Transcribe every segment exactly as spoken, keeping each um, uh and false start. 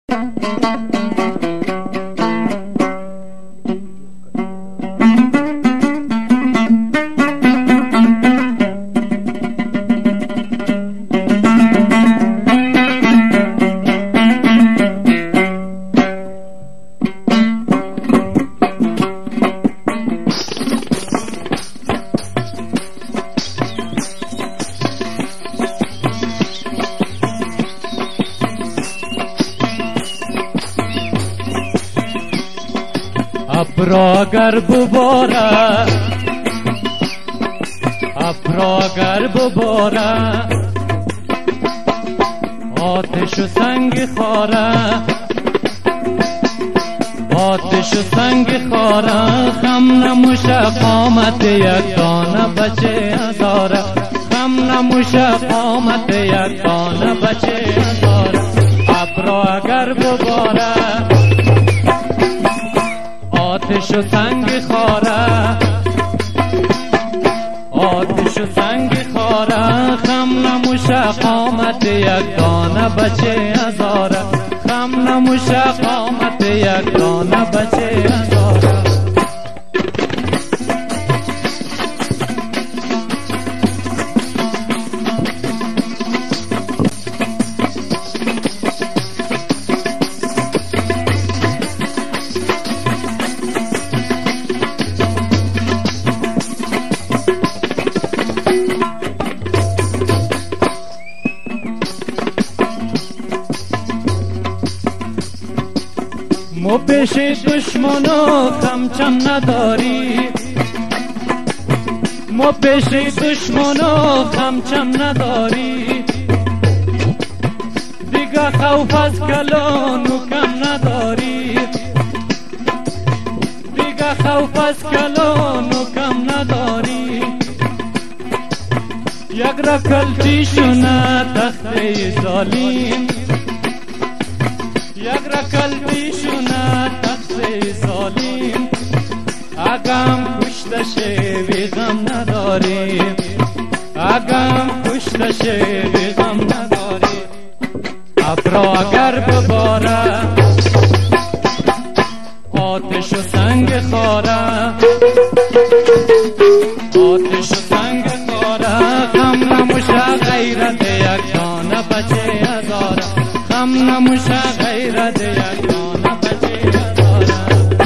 ابرا اگر بباره ابرا اگر بباره آتش و سنگ خاره آتش و سنگ خاره خم نموشه قامت یک دانه بچه هزاره خم نموشه قامت یک دانه بچه هزاره ابرا اگر بباره آتش و سنگ خاره آتش و سنگ خاره خم نموشه قامت یک دانه بچه هزاره خم نموشه قامت یک دانه بچه هزاره مو پیش دشمنو خمچم نداری مو پیش دشمنو خمچم نداری دیگه خوف از کلانو کم نداری دیگه خوف از کلانو کم نداری یک رکلتی شونه تخته ظالم یک رکلتی شونه تخت ظالم اگم کشته شوی غم نداری اگم کشته شوی غم نداری ابرا اگر بباره آتش و سنگ خاره آتش و سنگ خاره غم نموشه غیرت یک دانه بچه هزاره غم نموشه غیرت یک دانه بچه هزاره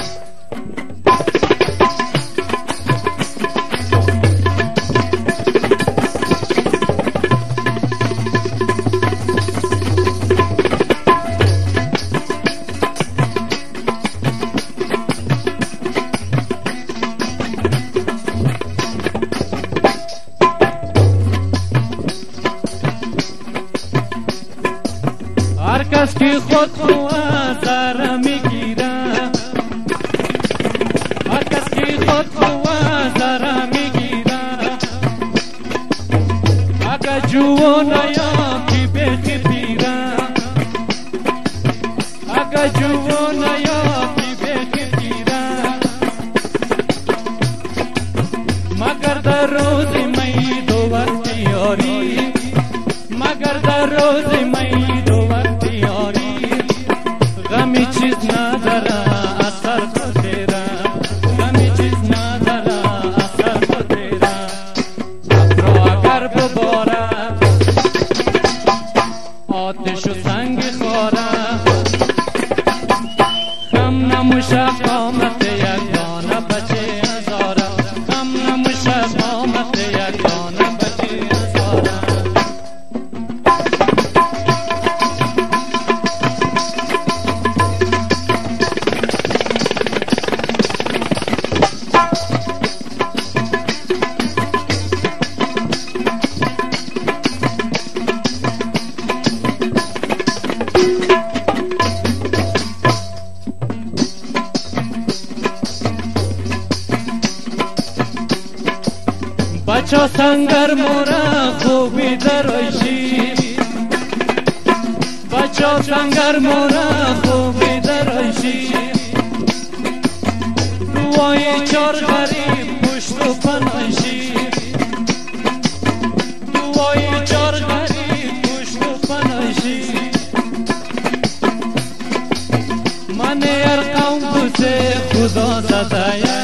هر کس که خود رو از سر میگیره هر کس که خود رو از سر میگیره اگه جوان یا کی بخی پیره اگه جوان یا کی بخی پیره مگر در روز می دو وقت یاری مگر در روز می دو وقت یاری غمی چیز نداره اثر تو تیره غمی چیز نداره اثر تو تیره ابرا اگر بباره آتش و سنگ خاره غم نموشه قامت یک دانه بچه هزاره غم نموشه قامت یک دانه بچه هزاره بچه سنگر مورا خوبی درایشی بچه سنگر مورا خوبی درایشی دوای چار غریب پشت و پنایشی دوای چار غریب پشت و پنایشی من ارقام بوسه خدا زدایا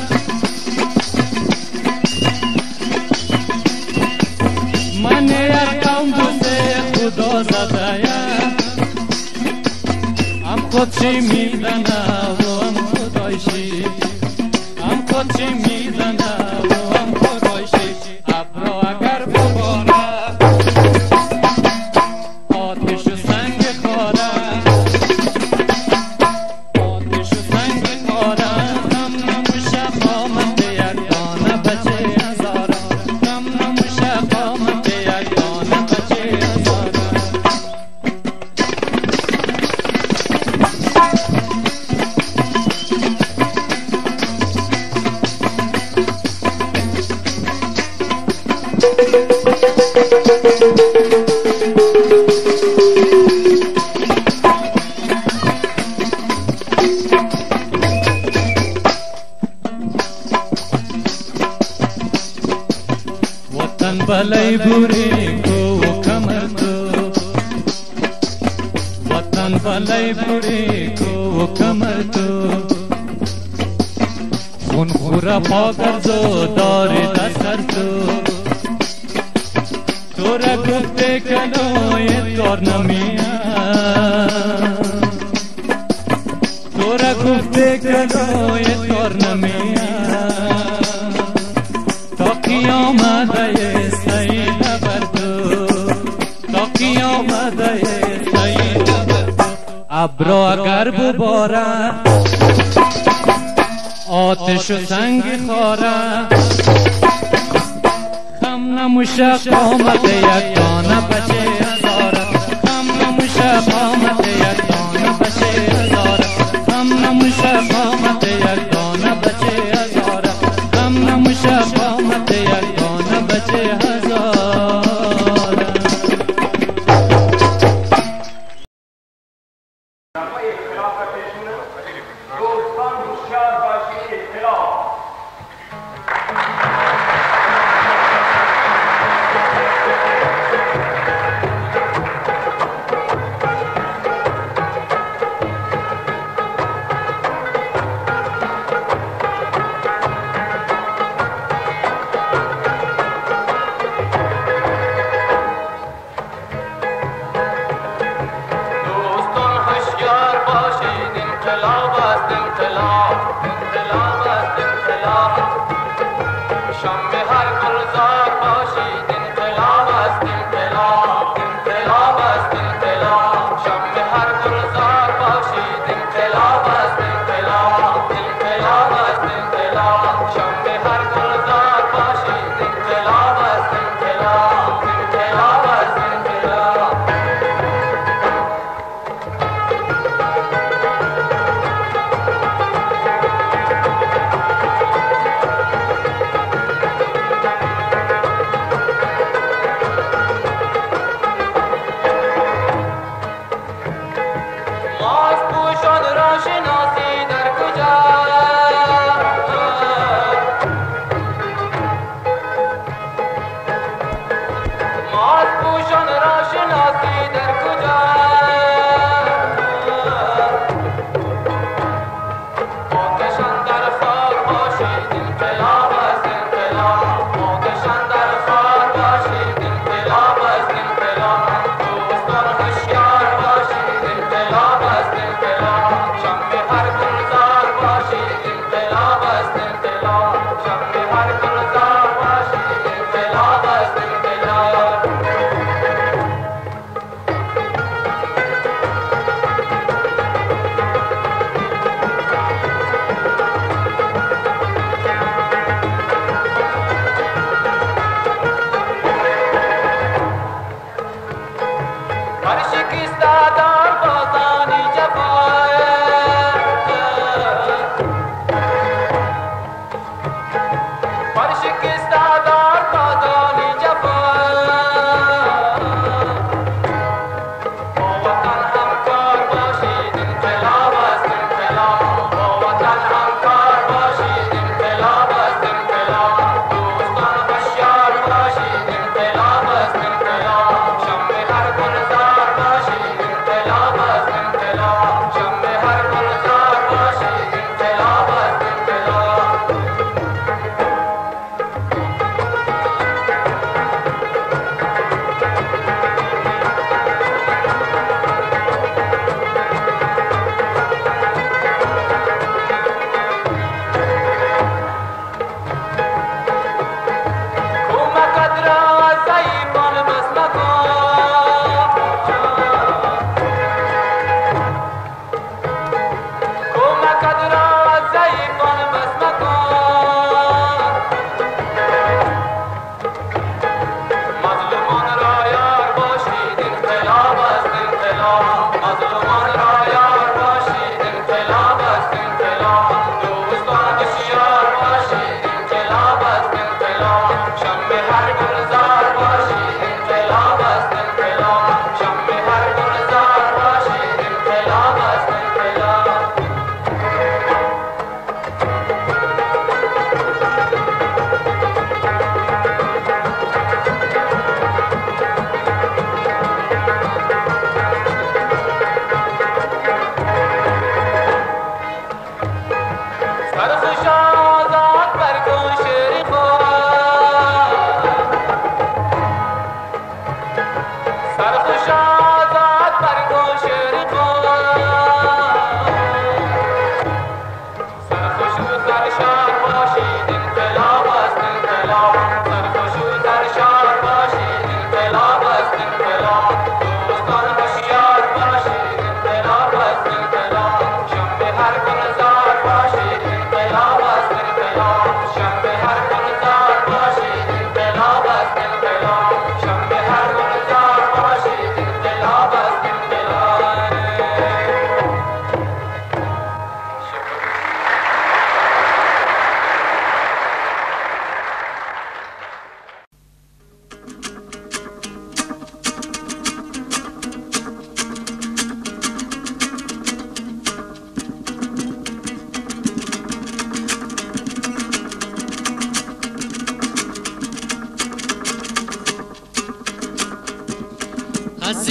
من ارقام بوسه خدا زدایا هم خودشی میزنه و هم خدایشی هم خودشی میزنه و هم خدایشی ابرو اگر بباره آتش و سنگ خاره آتش و سنگ خاره غم نموشه قامت یک دانه بچه هزاره غم نموشه قامت یک دانه بچه هزاره वतन भलाई बुरे को कमर तो वतन भलाई बुरे को कमर तो खून पूरा पागर जो दौरे दसर तो तोरा गुप्ते कलो ये तोरनमिया तोरा गुप्ते कलो ये तोरनमिया Tokiyomadaye sayda bardo Tokiyomadaye sayda bardo abro agar bubora آتش و سنگ خاره غم نموشه قامت یک دانه بچه هزاره غم نموشه قامت یک دانه بچه هزاره غم نموشه قامت یک دانه بچه هزاره غم نموشه قامت یک دانه بچه هزاره Love us.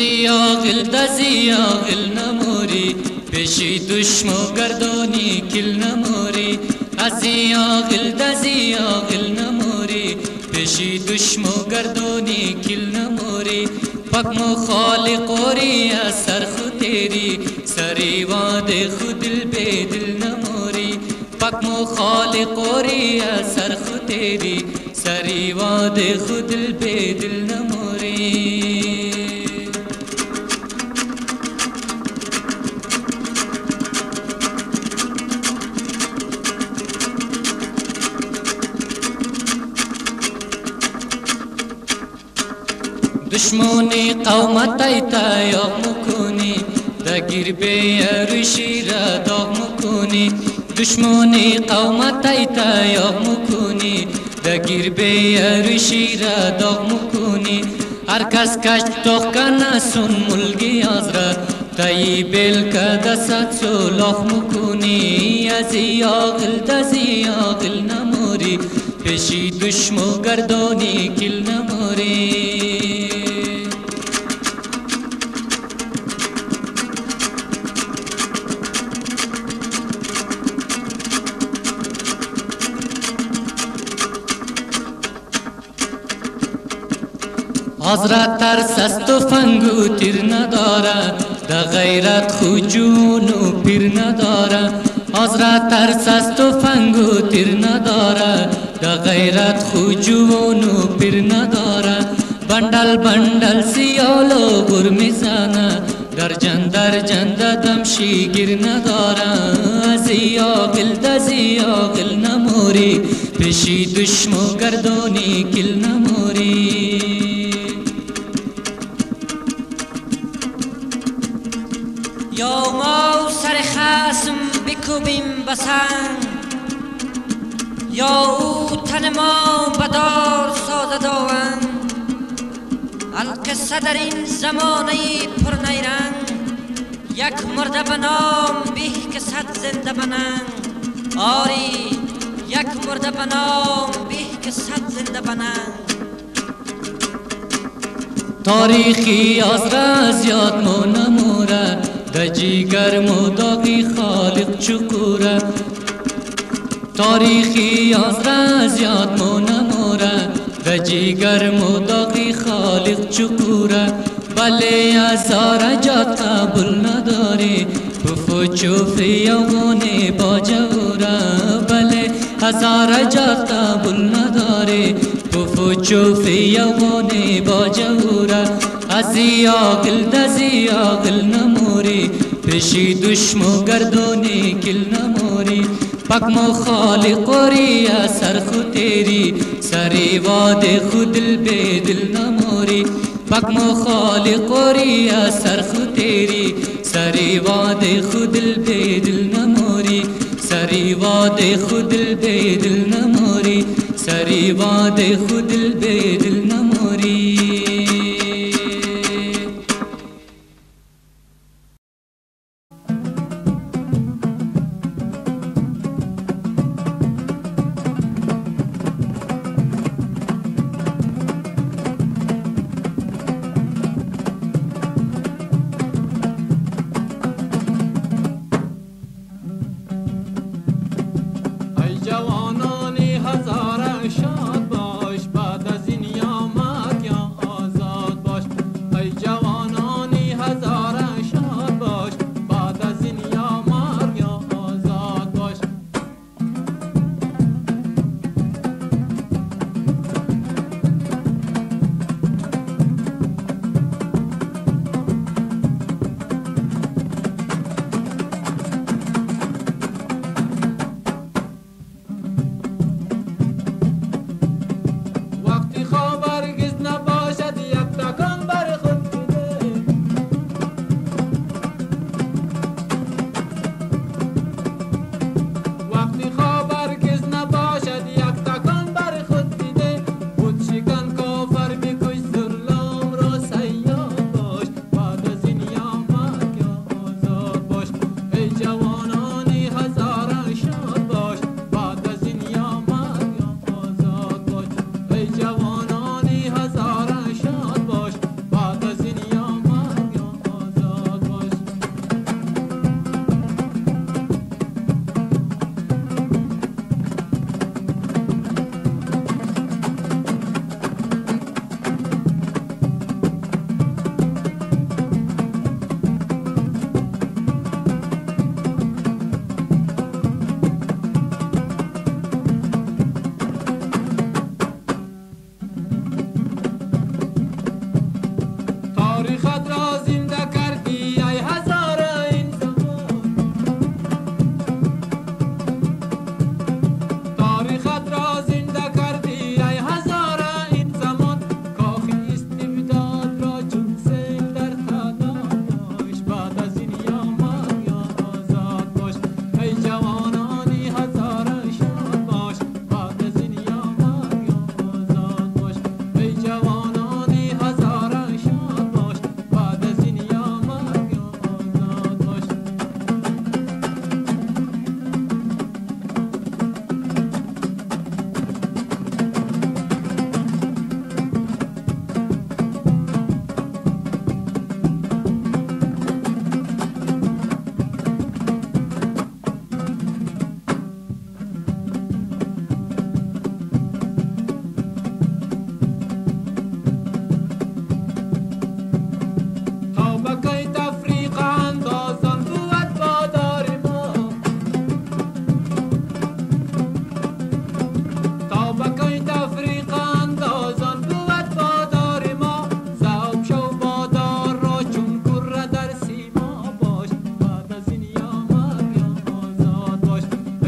زیاغل د زیاغل نموری پیشی دشمو گردانی کل نموری زیاغل د زیاغل نموری پیشی دشمو گردانی کل نموری پک مو خالق اوری اثر خود تیری سری واد خود دل بے دل نموری پک مو خالق اوری اثر خود تیری سری واد خود دل بے دل نموری دشمنی قومت ایتا یاغ مکنی دگیر بیاروشی را داغ مکنی دشمنی قومت ایتا یاغ مکنی دگیر بیاروشی را داغ مکنی هر کس کش توخ کنه سن ملگی از را تایی بیل که دست سلاخ مکنی از یاغل دزی یاغل نموری پیشی دشمو گردانی کل نموری حضرت ترس است و فنگو تیر نداره ده غیرت خوجون و پیر نداره حضرت ترس است و فنگو تیر نداره ده غیرت خوجون و پیر نداره بندل بندل سیال و گر میزنه در جن در جن دم شیگیر نداره زیاغل ده زیاغل نموری پیشی دشمو گردانی کل نموری یا ما سر خصم بکوبیم بسنگ یا او تن ما بدار سازد آونگ القصه در این زمانه پر نیرنگ یک مرده بنام به که صد زنده بننگ آری یک مرده بنام به که صد زنده بننگ تاریخی از را زیاد مو نموره د جیگر مداقی خالق چکوره تاریخی از را زیاد مو نموره د جیگر مداقی خالق چکوره بله هزار جات قبول نداری پفو چوفی یوگونه با جوره بله هزار جات قبول نداری پفو چوفی یوگونه با جوره از یاغل دزی یاغل نموری پیشی دشمو گردونی کل نموری پک مو خالق اوری اثر خود تیری سری واد خود دل بے دل نموری پک مو خالق اوری اثر خود تیری سری واد خود دل بے دل نموری سری واد خود دل بے دل نموری سری واد خود دل بے دل نموری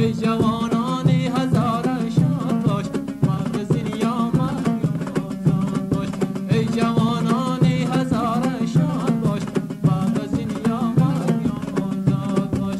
ای جوانان هزار شاد باش بعد از این یامت آزاد باش ای جوانان هزار شاد باش بعد از این یامت آزاد باش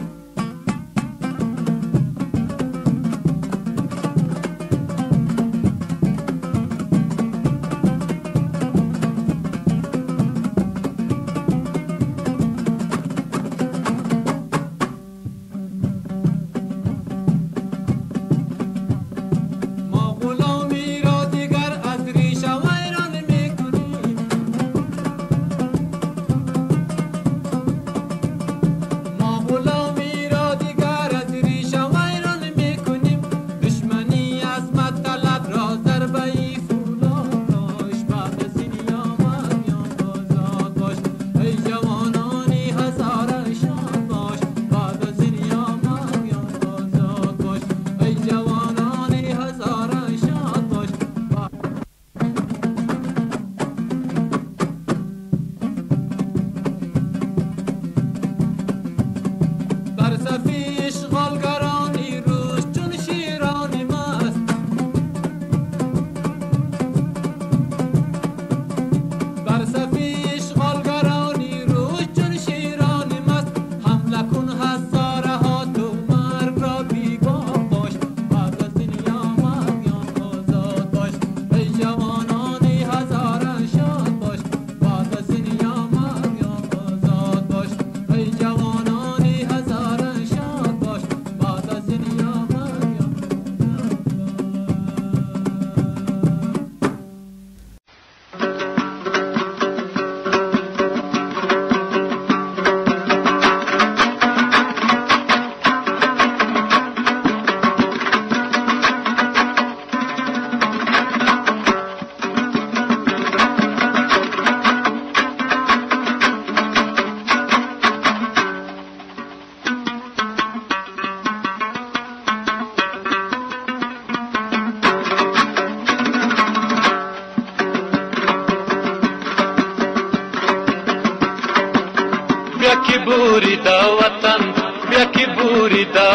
بوری دا وطن بیا کی بوری دا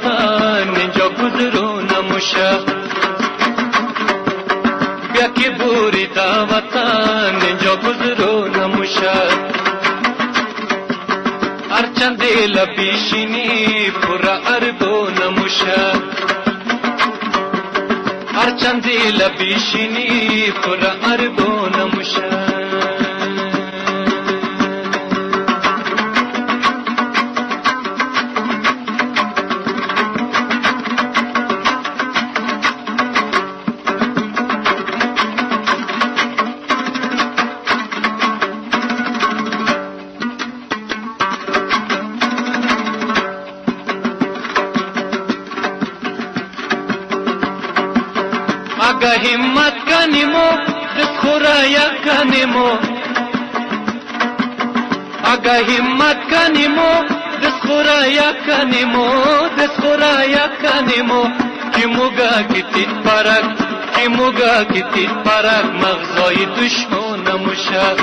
وطن اینجا گذرو نموشه بیا کی بوری دا وطن اینجا گذرو نموشه هرچند لبیشینی پر اربو نموشه هرچند لبیشینی پر اربو نموشه اگه همت کنیمو دست خورا کنیمو اگه همت کنیمو دست خورا کنیمو دست خورا کنیمو کی موگا کتید پرک کی موگا کتید پرک مغزای دشمن نموشد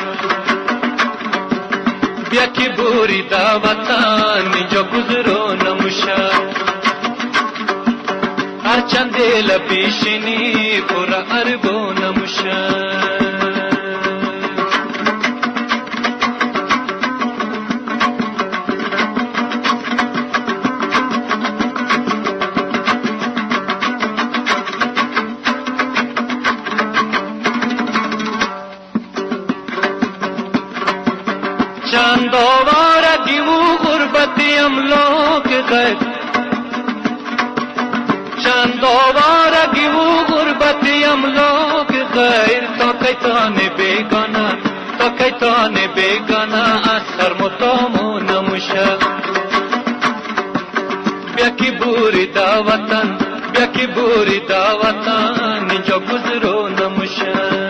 بیا کی بوری دا وطن اینجا گذرو نموشد هرچند لبیشینی پر اربو نموشه چند آوارگی و غربتی املاک غیر چند آوارگی و غربتی املاک غیر تا کیتان بیگانه تا کیتان بیگانه از سر متامو نموشه بیا کی بوری دا وطن بیا کی بوری دا وطن اینجا گذرو نموشه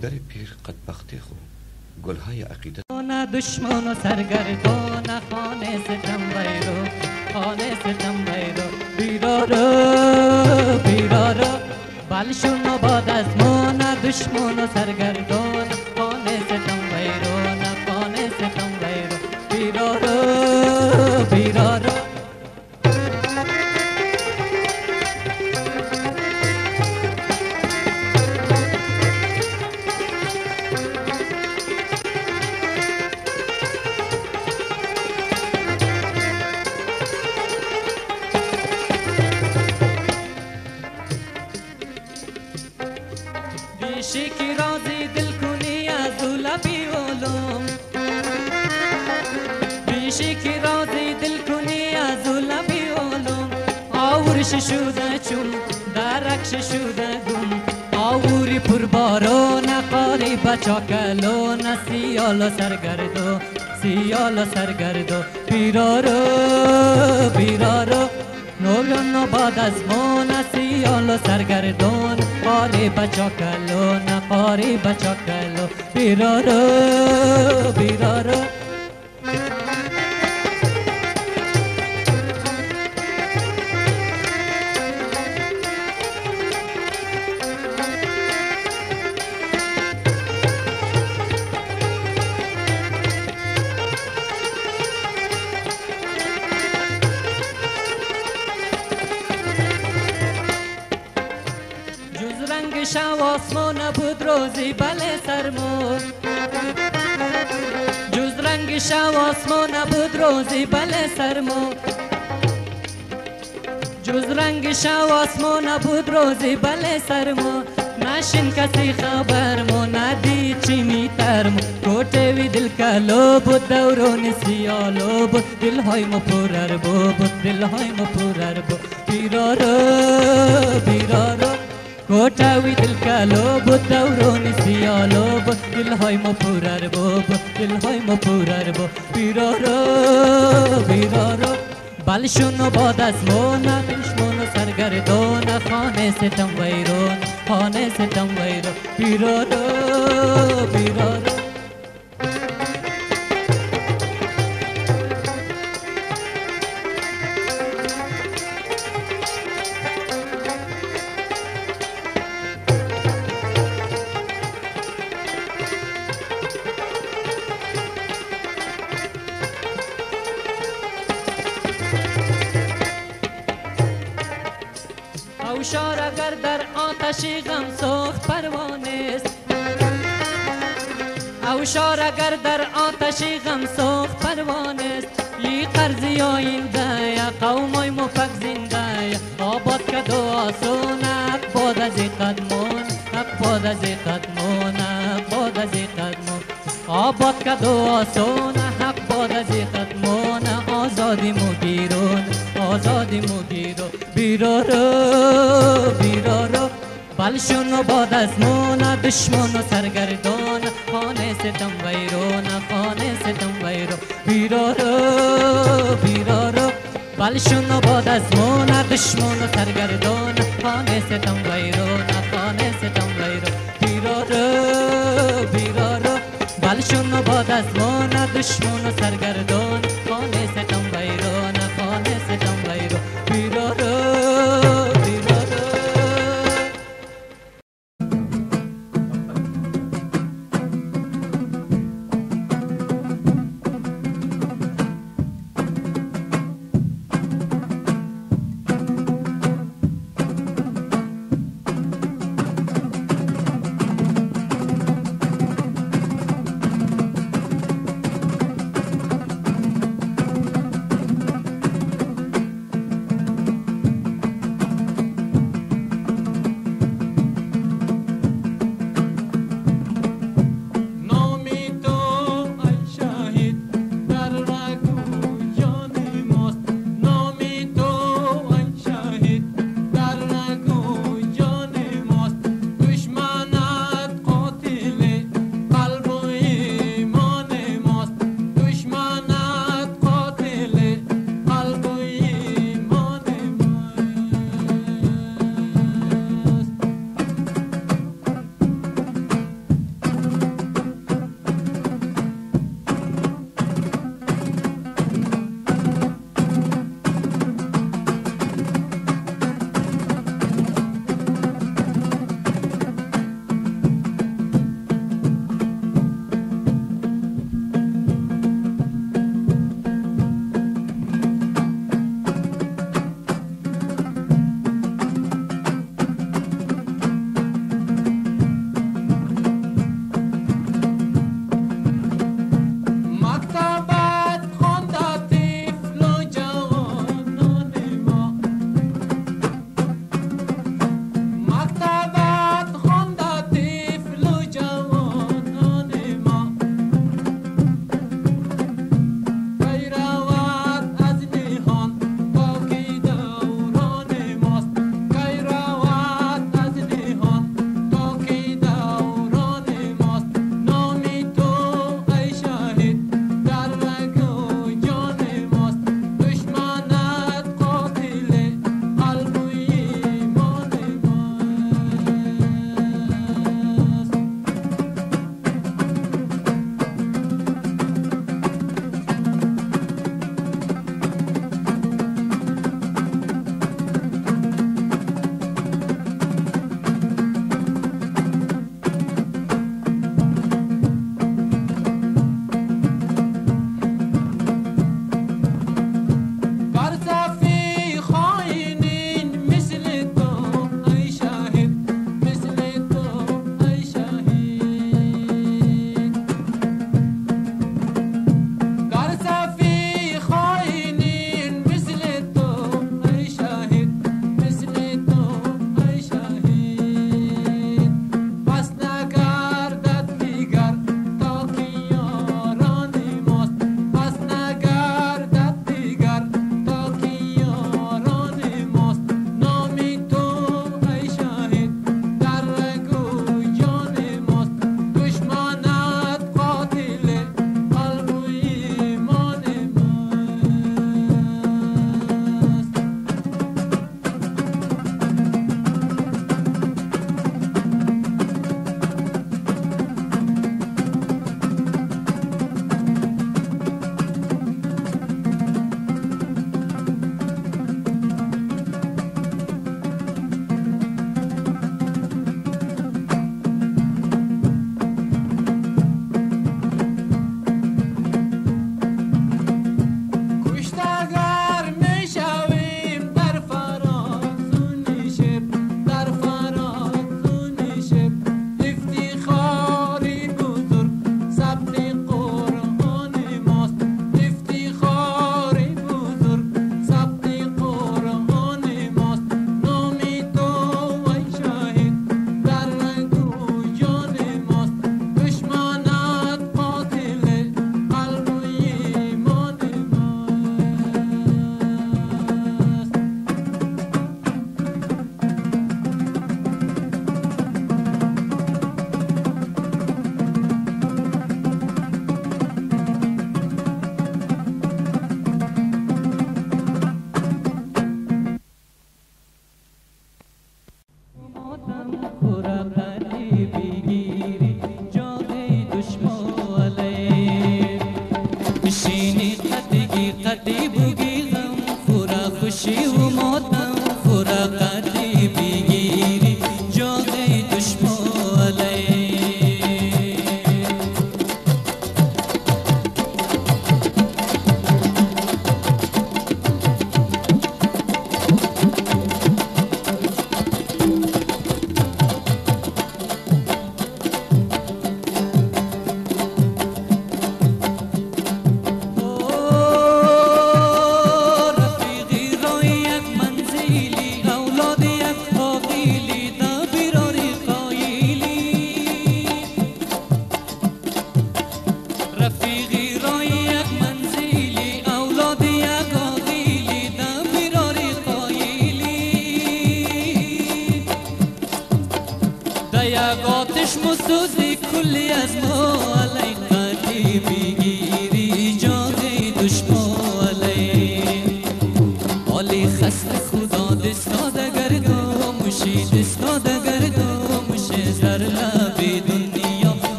مادر پیر قدبختی خو گلهای عقیدت دشمن و سرگردان خانه ستم ویرو خانه ستم ویرو بیرارو بیرارو بلشون و باد از من دشمن و سرگردان خانه ستم ویرو خانه ستم ویرو بیرارو بیرارو بیشی کی رازی دل کنی از او لبی علوم بیشی کی رازی دل کنی از او لبی علوم آورش شده چون درکش شده گم آوری پر بارون قاری بچا کلون سیال سرگردو سیال سرگردو بیرارو بیرارو نوگن بعد از من سیال سرگردون قاری بچا کلون قاری بچا کلو بیرارو بیرارو رنگ شو آسمان بود روزی بله سرمو جز رنگ شو آسمان بود روزی بله سرمو جز رنگ شو آسمان بود روزی بله سرمو نشین کسی خبرمو ندید چی میترمو کوته وی دل کلو بود دورون سیالو بود دلهای ما پرر بود دلهای ما پرر بود بیرارو بیرارو کوتاوی دل کلو بود دورون سیالو بود دلهای ما پرر بود دلهای ما پرر بود بیرارو بیرارو بلشون و باد از من دشمن و سرگردان خانه ستم ویرون خانه ستم ویرون بیرارو بیرارو اوشار اگر در آتشی غم سوخت پروانه است اوشار اگر در آتشی غم سوخت پروانه است ی قرضی آینده یا قومای مفک زنده یا آباد کد و آسون اقباد از قدمون اقباد از قدمون اقباد از قدمون آباد کد و آسون اقباد از قدمون آزادی مگیرون آزادی مگیرون بیرارو بیرارو بلشون و باد از من دشمن و سرگردان خانه ستم ویرون خانه ستم ویرون بیرارو بیرارو بلشون و باد از من دشمن و سرگردان خانه ستم ویرون خانه ستم ویرون بیرارو بیرارو بلشون و باد از من دشمن و سرگردان خانه ستم ویرون خانه ستم ویرون بیرارو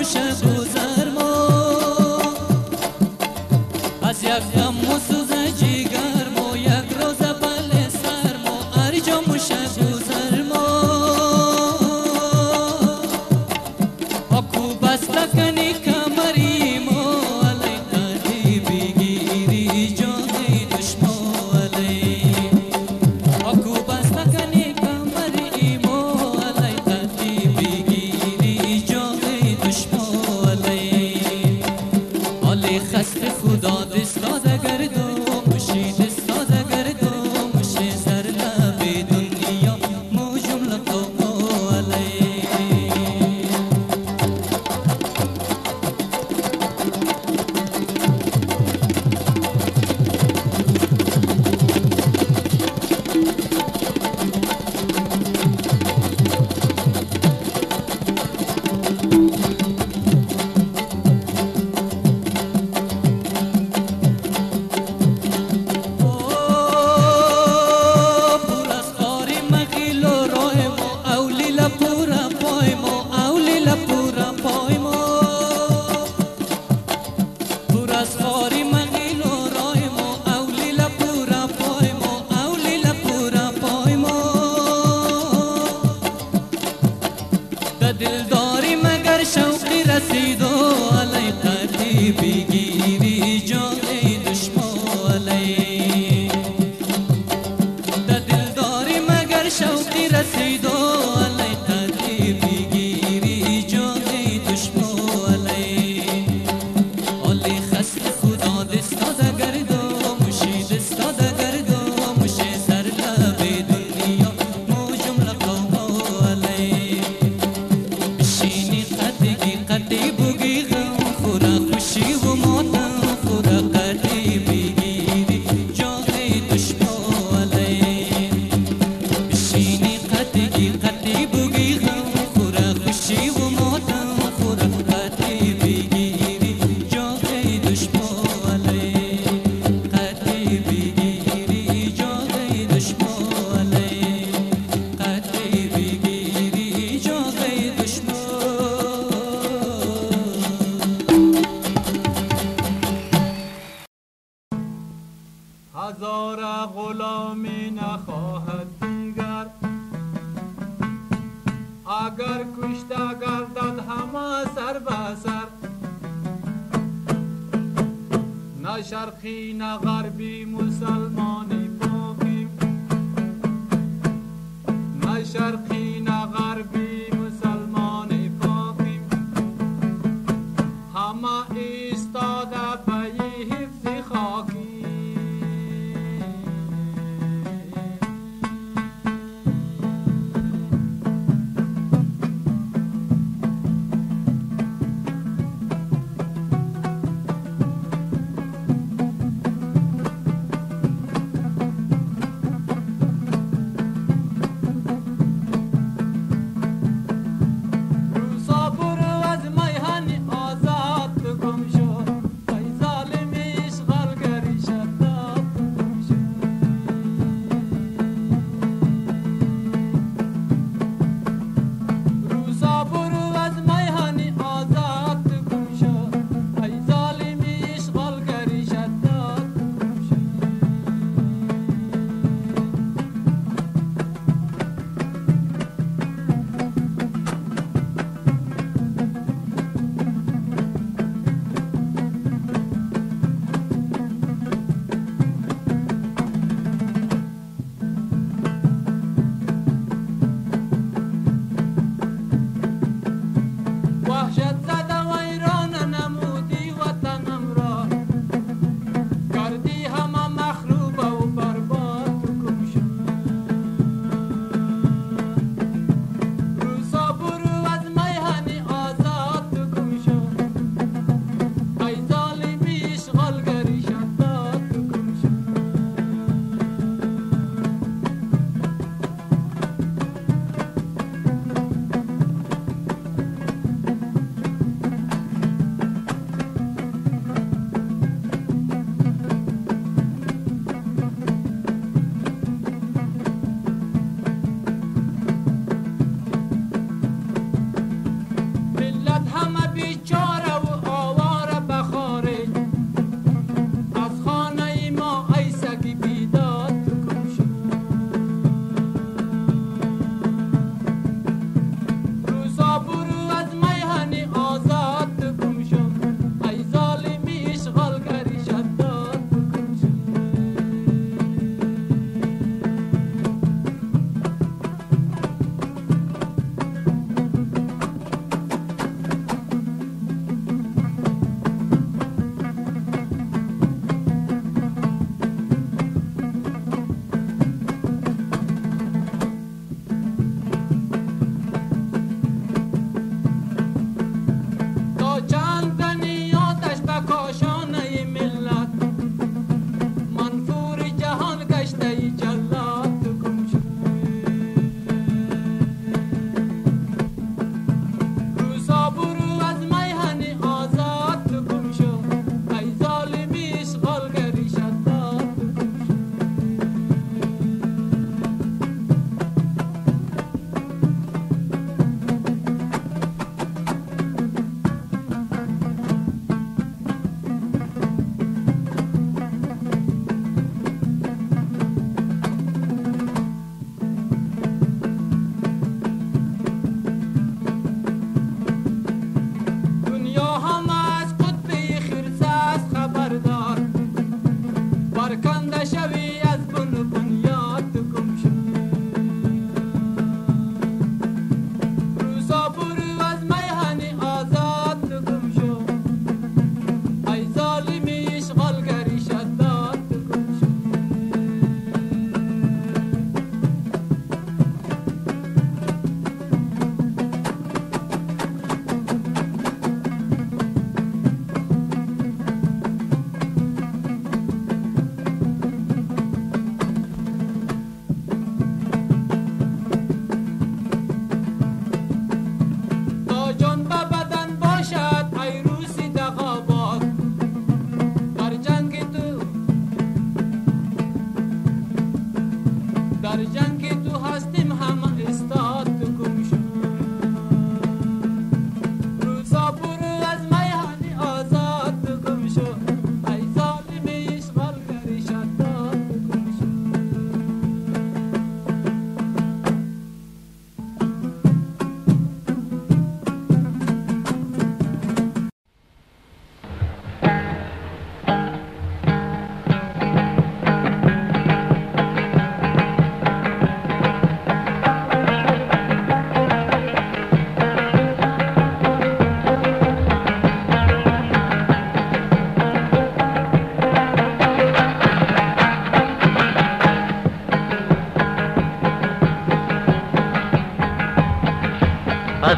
شب و زرما از یک دم و سوز جیگر ما یک روز بل سرما هر جا و شب و زرما اکو بسته کنی کمری ما علی قدی بگیری جای دشمن علی اکو بسته کنی کمری ما علی قدی بگیری جای دشمن علی علی خسته خدا دستاده گردم مشی دستاده گردم مشی سر لب دنیا مو جمله قوم علی دلداری مگر شوقی رسید و علی قدی بگیری جای دشمن علی دلداری مگر شوقی رسید و علی قدی بگیری جای دشمن علی علی خسته خدا دستاده گردم مشی دستاده گردم مشی سر لب دنیا مو جمله قوم علی قدی بگی غم خورا خوشی و ماتم خورا قدی بگیری جای دشمن علی بشینی قدی قدی بگی غم خورا خوشی و ماتم خورا قدی بگیری جای دشمن علی قدی بگیری جای دشمن علی قدی بگیری جای دشمن هزار غلامی نخواهد دیگر اگر کشته گردد همه سر به سر نه شرقی نه غربی مسلمانی پاکیم نه شرقی نه غربی مسلمانی پاکیم همه ایستاده به حفظ خاکی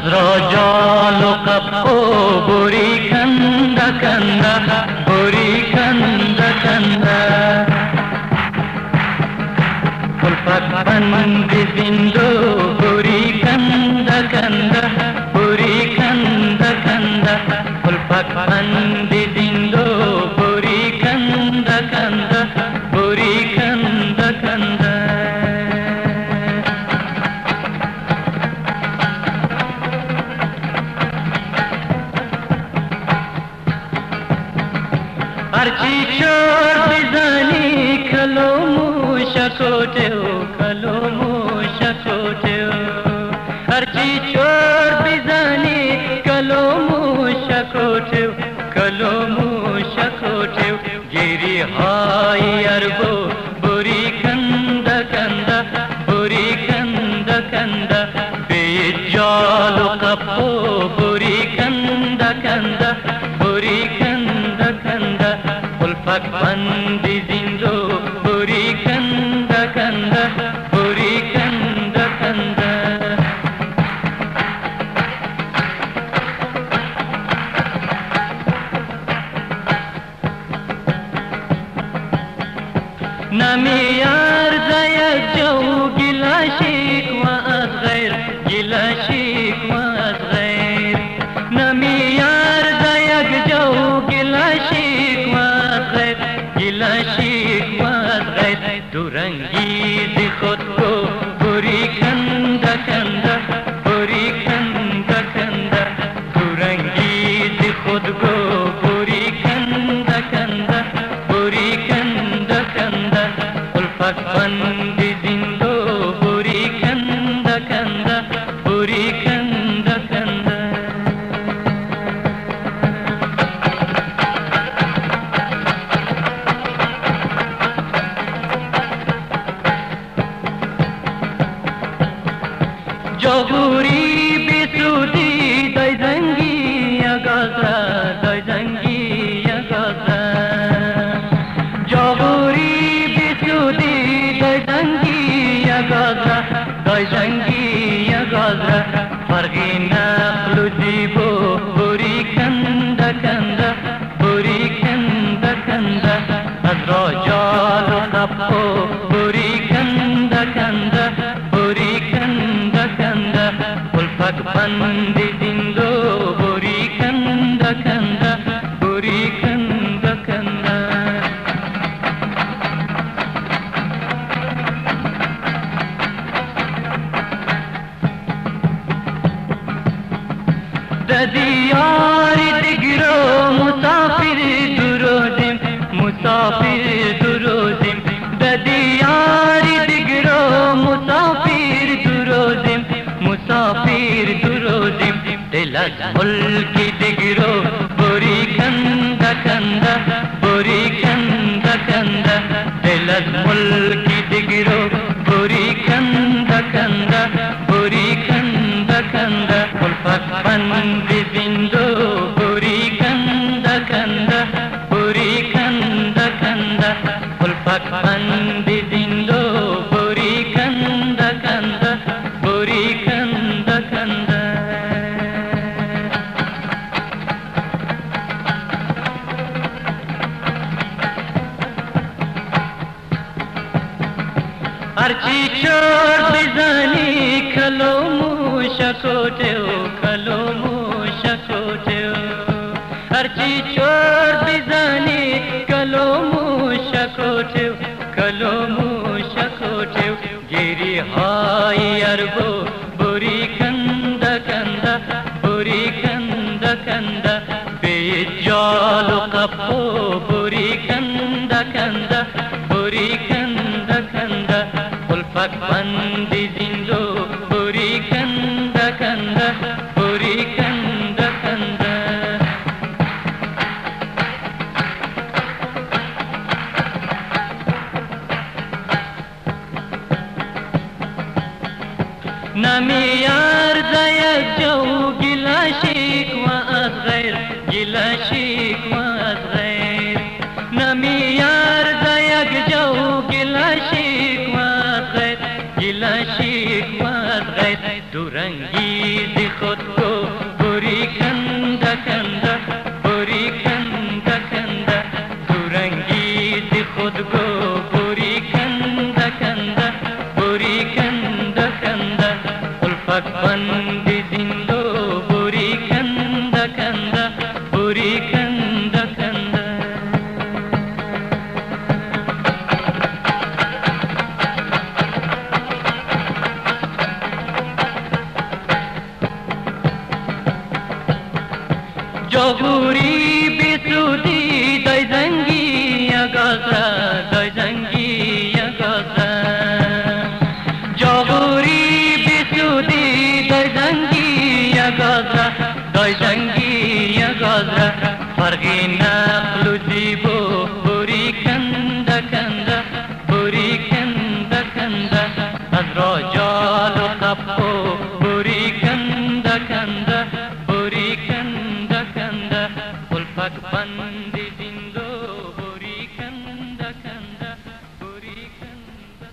رجال و قبو بوری کنده کنده بوری کنده کنده کلفت بند زندو بوری کنده کنده بوری کنده کنده کلفت بند زندو بوری کنده کنده بوری کنده کنده هرچی چور بزنی کلو موشا کوتیو کلو موشا کوتیو هرچی چور بزنی کلو موشا کوتیو کلو موشا کوتیو گیری های اربو بوری کنده کنده بوری کنده کنده بی جال و قبو بوری کنده کنده بوری کنده کنده کلفت بند زندو بوری کنده کنده بوری کنده کنده نمی ارزه یک جو گلا شیک و از غیر گلا شیک و از غیر نمی ارزه یک جو گلا شیک و از غیر گلا شیک و از غیر دورنگی زی خود کو بوری کنده کنده بوری کنده کنده دورنگی زی خود کو بوری کنده کنده بوری کنده کنده کلفت بند زندو بوری کنده کنده بوری کنده کنده جابوری بیسودی دای زنگی یگازه دای زنگی یگازه جابوری بیسودی دای زنگی یگازه دای زنگی یگازه فرقی نقل و زیبو بوری کنده کنده بوری کنده کنده از رجال و قبو بوری کنده کنده بوری کنده کنده کلفت بند زندو بوری کنده کنده بوری کنده کنده د دیار دیگرو مسافر دروزیم مسافر دروزیم د دیار دیگرو مسافر دروزیم مسافر دروزیم دل از ملک دیگرو بوری کنده کنده بوری کنده کنده دل از ملک دیگرو بوری کنده کنده بوری کنده کنده کلفت بند زندو بوری کنده کنده بوری کنده کنده کلفت بند زندو بوری کنده کنده بوری کنده کنده هرچی چور بزنی کلو موشا کوتیو کلو موشا کوتیو هرچی چور بزنی کلو موشا کوتیو کلو موشا کوتیو گیری های اربو بوری کنده کنده بوری کنده کنده بی جال و قبو بوری کنده کنده بوری کنده کنده کلفت بند زندو بوری کنده کنده بوری کنده کنده نمی ارزه یک جو گلا شیک و از غیر گلا شیک و از غیر نمی ارزه یک جو گلا شیک و از غیر گلا شیک و از غیر دورنگی زی خود کو بوری کنده کنده بوری کنده کنده دورنگی دی خود کو بوری کنده کنده بوری کنده کنده الفت بندی زندو بوری کنده کنده بوری کنده کنده جابوری بیسودی دای زنگی اگازه دای زنگی اگازه جابوری بیسودی دای زنگی اگازه دای زنگی اگازه فرقی نقل و زیبو بوری کنده کنده بوری کنده کنده از راجال و خبخو بوری کنده کنده بوری کنده کنده الفت بندی زندو بوری کنده کنده بوری کنده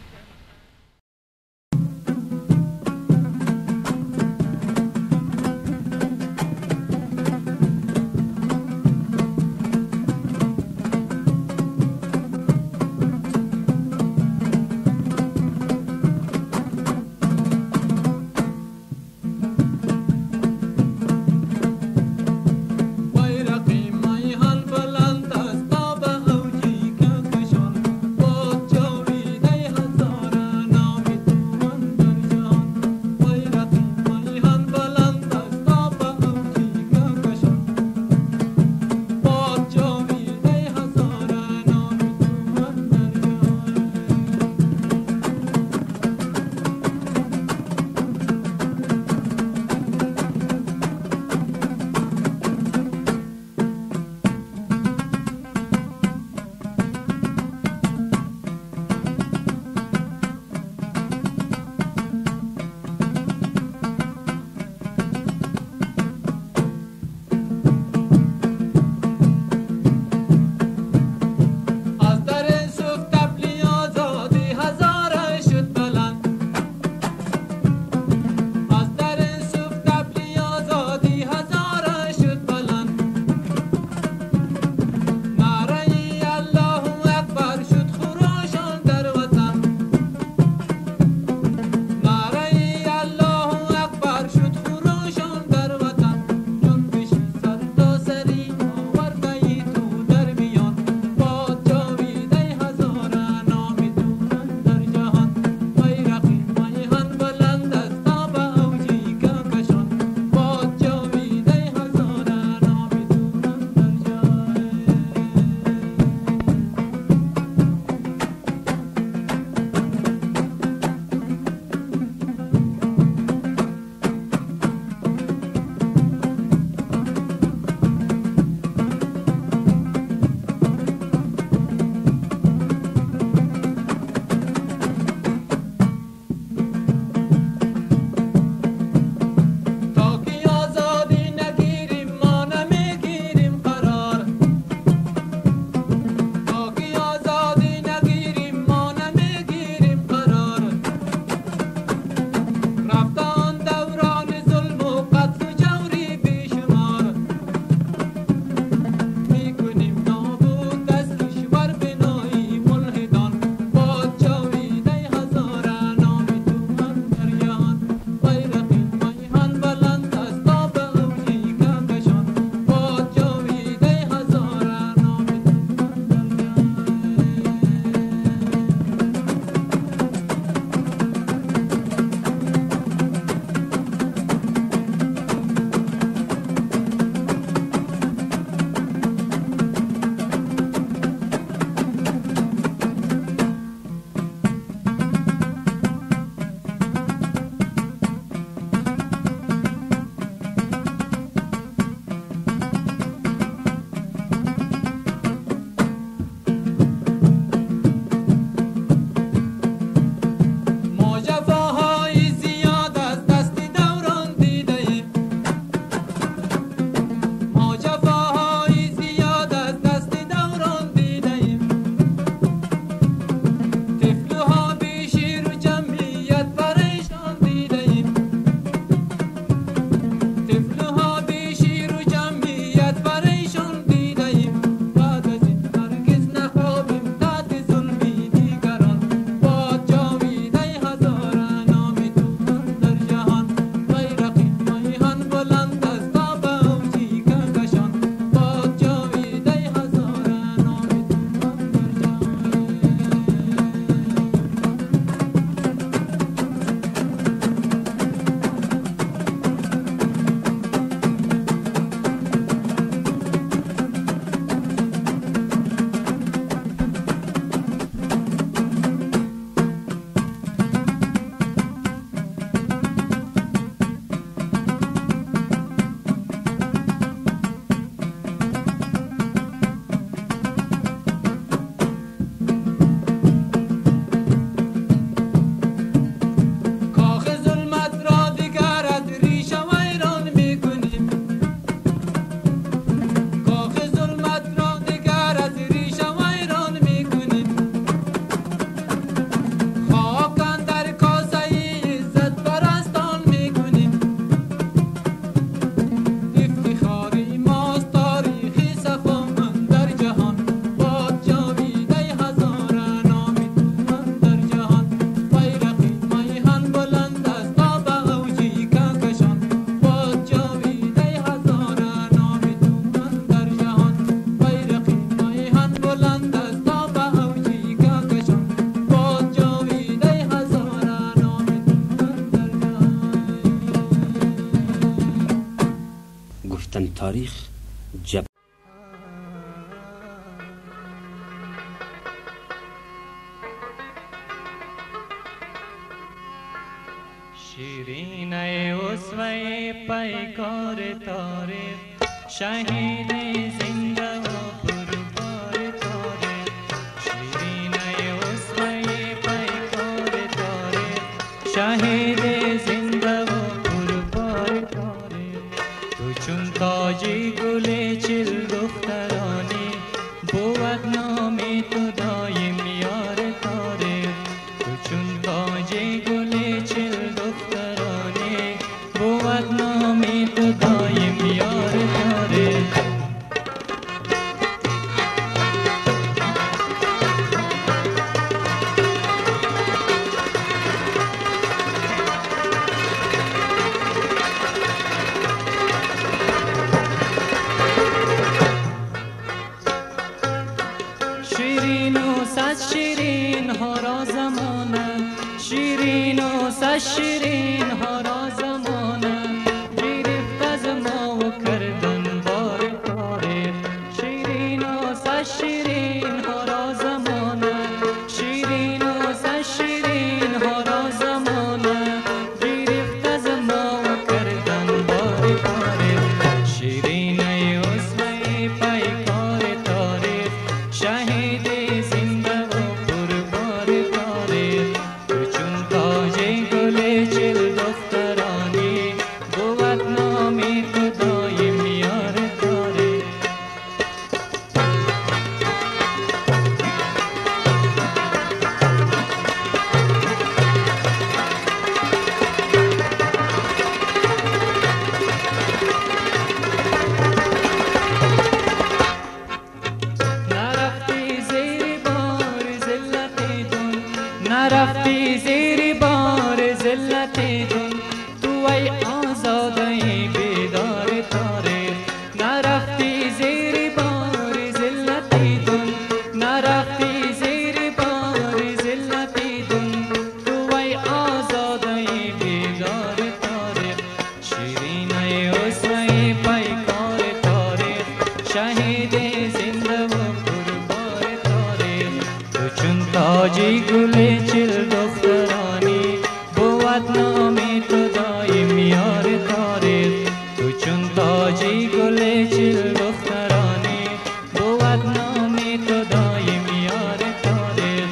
جب شیرینه اسوه پیکار تاریخ شهید زنده و پربار تاریخ شیرینه اسوه پیکار تاریخ شهید زنده و پربار تاریخ تو چون تاجی گل چل دخترانی بود نامی تو دایم یار تاریخ تو چون تاجی گل چل دخترانی بود نامی تو دایم یار تاریخ شیرین و صد شیرین ها را زمانه شیرین و صد شیرین ها را زمانه گرفت از ما و کردن بار تاریخ شیرین و صد شیرین ها را زمانه شیرین و صد شیرین ها را زمانه گرفت از ما و کردن بار تاریخ شیرین اسوه پیکار تاریخ شهید زنده و پربار تاریخ تو چون تاج گل چل دخترانی بود نامی تو دایم یار تاریخ نرفتی زیر بار ذلتتون نرفتی زیر بار ذلتتون تو ای آزاده بیدار تاریخ نرفتی زیر بار ذلتتون نرفتی زیر بار ذلتتون تو ای آزاده بیدار تاریخ شیرینه اسوه پیکار تاریخ شهید زنده و پربار تاریخ تو چون تاجی گل چل دخترانی بود نامی تو دایم یار تاریخ تو چون تاجی گل چل دخترانی بود نامی تو دایم یار تاریخ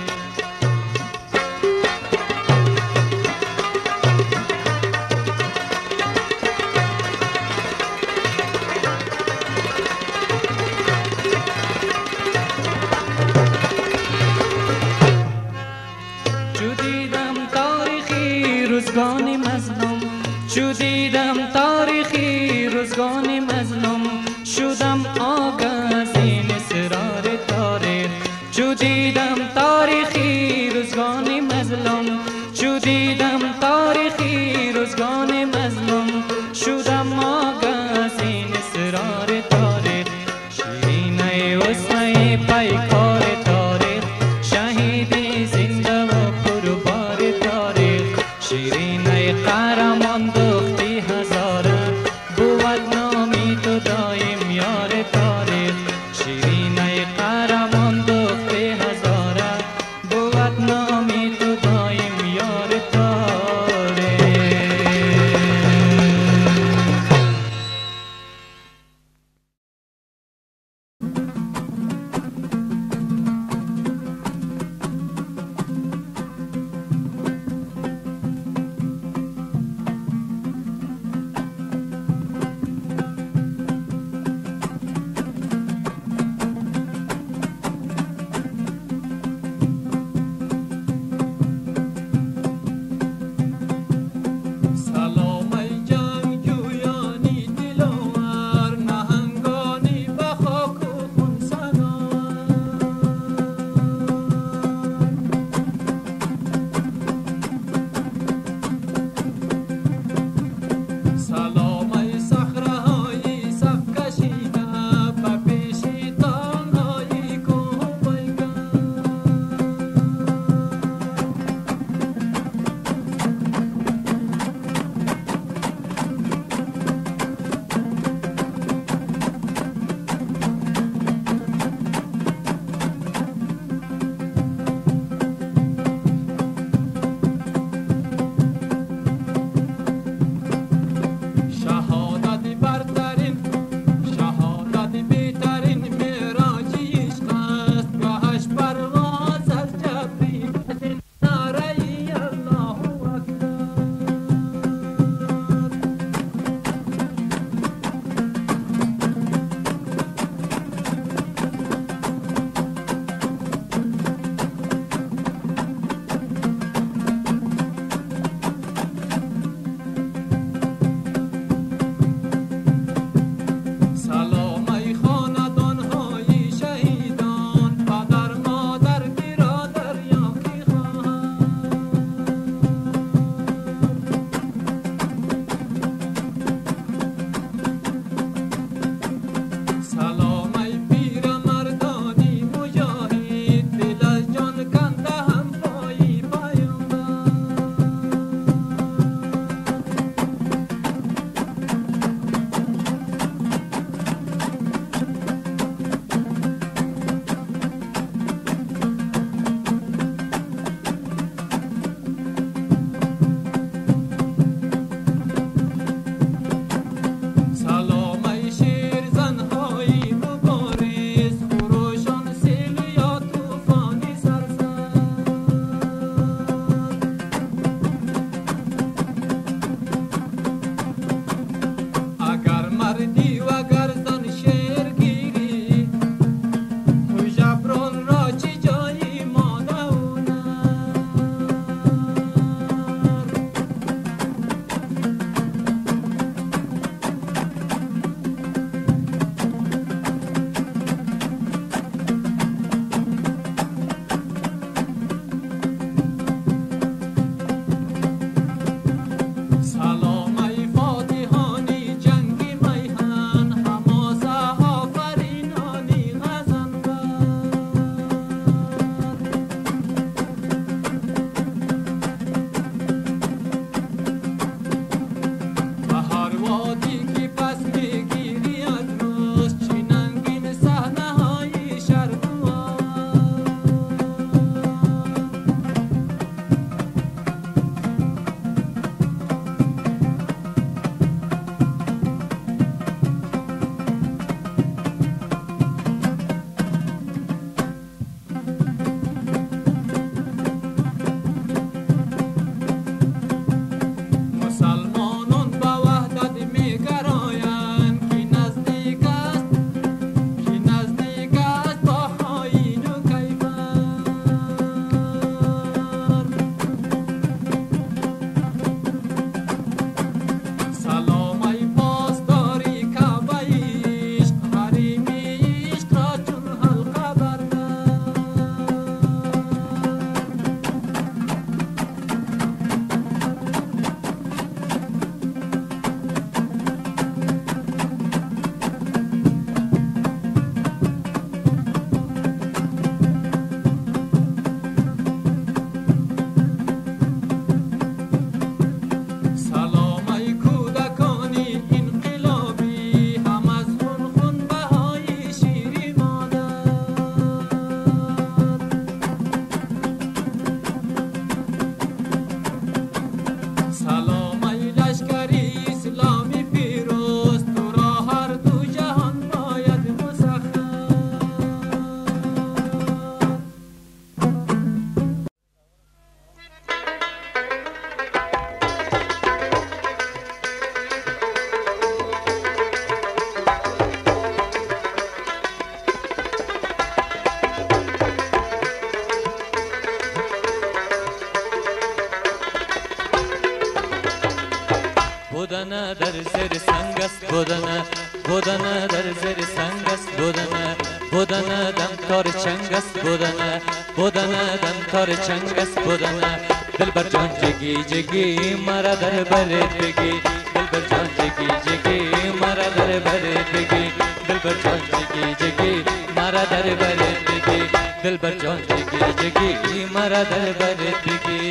در زیر سنگ است بودن بودن در زیر سنگ است بودن بودن دم تار چنگ است بودن بودن دم تار چنگ است بودن دلبر جان جگی جگی مرا در برت بگی دلبر جان جگی جگی مرا در برت بگی دلبر جان جگی جگی مرا در برت بگی دلبر جان جگی جگی مرا در برت بگی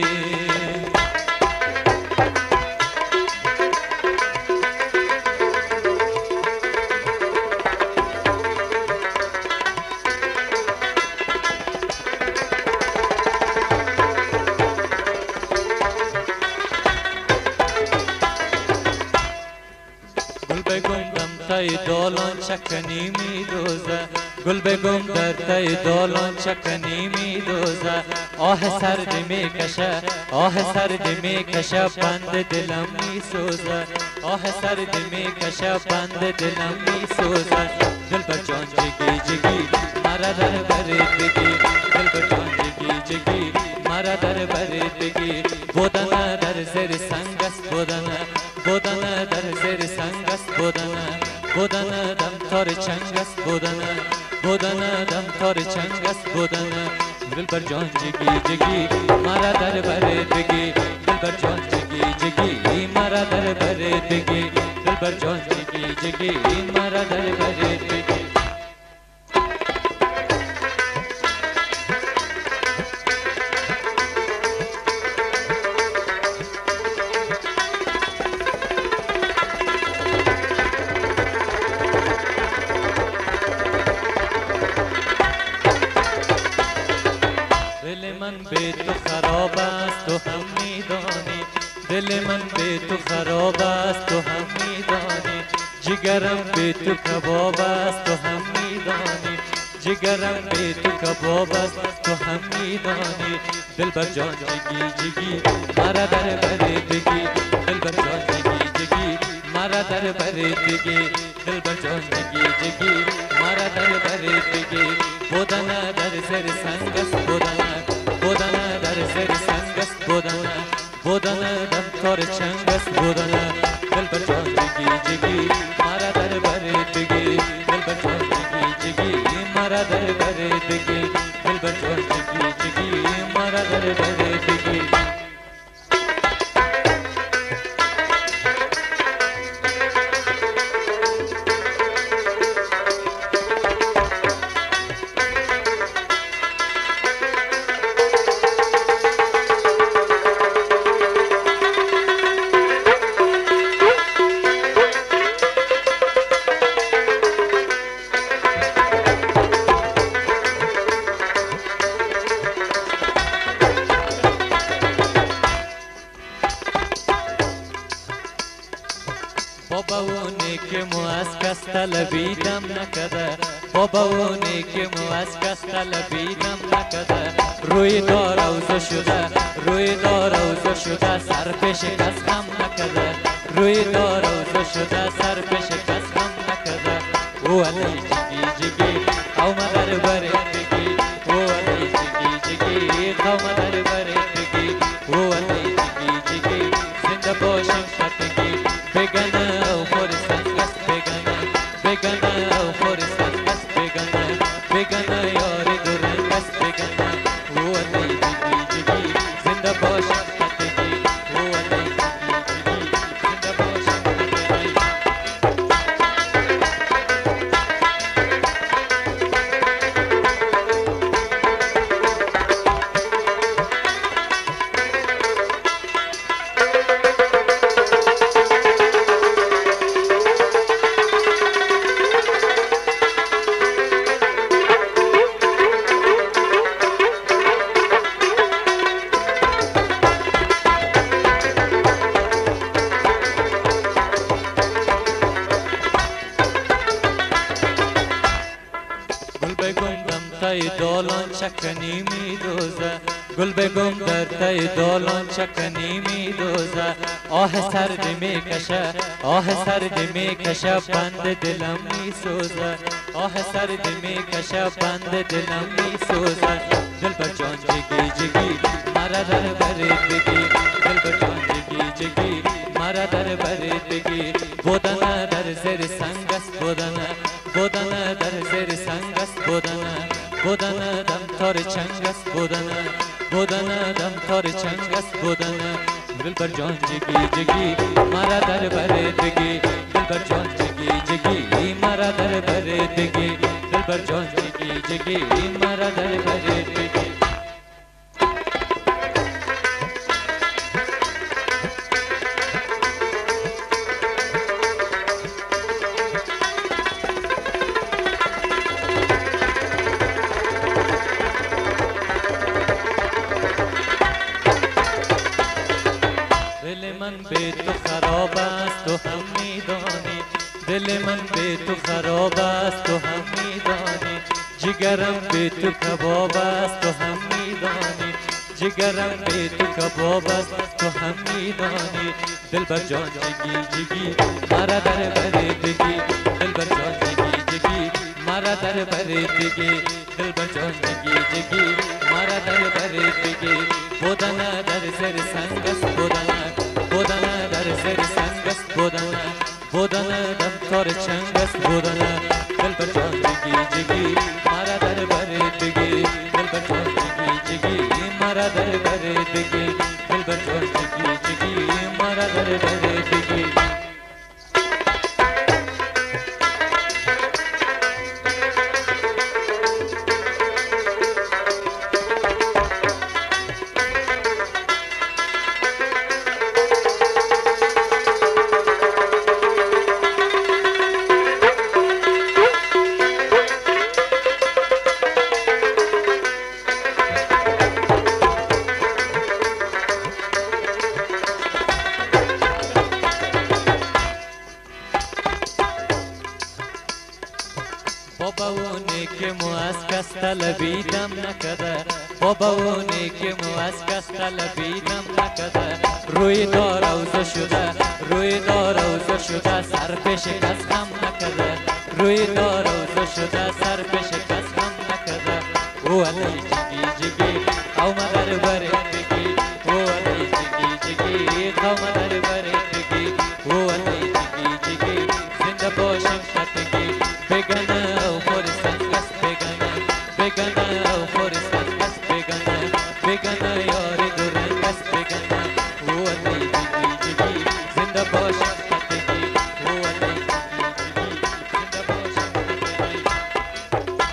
تای دولان چکنی می دوزه گل بگم در تای دولان چکنی می دوزه آه سرد می کشه آه سرد می کشه بند دلم می سوزه آه سرد می کشه بند دلم می سوزه دلبر جان جگی جگی مرا در برت بگی دلبر جان جگی جگی مرا در برت بگی بودن در زیر سنگ است بودن بودن در زیر سنگ است بودن بودن دم تار چنگ است بودن بودن دم تار چنگ است بودن دلبر جان جگی جگی مرا در برت بگی دلبر جان جگی جگی مرا در برت بگی دلبر جان جگی جگی مرا در برت بگی دل من به تو خراب است تو هم میدانی دل من به تو خراب است تو هم میدانی جگرم به تو کباب است تو هم میدانی جگرم به تو کباب است تو هم میدانی دلبر جان جگی جگی مرا در برت بگی دلبر جان جگی جگی مرا در برت بگی دلبر جان جگی جگی مرا در برت بگی بودن در زیر سنگ است بودن بودن در زیر سنگ است بودن بودن دم تار چنگ است بودن دلبر جان جگی جگی مرا در برت بگی دلبر جان جگی جگی مرا در برت بگی دلبر جان جگی جگی مرا در برت بگی بابا اونی که مو از کس طلبیدم نکده بابا اونی که مو از کس طلبیدم نکده روی دار اوزه شده روی دار اوزه شده سر پیش کس هم نکده روی دار اوزه شده سر پیش کس هم نکده او علی جگی جگی او مدر برت بگی او علی جگی جگی او مدر برت بگی او علی جگی جگی زنده باشم خطگی بگنه او خورستن است بگنه بگنه او خورستن است بگنه بگنه یاری دو رنگ است بگنه او علی جگی جگی زنده باشم خطگی او علی جگی جگی زنده باشم خطگی تای دولان چکنی می دوزه گل بگم در تای دولان چکنی می دوزه آه سرد می کشه آه سرد می کشه بند دلم می سوزه آه سرد می کشه بند دلم می سوزه دلبر جان جگی جگی مرا در برت بگی دلبر جان جگی جگی مرا در بریدگی بودن در زیر سنگ است بودن بودن در زیر سنگ است بودن بودن دم تار چنگ است بودن بودن دم تار چنگ است بودن دلبر جان جگی جگی مرا در بریدگی دلبر جان جگی جگی مرا در بریدگی دلبر جان جگی جگی مرا در بریدگی دل من به تو خراب است تو هم میدانی دل من به تو خراب است تو هم میدانی جگرم به تو کباب است تو هم میدانی جگرم به تو کباب است تو هم میدانی دلبر جان جگی جگی مرا در بریدگی دلبر جان جگی جگی مرا در بریدگی دلبر جان جگی جگی مرا در بریدگی بودن در زیر سنگ است بودن بودن در زیر سنگ است بودن بودن دم تار چنگ است بودن دلبر جان جگی جگی مرا در بریدگی دلبر جان جگی جگی مرا در بریدگی دلبر جان جگی جگی مرا در بریدگی بابا اونی که مو از کس طلبیدم نکده بابا اونی که مو از کس طلبیدم نکده روی دار اوزه شده روی دار اوزه شده سر پیش کس هم نکده روی دار اوزه شده سر پیش کس هم نکده او علی جگی جگی او مدر بریدگی او علی جگی جگی او مدر بریدگی او علی جگی جگی زنده باشم خطگی بگنه او خورستن است بگنه بگنه او خورستن است بگنه بگنه یاری دو رنگ است بگنه او علی جگی جگی زنده باشم خطگی او علی جگی جگی زنده باشم خطگی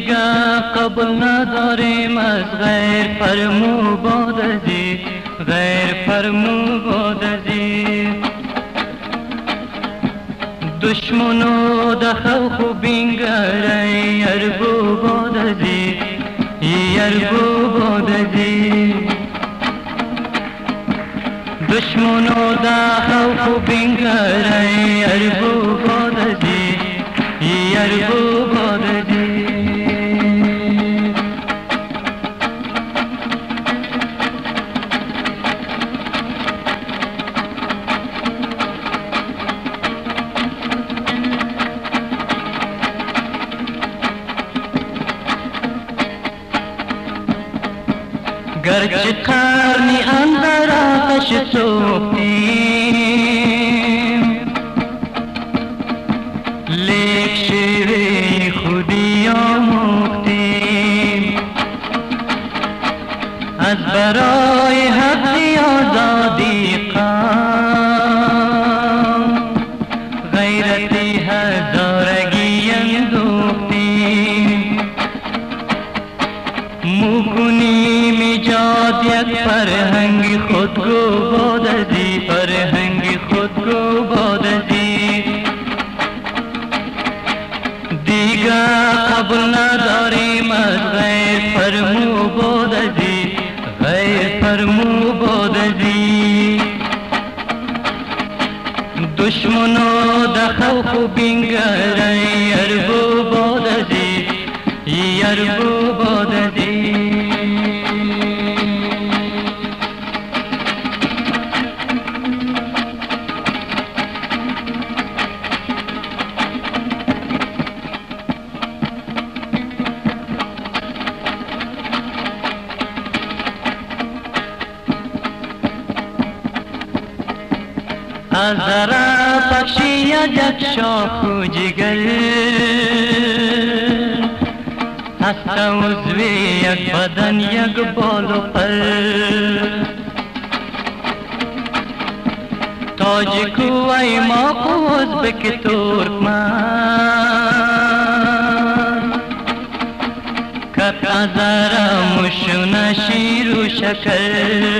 دیگر قبول نداریم از غیر فرمو باد ازی، غیر فرمو باد ازی. دشمنو دخو خو بینگره یربو باد ازی، یربو باد ازی. دشمنو دخو خو بینگره یربو باد ازی، یربو باد ازی. گرچه قرنی اندر آتش سوختیم، لیک شیوه خودی آموختیم. از برای حق آزادی قام، غیرتی هزارگی اندوختیم. موکنیم ایجاد یک فرهنگ خودگو باد ازی، فرهنگ خودگو باد ازی. دیگر قبول نداریم از غیر فرمو باد ازی، غیر فرمو باد ازی. دشمنو دخو خو بینگره یربو باد ازی، یربو باد ازی. از ذره بخشی یک شاخ و جگر، هست عضوی یک بدن یک بال و پر. تاجیک و ایماق و ازبک ترکمن، کت از ذره مشونه شیر و شکر.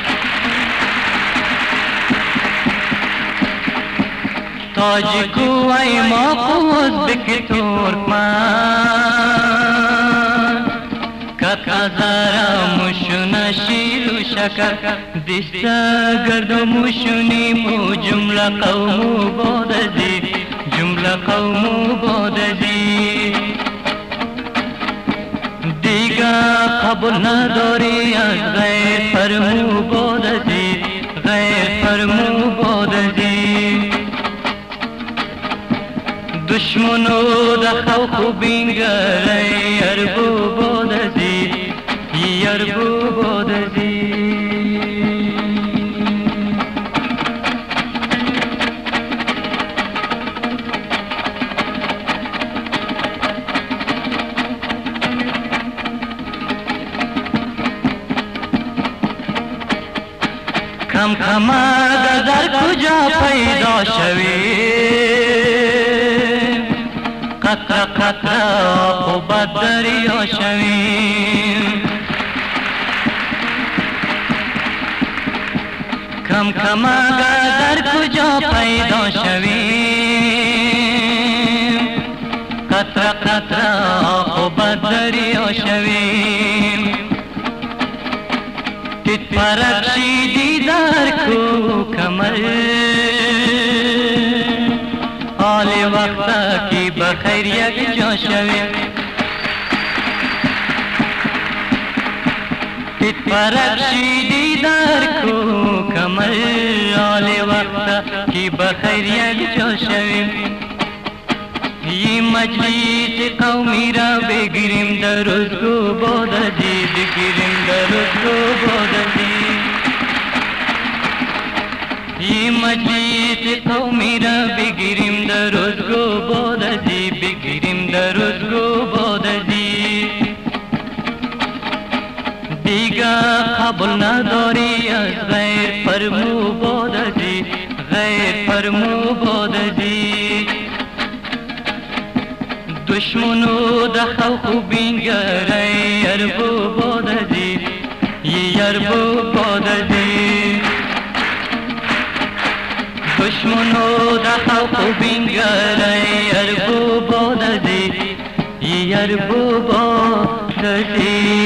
تاجیک و ایماق و ازبک ترکمن، کت ازاره مشونه شیر و شکر. دسته گرد و مشونیم و جمله قومو باد ازی، جمله قومو باد ازی. دیگر قبول نداری از غیر فرمو باد ازی، غیر فرمو باد ازی. دشمنو دخو خو بینگره یربو باد ازی، یربو باد ازی. کم کم اگر در کجا پیدا شوی، قطره قطره آب و دریا شویم. کم کم اگر در کجا پیدا شویم، قطره قطره آب و دریا شویم. تیت پرکشیدی در کو کمر، حال وقتا کی بخیر یک جا شویم. تیت پرکشیدی در کو کمر، حال وقتا کی بخیر یک جا شویم. یہ مجلس قومی را بگیریم در روزگو باد ازی، بگیریم در روزگو باد ازی. یہ مجلس قومی را بگیریم در روزگو باد ازی، بگیریم در روزگو باد ازی. دیگر قبول نداری از غیر فرمو باد ازی، غیر فرمو باد ازی. دشمنو دخو خوبین گره یربو باددی یربو باددی دشمنو دخو خوبین گره یربو باددی یربو باددی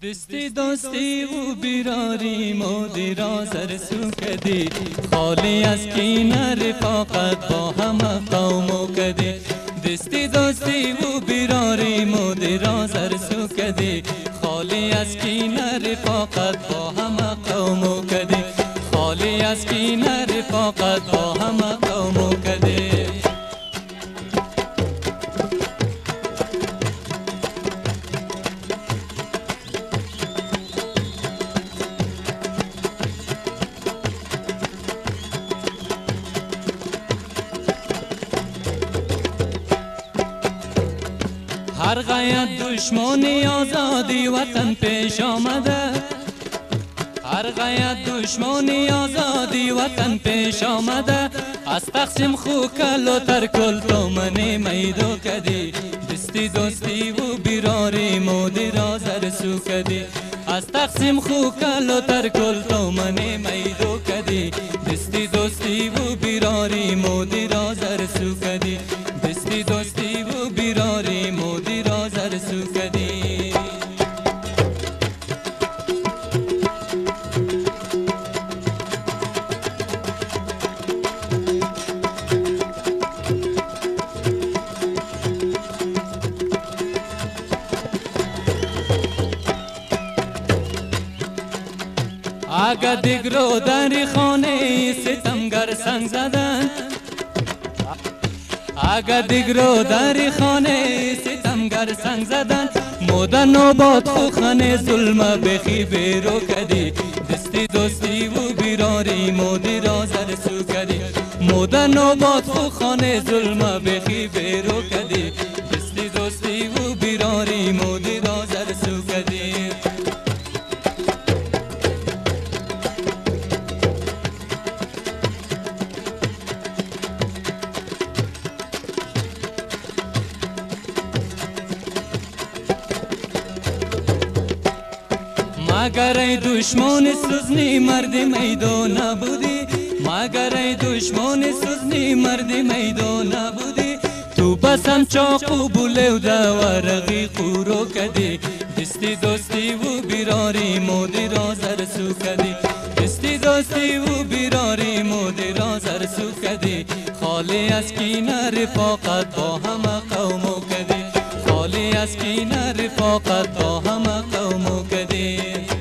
دستی دستی و بیراریم و دیرازر سو کدی خالی از کینه رفاقت با همه قوم و کدی دستی دستی و بیراریم و دیرازر سو کدی خالی از کینه رفاقت با همه قوم و کدی خالی از کینه رفاقت با همه قوم و کدی هر غایت دشمنی آزادی وطن پیش آمده هر غایت دشمنی آزادی وطن پیش آمده از تقسیم خو کل و ترکل تو منی میدو کدی دستی دوستی و بیراری مودی رازر سو کدی از تقسیم خو کل و ترکل تو منی میدو کدی دستی دوستی و بیراری مودی رازر سو کدی دستی دوستی و بیراری مودی رازر سو کدی آگه دیگرو در خانه ستمگر سنگ زدن آگه دیگرو در خانه ستمگر سنگ زدن مودا نوبات خو خانه ظلم بخی بیرو کدی دستی دوستی و بیراری مودی رازر سو کدی مودا نوبات خو خانه ظلم بخی بیرو کدی دستی دوستی و بیراری مودی رازر سو کدی مگر ای دشمن سوزنی مرد میدان نبودی مگر ای دشمن سوزنی مرد میدان نبودی تو بسم چاقو بوله و ورقی خورو کدی دستی دوستی و بیراری مودی رازر سو کدی دستی دوستی و بیراری مودی رازر سو کدی خالی از کینه رفاقت با همه قوم کدی خالی از کینه رفاقت با همه قوم کدی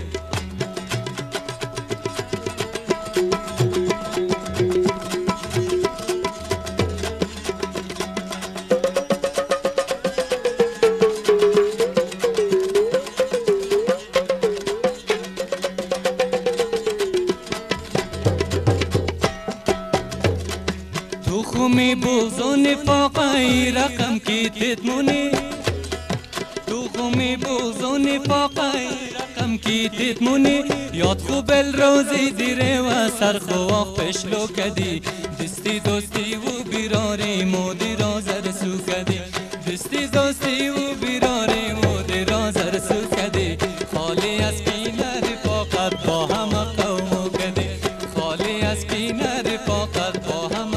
می بغض و نفاقای رقم کی تدمونی تو خومی بغض و نفاقای رقم کی تدمونی یاد خوب الروزی دیره و سرخواق پشلو کدی دستی دوستی و بیراری مودی رازر سو کدی دستی دوستی و بیراری مودی رازر سو کدی خالی از کینه رفاقت با همه قوم کدی خالی از کینه رفاقت با همه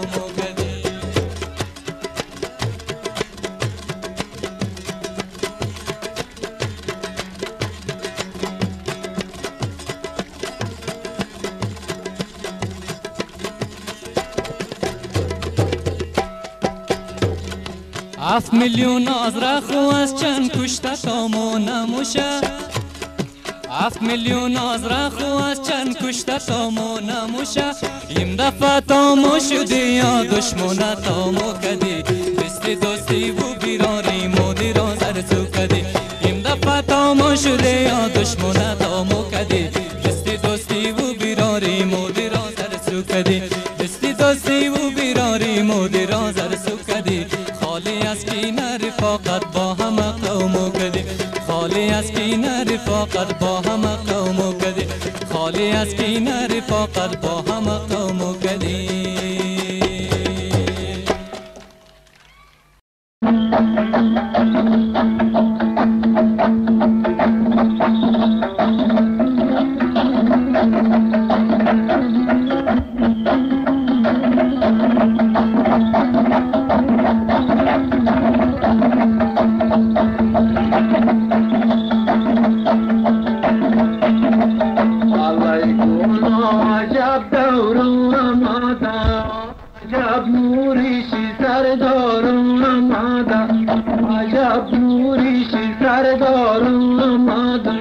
هفت میلیون از رخو از چند کشته تامو نموشه هفت میلیون از رخو از چند کشته تامو نموشه این دفعه تامو شدی یا دشمن تامو کدی دستی دوستی و بیراری مودی رازر سو کدی این دفعه تامو شدی یا دشمن تامو کدی دستی دوستی و بیراری مودی رازر سو کدی دستی دوستی و بیراری مودی رازر سو کدی خالی از کینه رفاقت با همه قوم کدی خالی از کینه رفاقت با همه قوم کدی خالی از کینه رفاقت با همه قوم کدی Thank you. عجب دور آمده عجب نوریشی سردار آمده عجب نوریشی سردار آمده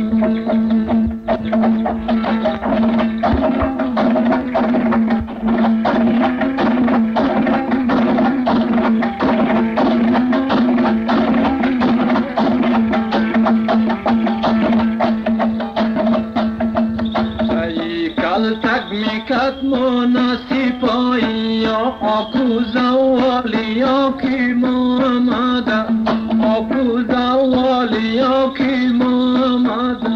مناسبایی آکو زوالی آکی محمد آکو زوالی آکی محمد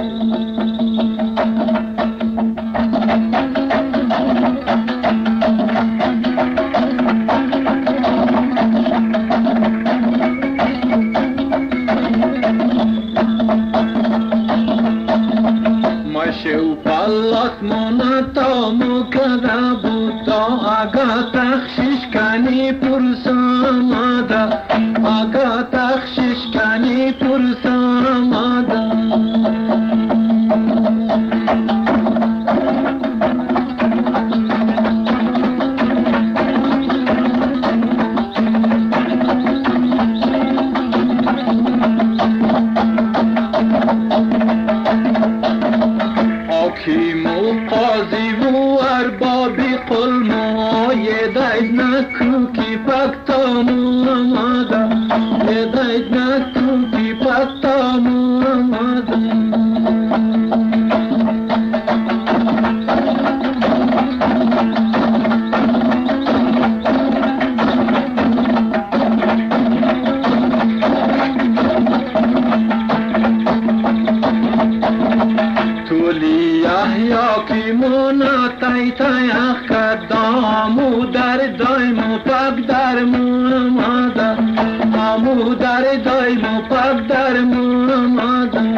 مشو پلاس منتا مکده بودا اگه تخشش کنی پرسامده اگه تخشش کنی پرسامده حکیم قاضی و ارباب قلما یه دید نکو کی پکتام آمده یه دید نکو کی پکتام آمده کی مونا تای تای اخ دامو در دایمو پاک در مومادا دامو در دایمو پاک در مومادا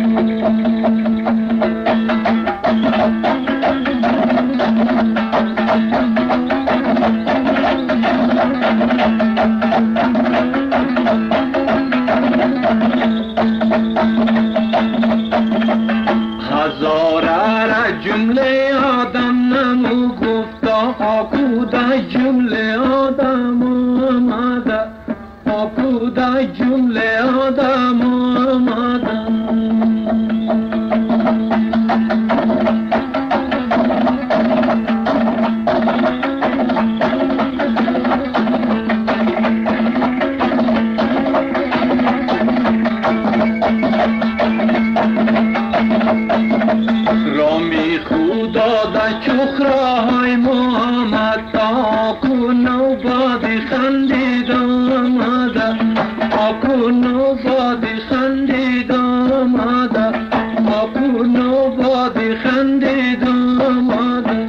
هزاره جمله آدم نمو گفتا آکو دا جمله آدم آمده آکو دا جمله آدم آمده رامی خدا دا چخراهای محمد آکو نوبادی خندید آمده آکو نوبادی خندید آمده آکو نوبادی خندید آمده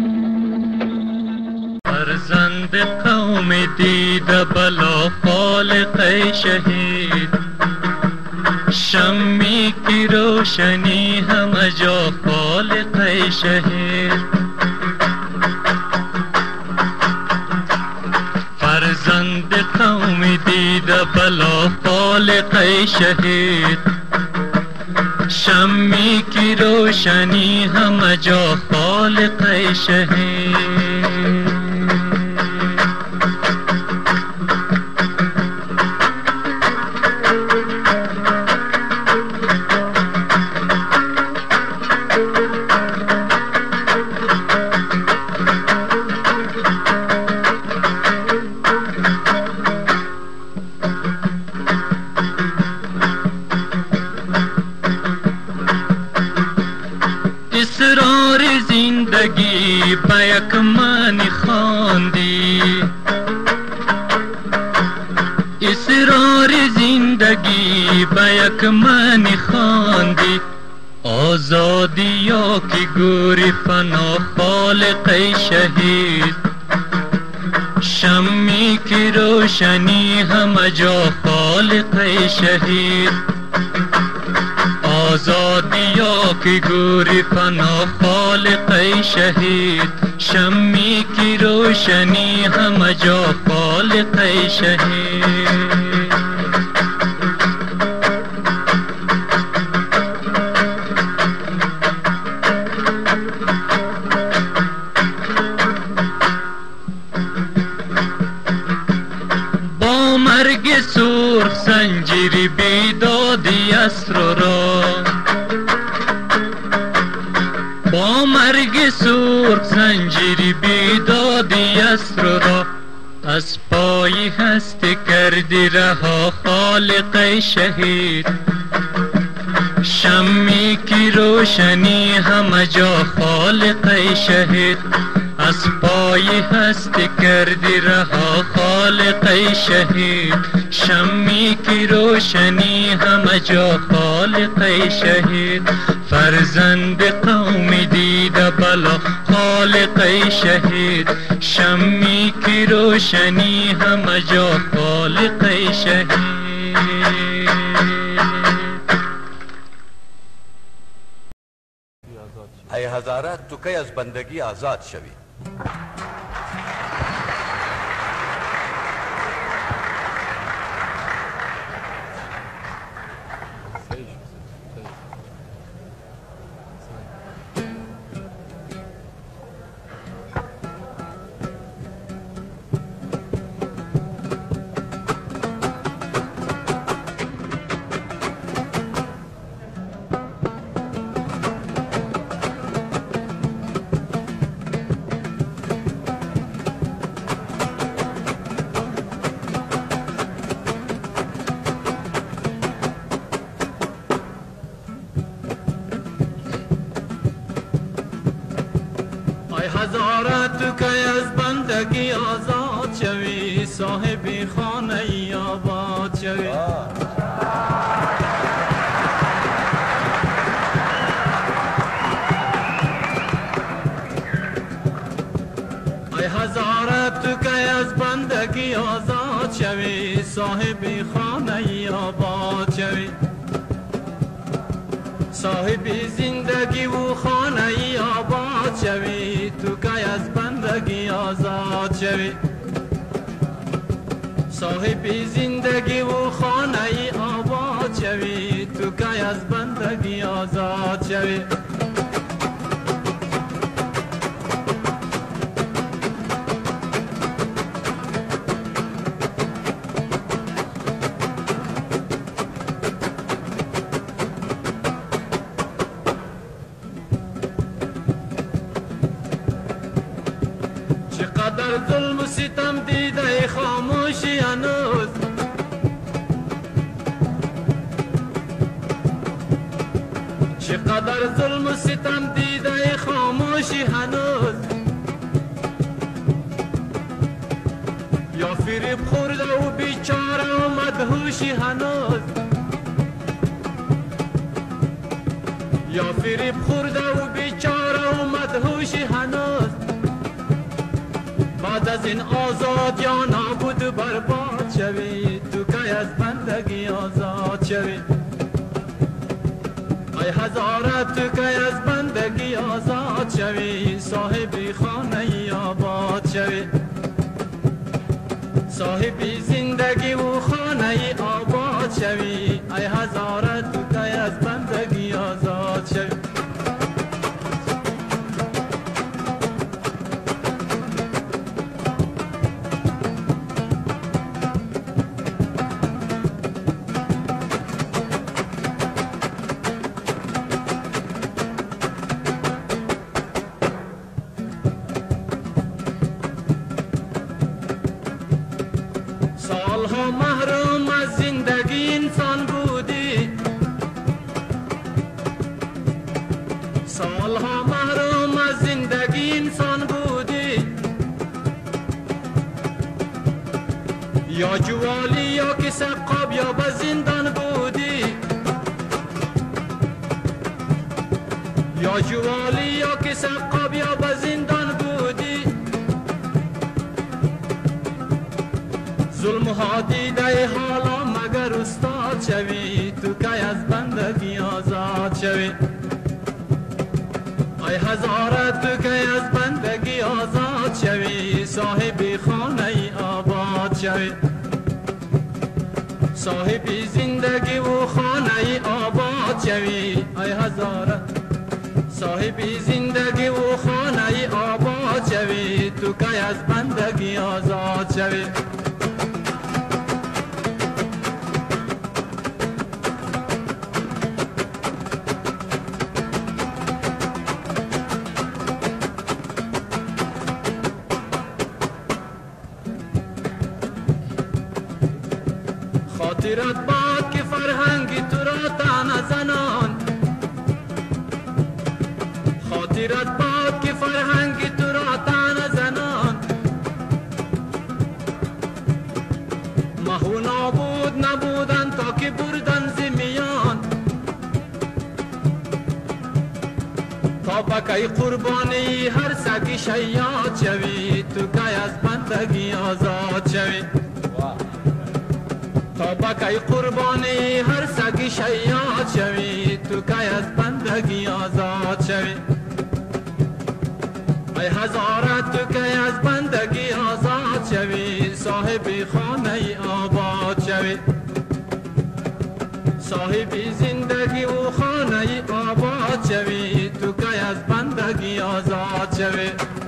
فرزند قوم دیده بلا خالق شهید شمی کی روشنی هم جا خالق شهر فرزند قوم دیده بلا خالق شهر شمی کی روشنی هم جا خالق شهر اسرار زندگی به یک معنی خواندی اسرار زندگی به یک معنی خواندی آزادی یا کی گوری فنا خالق شهید شمی کی روشنی هم جا خالق شهید آزادی یا کی گوری فنا خالق شهید شمی کی روشنی هم جا خالق شهید تا مرگ سرخ زنجیری بیدادی اسرا از پای هست کردی رها خالق شهید شمی کی روشنی همه جا خالق شهید از پای هست کردی رها خالق شهید شمی کی روشنی همه جا خالق شهید فرزند قومی دیده بلا خالق شهید شمی کی روشنی همه جا خالق شهید. ای هزاره تو کی از بندگی آزاد شوی؟ هزاره تو که از بندگی آزاد شوی صاحب خانه ای آباد شوی ای هزاره تو که از بندگی آزاد شوی صاحب خانه ای آباد شوی صاحب زندگی و خانه ای آباد شوی تو که از بندگی آزاد شوی صاحب زندگی و خانه ای آباد شوی تو که از بندگی آزاد شوی چقدر ظلم و ستم دیده خاموشی هنوز چقدر ظلم و ستم دیده خاموشی هنوز یا فریب خورده و بیچاره و مدهوشی هنوز یا فریب خورده و بیچاره و مدهوشی هنوز بعد از این آزاد یا نابود و برباد شوی تو که از بندگی آزاد شوی ای هزاره تو که از بندگی آزاد شوی صاحب خانه ای آباد شوی صاحب زندگی و خانه ای آباد شوی ای هزاره تو که از بندگی آزاد شوی سالها محروم از زندگی انسان بودی سالها محروم از زندگی انسان بودی یا جوالی یا که سقاب یا به زندان بودی یا جوالی یا که سقاب یا به زندان بودی ظلم ها دیده حالا مگر استاد شوی تو که از بندگی آزاد شوی ای هزاره تو که از بندگی آزاد شوی صاحب خانه ای آباد شوی صاحب زندگی و خانه ای آباد شوی ای هزاره صاحب زندگی و خانه ای آباد شوی تو که از بندگی آزاد شوی خاطرت باد که فرهنگ تو را تن زنان، خاطرت باد که فرهنگ تو را تن زنان. محو نابود نبودن تا که بردن زمیان، تا بکی قربانی هر سگی شیاد شوی، تو که از بندگی آزاد شوی. تا بکی قربانی هر سگی شیاد شوی، تو که از بندگی آزاد شوی. ای هزارت تو که از بندگی آزاد شوی، صاحب خانه آباد شوی. صاحب زندگی و خانه آباد شوی، تو که از بندگی آزاد شوی.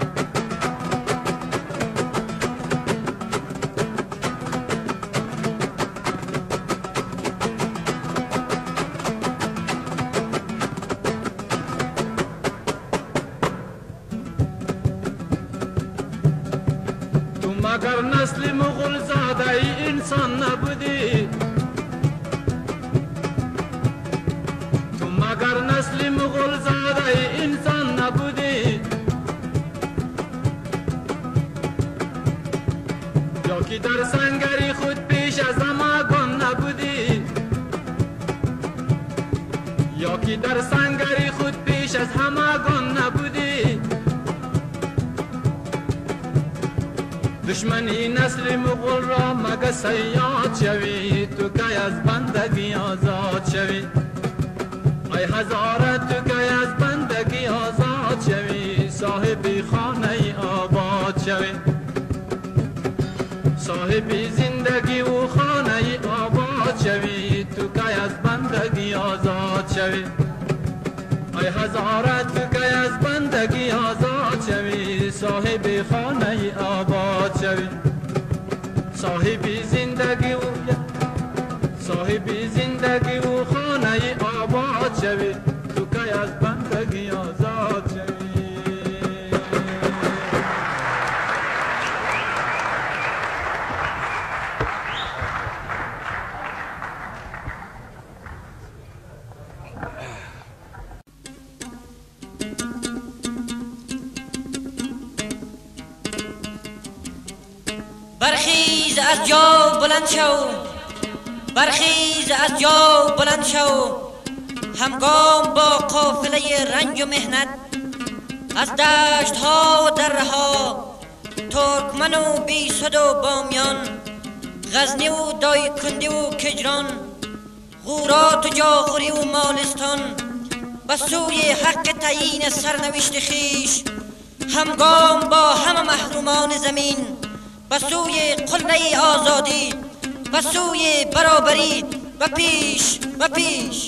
مگر نسل مغل زاده ای انسان نبودی، تو مگر نسل مغل زاده ای انسان نبودی. یا که در سنگری خود پیش از همگان نبودی، یا که در سنگری خود پیش از همگان نبودی. دشمنی نسل مغول را مگه سیاد شوی، تو که از بندگی آزاد شوی. ای هزارت تو که از بندگی آزاد شوی، صاحب خانه آباد شوی. صاحب زندگی و خانه آباد شوی، تو که از بندگی آزاد شوی. ای هزارت تو که از بندگی آزاد شوی، صاحب خانه آباد شوی. صاحب زندگی و صاحب زندگی و خانه آباد شوی، تو که از بندگی آزاد شوی. برخیز از جا بلند شو، برخیز از جا بلند شو، همگام با قافله رنج و مهنت از دشت ها و دره ها، ترکمن و بیسد و بامیان، غزنی و دایکندی و کجران، غورات و جاغوری و مالستان، به سوی حق تعیین سرنوشت خیش همگام با همه محرومان زمین به سوی قله آزادی، به سوی برابری و پیش و پیش.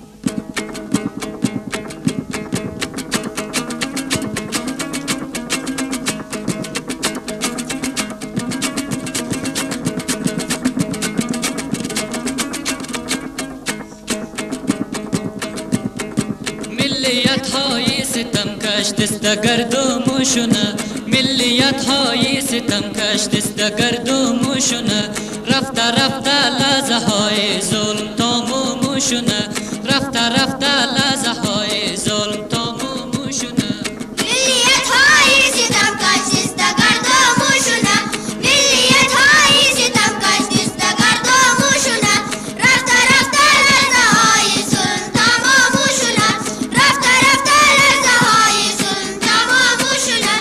ملیت های ستم کش دست گردومشونه، ملیت های ستم کش دست گردومشونه، رفته رفته لحظه های ظلم تمومشونه، رفته رفته لحظه های ظلم تمومشونه. ملیت های ستم کش دست گردومشونه، ملیت های ستم کش دست گردومشونه، رفته رفته لحظه های ظلم تمومشونه، رفته رفته لحظه های ظلم تمومشونه.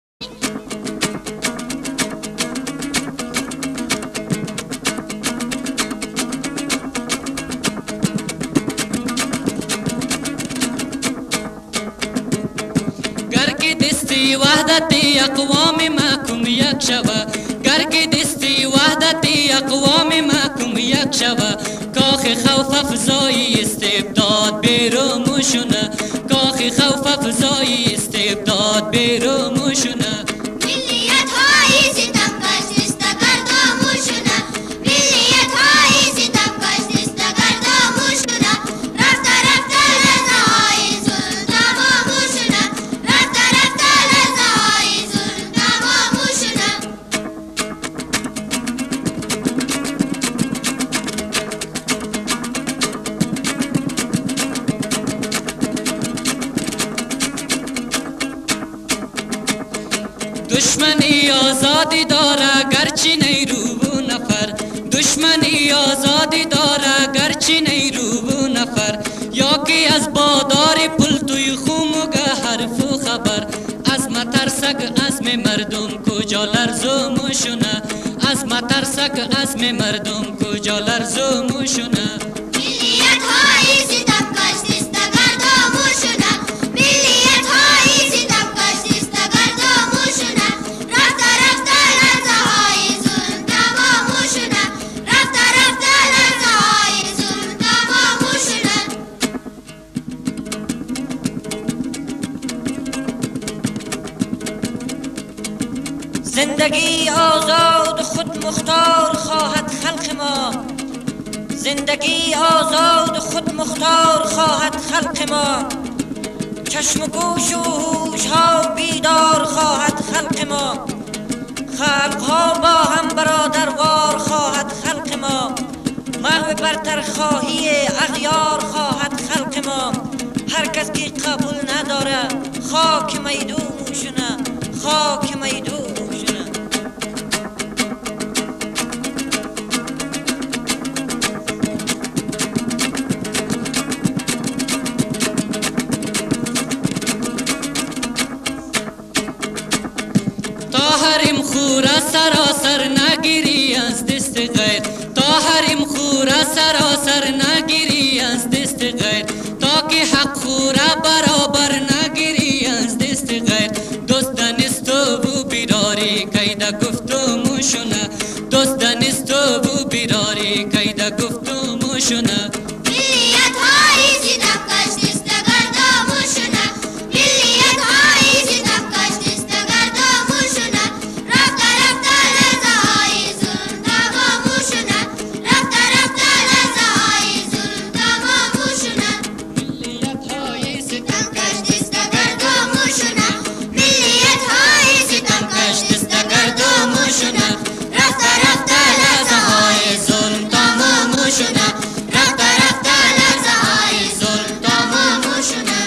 دستی وحدتی اقوام محکوم یک شوه، گرگ دستی وحدتی اقوام محکوم یک شوه، کاخ خوف افزای استبداد بیرومشونه، کاخ خوف افزای استبداد بیرومشونه. ملیت های ستم کش دست گردومشونه، ملیت های ستم کش دست گردومشونه، رفته رفته لحظه های ظلم تمومشونه، رفته رفته لحظه های ظلم تمومشونه. دشمنی آزادی داره گرچه نیرو و نفر، دشمنی آزادی داره گرچه نیرو و نفر، یا که از بادار پل توی خومگه حرف و خبر، از مترسک عزم مردم کجا لرزو موشونه، از مترسک عزم مردم کجا لرزو موشونه. ملیت های ستم کش دستگرد موشونه، ملیت های ستم کش دستگرد موشونه، رفته رفته لرزه های ظلم تمام موشونه، رفته رفته لرزه های ظلم تمام موشونه. زندگی آزاد خود مختار خواهد خلق ما، زندگی آزاد خود مختار خواهد خلق ما، چشم و گوش و هوش ها بیدار خواهد خلق ما، خلق ها با هم برادروار خواهد خلق ما، محو برتر خواهی اغیار خواهد خلق ما. هر کس که قبول نداره خاک میدونشونه، خاک میدونشونه. حریم خورا سراسر نگیری از دست غیر، تا حریم خورا سراسر نگیری از دست غیر، تا که حق خورا برابر نگیری از دست غیر. دوست دانستو بو بیداری کیدا گفتو موشونه، دوست دانستو بو بیداری کیدا گفتو موشونه. ملیت های ستم کش دستگرد موشونه، ملیت های ستم کش دستگرد موشونه، رفته رفته لرزه های ظلم تمام موشونه، رفته رفته لرزه های ظلم تمام موشونه. ملیت های ستم کش دستگرد موشونه، ملیت های ستم کش دستگرد موشونه، رفته رفته لرزه های ظلم تمام موشونه، رفته رفته لرزه های ظلم تمام موشونه.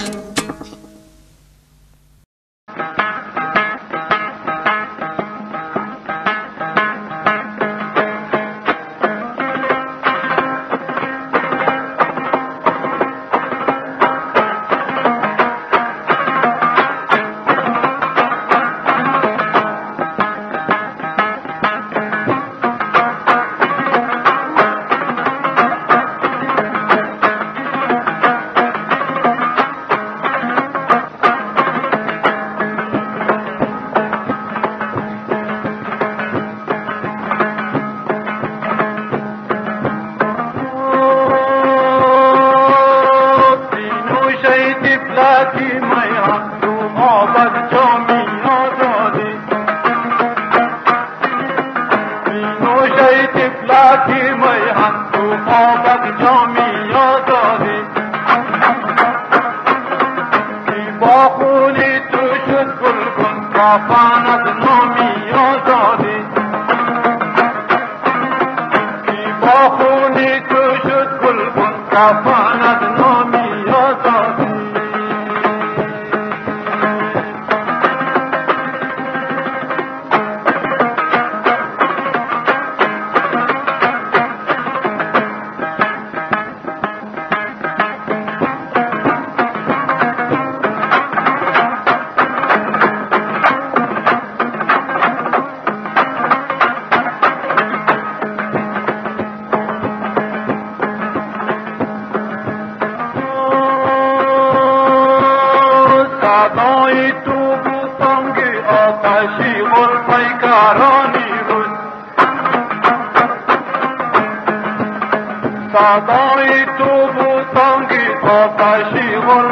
صدای تو بوسانگی آتشی غل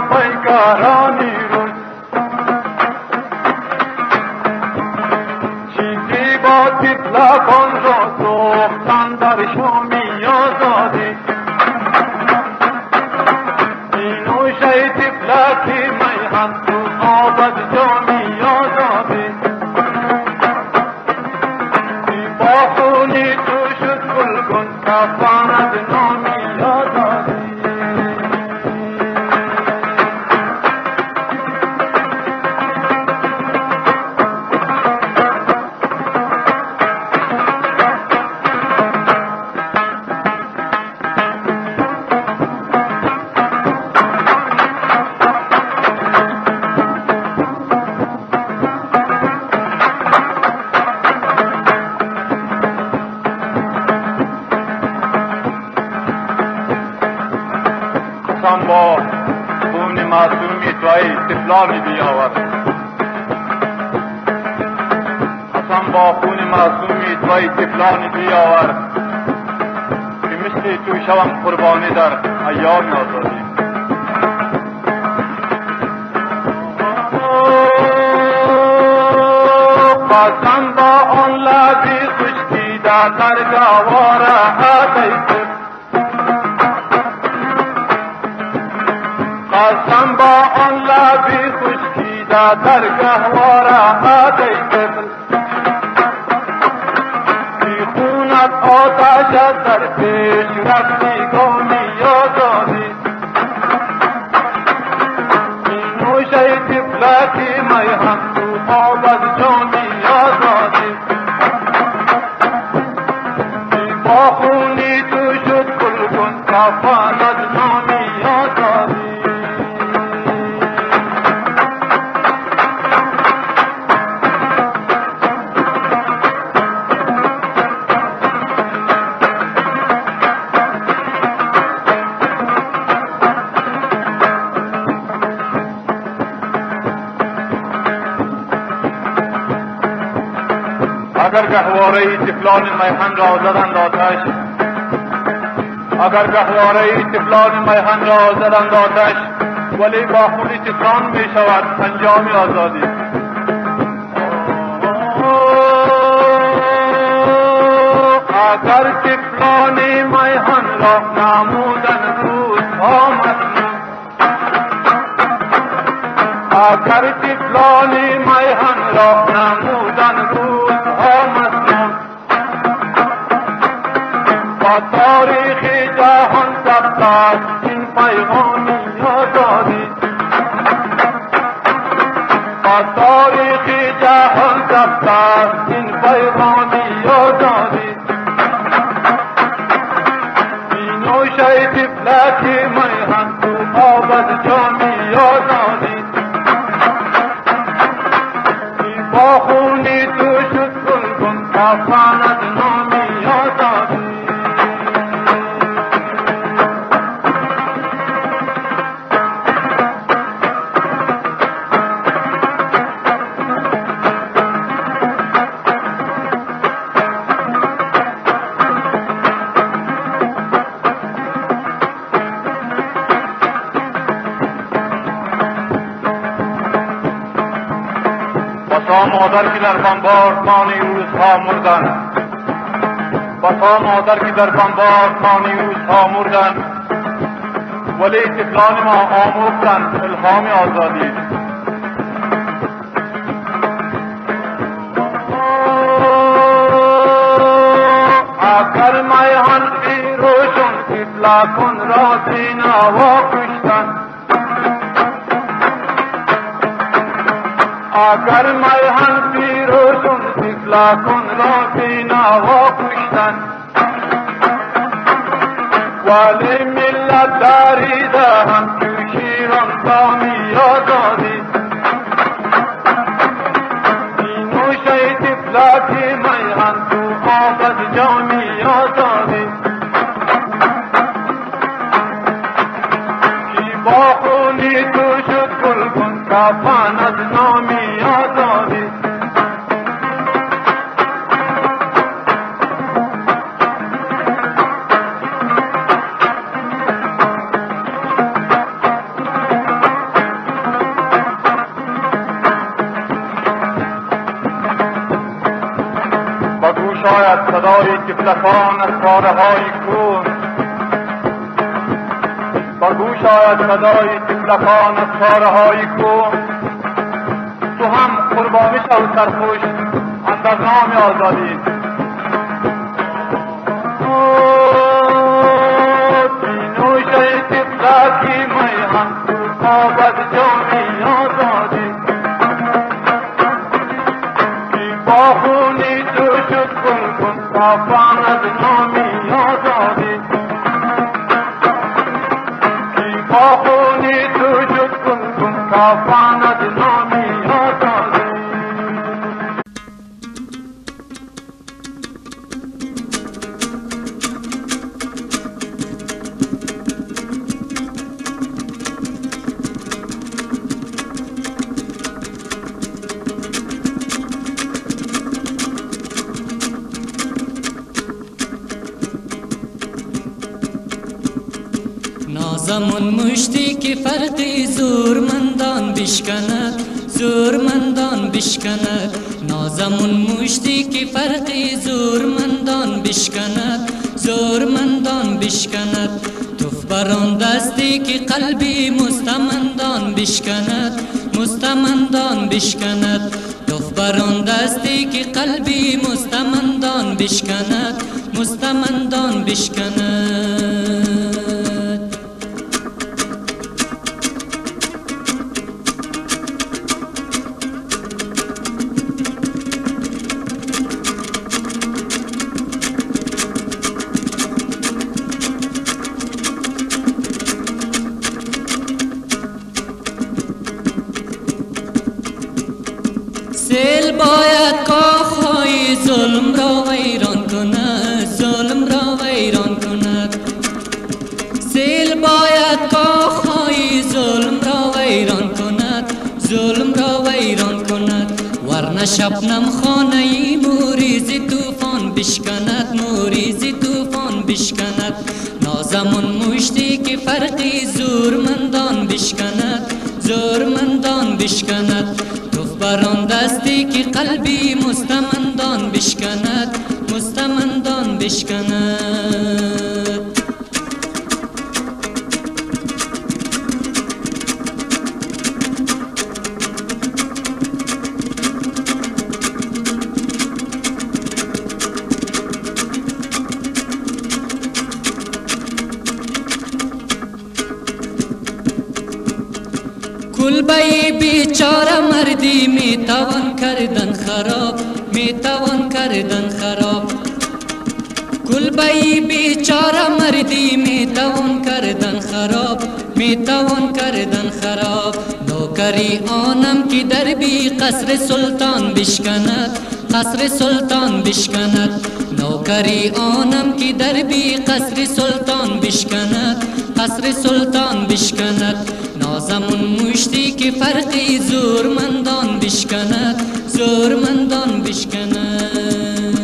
پیکرانی روز چیزی با تفلکان را سوختن در شامی آزادی اینوشه تفلکی میهن تو آبد جامی آزادی با خونی تو شد گلگون کفاند نامی آزادی طفلانی بیاورد. حسن با خون معصومی توی طفلانی بیاورد که مثل تو شوم قربانی در ایام آزادی. قسم با آن لبی خشکیده در گواره حدیث، قسم با آن لبی خشکیده در گواره حدیث، بی خونت آتش در پیش رفتگانی آزادی. می نوشه طفلکی میهم تو آب از جانی آزادی. با خونی تو شد گلگون کفن از نامی آزادی. اگر گهواره طفلان میهن را زدند آتش، اگر گهواره طفلان میهن را زدند آتش، ولی با خون طفلان می شود انجام آزادی. اگر طفلان میهن را نمودن روزها مسنون، اگر طفلان میهن را نمودن روزها مسنون، با تاریخ جهان ثبت است این پیغامی آزادی. با تاریخ جهان ثبت است این پیغامی آزادی. می نوشه طفلکی میهن تو آب از جامی آزادی. با خونی تو شد گلگون کفن از نامی آزادی. بسا مادر که در بمباردمانی روزها مردن، بسا مادر که در بمباردمانی روزها مردن، ولی طفلان ما آموختند الهام آزادی. اگر میهن بیروشون طفلکون را زینه‌ها کشتند، اگر میهن پیروشون طفلکون را زینه‌ها کشتند، ولی ملت دریده هم تو شیران دامی آزادی. می نوشه طفلکی میهن تو آب از جامی آزادی. کی با خونی تو شد گلگون کفن از نامی آزادی. با گوش آید صدای طفلکان از پاره‌های کوه، با گوش آید صدای طفلکان از پاره‌های کوه. تو هم قربانی شو سرخوش اندر نام آزادی. بینوشه طفلکی میهن تو آب از جامی آزادی. کی با خونی تو شد گلگون کفن از نامی آزادی. کی با خونی تو شد گلگون کفن از نامی آزادی. نازمون مشتی که فرقی زورمندان بشکند زورمندان بشکند نازمون مشتی که فرقی زورمندان بشکند زورمندان بشکند توف بران دستی که قلبی مستمندان بشکند مستمندان بشکند توف بران دستی که قلبی مستمندان بشکند مستمندان بشکند سیل باید کاخهای ظلم را ویران کند ظلم را ویران کند سیل باید کاخهای ظلم را ویران کند ظلم را ویران کند ورنه شبنم خانه موریز طوفان بشکند موریز طوفان بشکند نازمون مشتی که فرقی زورمندان بشکند زورمندان بشکند بران دستی که قلبی مستمندان بشکند مستمندان بشکند کلبه بیچاره مردی میتوان کردن خراب میتوان کردن خراب کلبه بیچاره مردی میتوان کردن خراب میتوان کردن خراب نوکری آنم که در بی قصر سلطان بشکند قصر سلطان بشکند نوکری آنم که در بی قصر سلطان بشکند قصر سلطان بشکند نازمون مشتی که فرقی زورمندان بشکند زورمندان بشکند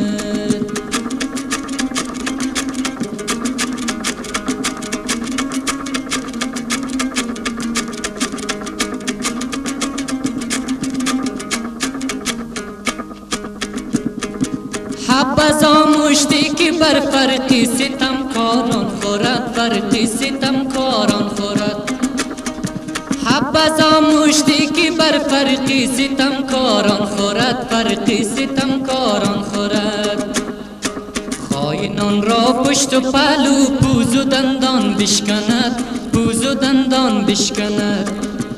حبذا مشتی که بر فرقی ستم کاران خورد فرقی ستم کاران خورد حبذا مشتی که بر فرقی ستم کاران خورد فرقی ستم کاران خورد خائنان را پشت و پلو پوز و دندان بشکند پوز و دندان بشکند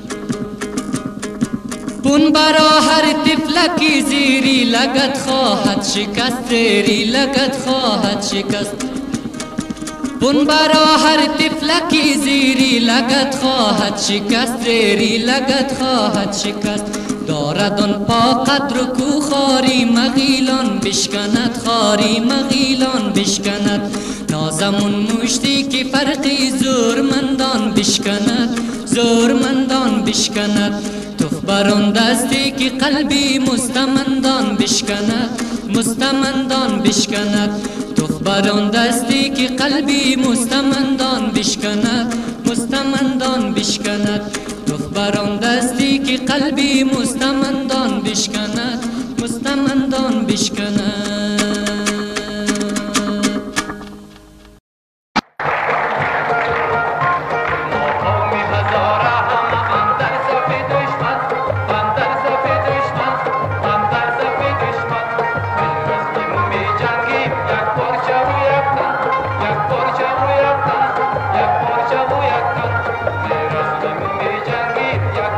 پون برا هر طفلکی زیری لگت خواهد شکست زیری لگت خواهد شکست پون برا هر طفلکی زیری لگت خواهد شکست زیری لگت خواهد شکست دارد آن پا قدر و کو خاری مغیلان بشکند خاری مغیلان بشکند نازمون مشتی که فرقی زورمندان بشکند زورمندان بشکند توف بران دستی که قلبی مستمندان بشکند مستمندان بشکند توف بران دستی که قلبی مستمندان بشکند مستمندان بشکند توف بران دستی که قلبی مستمندان بشکند مستمندان بشکند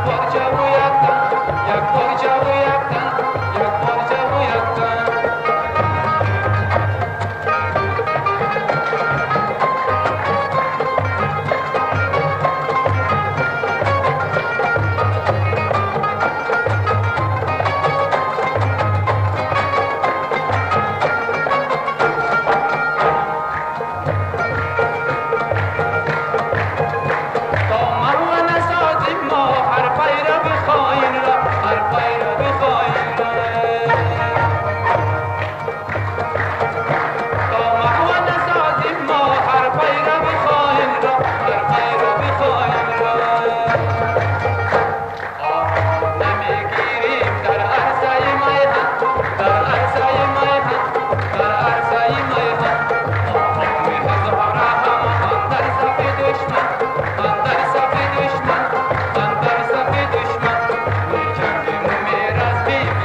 یک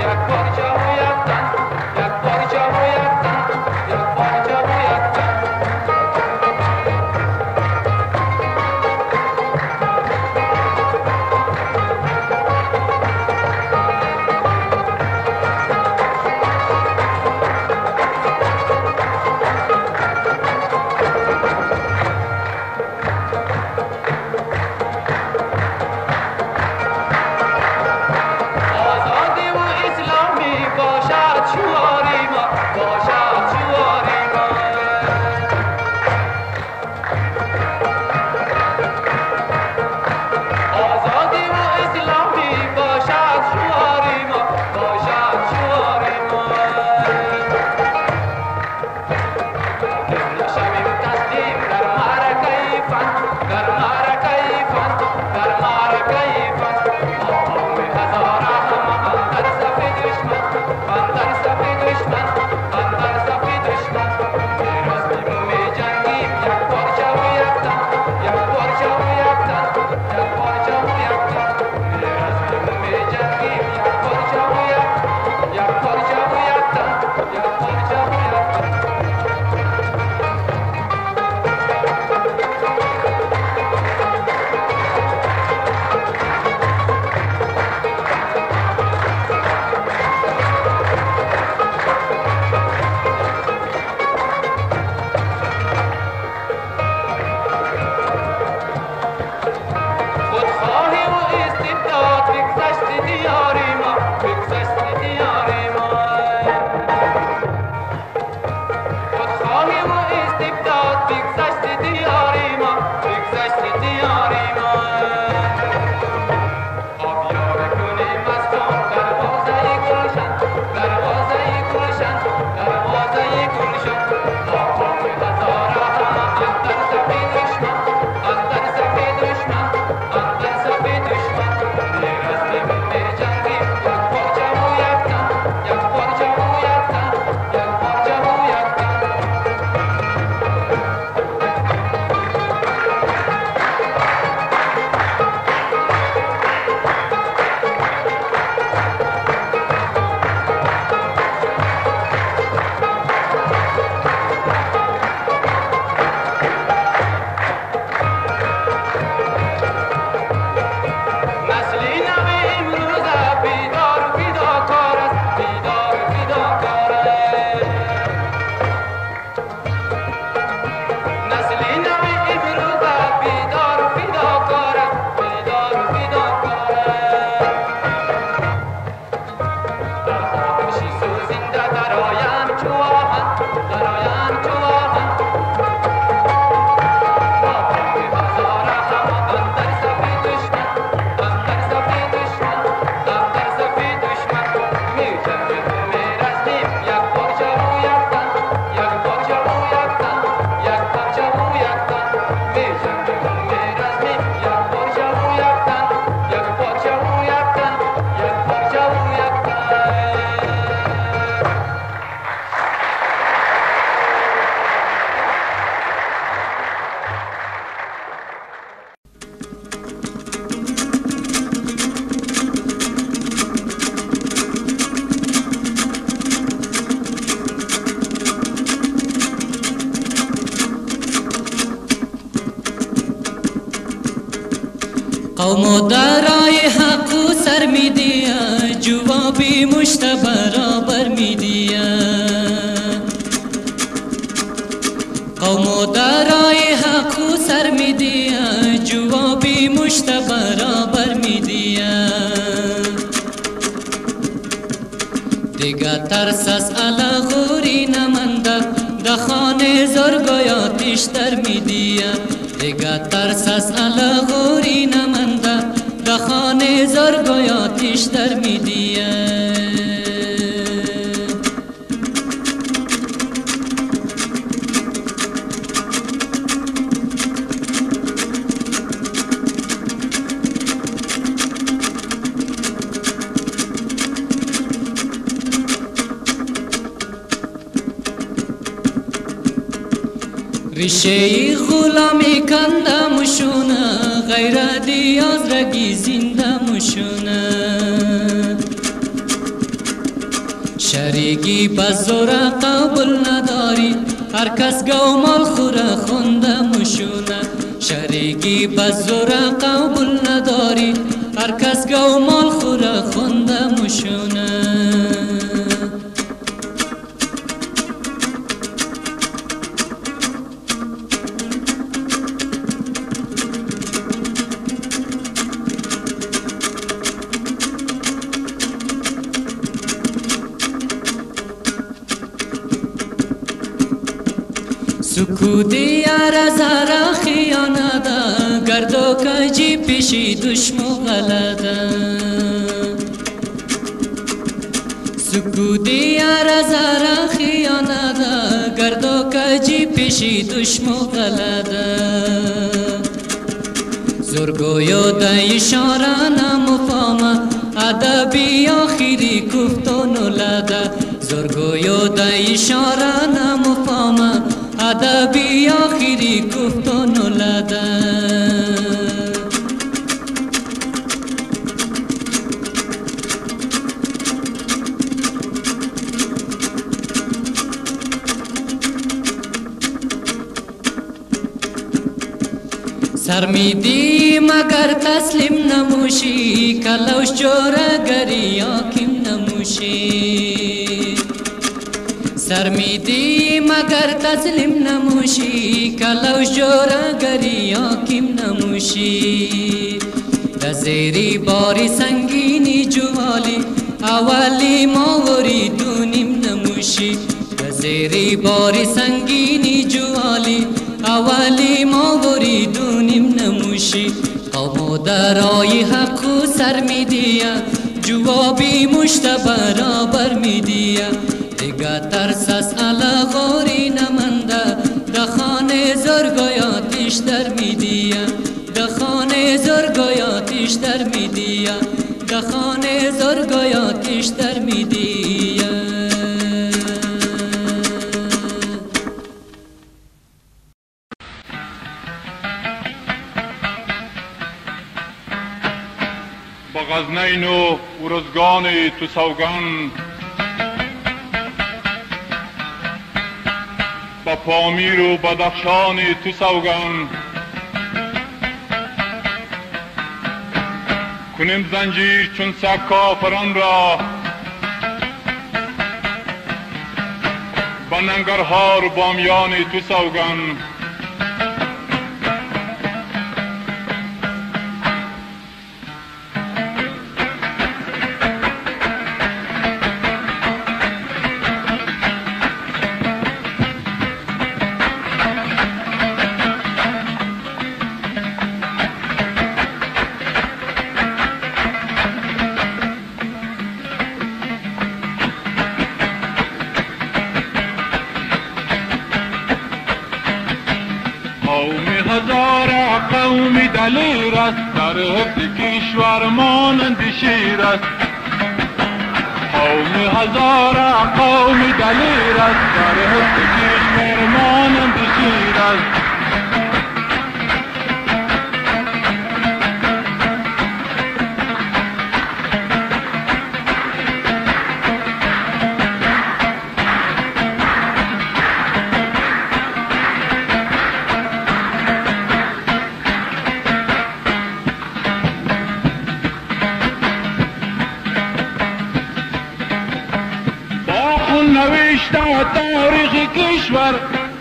قوم درای حق و سر می دیا جوابی مشت برابر می دیا قوم درای حق و سر می دیا جوابی مشت برابر می دیا دیگه ترس از علا غوری نمانده دخانه زرگایاتش در می دیا دیگه ترس از علا غوری نمانده دخانه زرگایاتش در می دیا ریشه غلامی کنده مشونه غیرتی از رگی زنده مشونه شریکی بزور قبول نداری، هر کس گو مال خوره خونده مشونه. شریکی بزور قبول نداری، هر کس گو مال خوره خونده مشونه. سکوتی یار زارا خیانه ده، گردو کجی پیشی دشمو غلده. سکوتی یار زارا خیانه ده، گردو کجی پیشی دشمو غلده. زرگویو ده اشاره نمفامه، ادبی آخری کفتون لده. زرگویو ده اشاره نمفامه، ادبی آخری کفتون لده. سر میدی مگر تسلیم نموشی، کلوش جوره گری آکیم نموشی. سر میدی مگر تسلیم نموشی، کلوش جوره گری آکیم نموشی. دزیری باری سنگینی جوالی، اولی ماوری دونیم نموشی. دزیری باری سنگینی جوالی، اولی ماوری دونیم نموشی. قوم درای حق و سر میدیا، جوابی مشت برابر میدیا. دیگه ترس از غوری نمنده، دخانه زرگایاتیش در میدیا. دخانه زرگایاتیش در میدیا. دخانه زرگایاتیش در میدیا. با غزنین و ارزگان تو سوگان، با پامیر و بدخشان تو سوگان، کنیم زنجیر چون سگ کافران را، با ننگرهار و بامیان تو سوگان. قومی دلیر است، در حفظ کشور مانند شیر است. قومی هزاره قومی دلیر است، در حفظ کشور مانند شیر است. نوشته تاریخ کشور،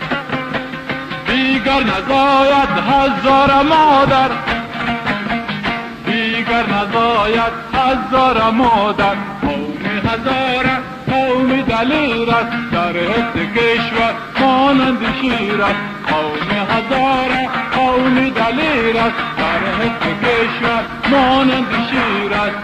دیگر نزاید هزار مادر. دیگر نزاید هزار مادر. قومی هزاره قومی دلیر است، در حفظ کشور مانند شیر است. قومی هزاره قومی دلیر است، در حفظ کشور مانند شیر است.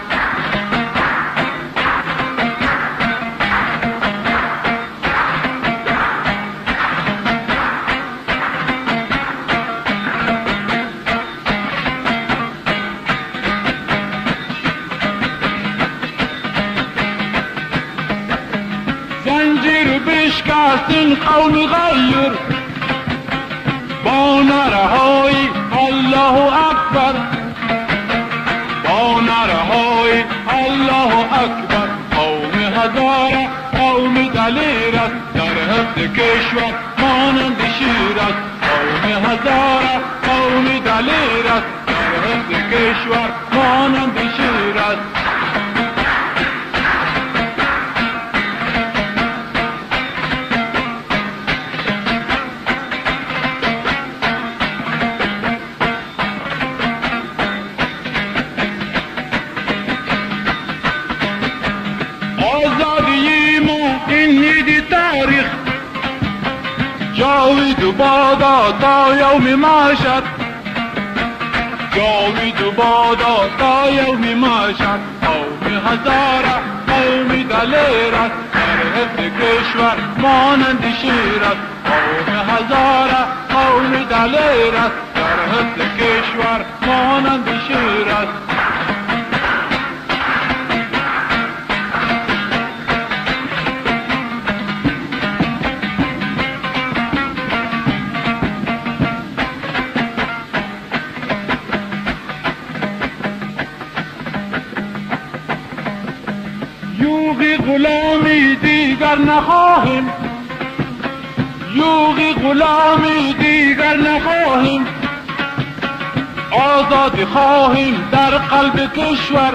زنجیر بشکست این قوم غیر، با نرهای الله اکبر. با نرهای الله اکبر. قوم هزاره قوم دلیر است در حفظ کشور مانند شیر است. قوم هزاره قوم دلیر است در حفظ کشور مانند شیر است. جاوید بادا تا یوم محشر، جاوید بادا تا یوم محشر. قوم هزاره قوم دلیر است در حفظ کشور مانند شیر است. قوم هزاره قوم دلیر است در حفظ کشور مانند شیر است. یوغی غلامی دیگر نخواهیم، یوغی غلامی دیگر نخواهیم. آزادی خواهیم در قلب کشور،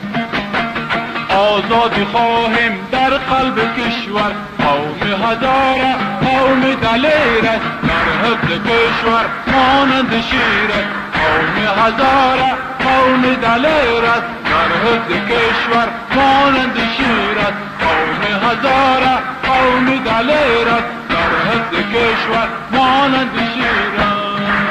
آزادی خواهیم در قلب کشور. قوم هزاره قوم دلیر است در حفظ کشور مانند شیر است. قوم هزاره قوم دلیر است در حفظ کشور مانند شیر است. قوم هزاره قوم دلیر است در حفظ کشور مانند شیر است.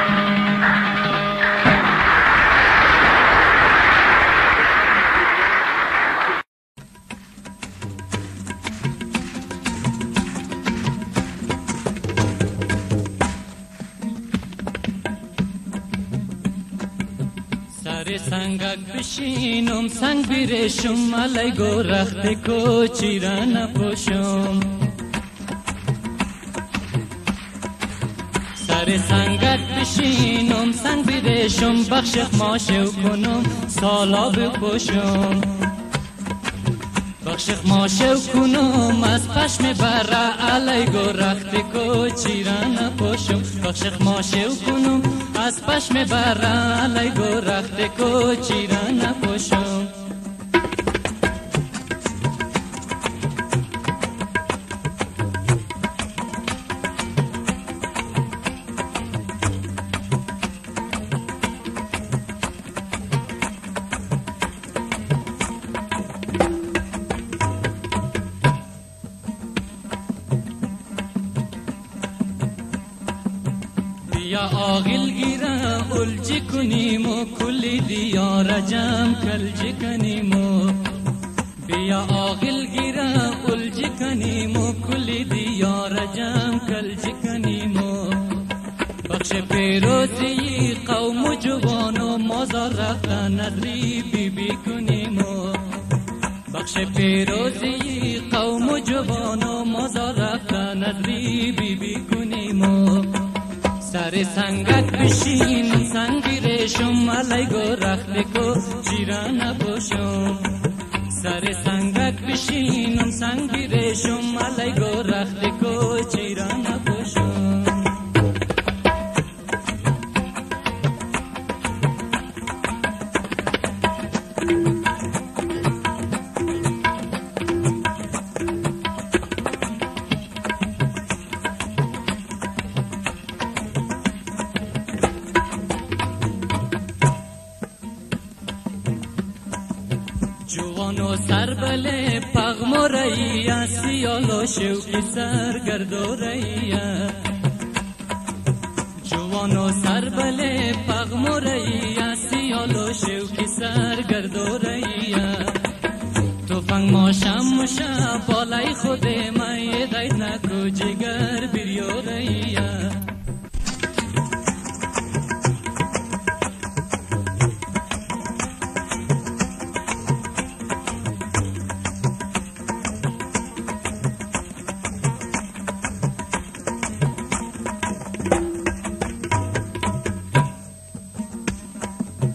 سر سنگک بشینم سنگ بیرشم علی گو رخت کوچی را نپوشم. سر سنگک بشینم سنگ بیرشم بخش ماشو کنم سالا بپوشم. بخش ماشو کنم از پشم برا علی گو رخت کوچی را نپوشم. بخش ماشو کنم از پشم برا علی گو رخت کوچی را نپوشم. بیا آغل گیرا الجی کنیم و کلی دیار جام کلجی کنیم. بیا آغل گیرا الجی کنیم و کلی دیار جام کلجی کنیم. بخش پیروزی قوم و جوان و مازار رفتا نظری بی بی کنیم. بخش پیروزی قوم و جوان و مازار رفتا نظری بی بی کنیم. سر سنگک بشین سنگی ریشم علی گو رخت کو چیرا نپوشم. سر سنگک بشینم سنگی ریشم علی گو رخت کو چیرا نپوشم. جوانو سر بله پغمو ریا سیالو شوکی سرگردو ریا. جوانو سر بله پغمو ریا سیالو شوکی سرگردو ریا. توفنگ ماشم مشا بالای خود مای داید نکو جگر بیریو ریا.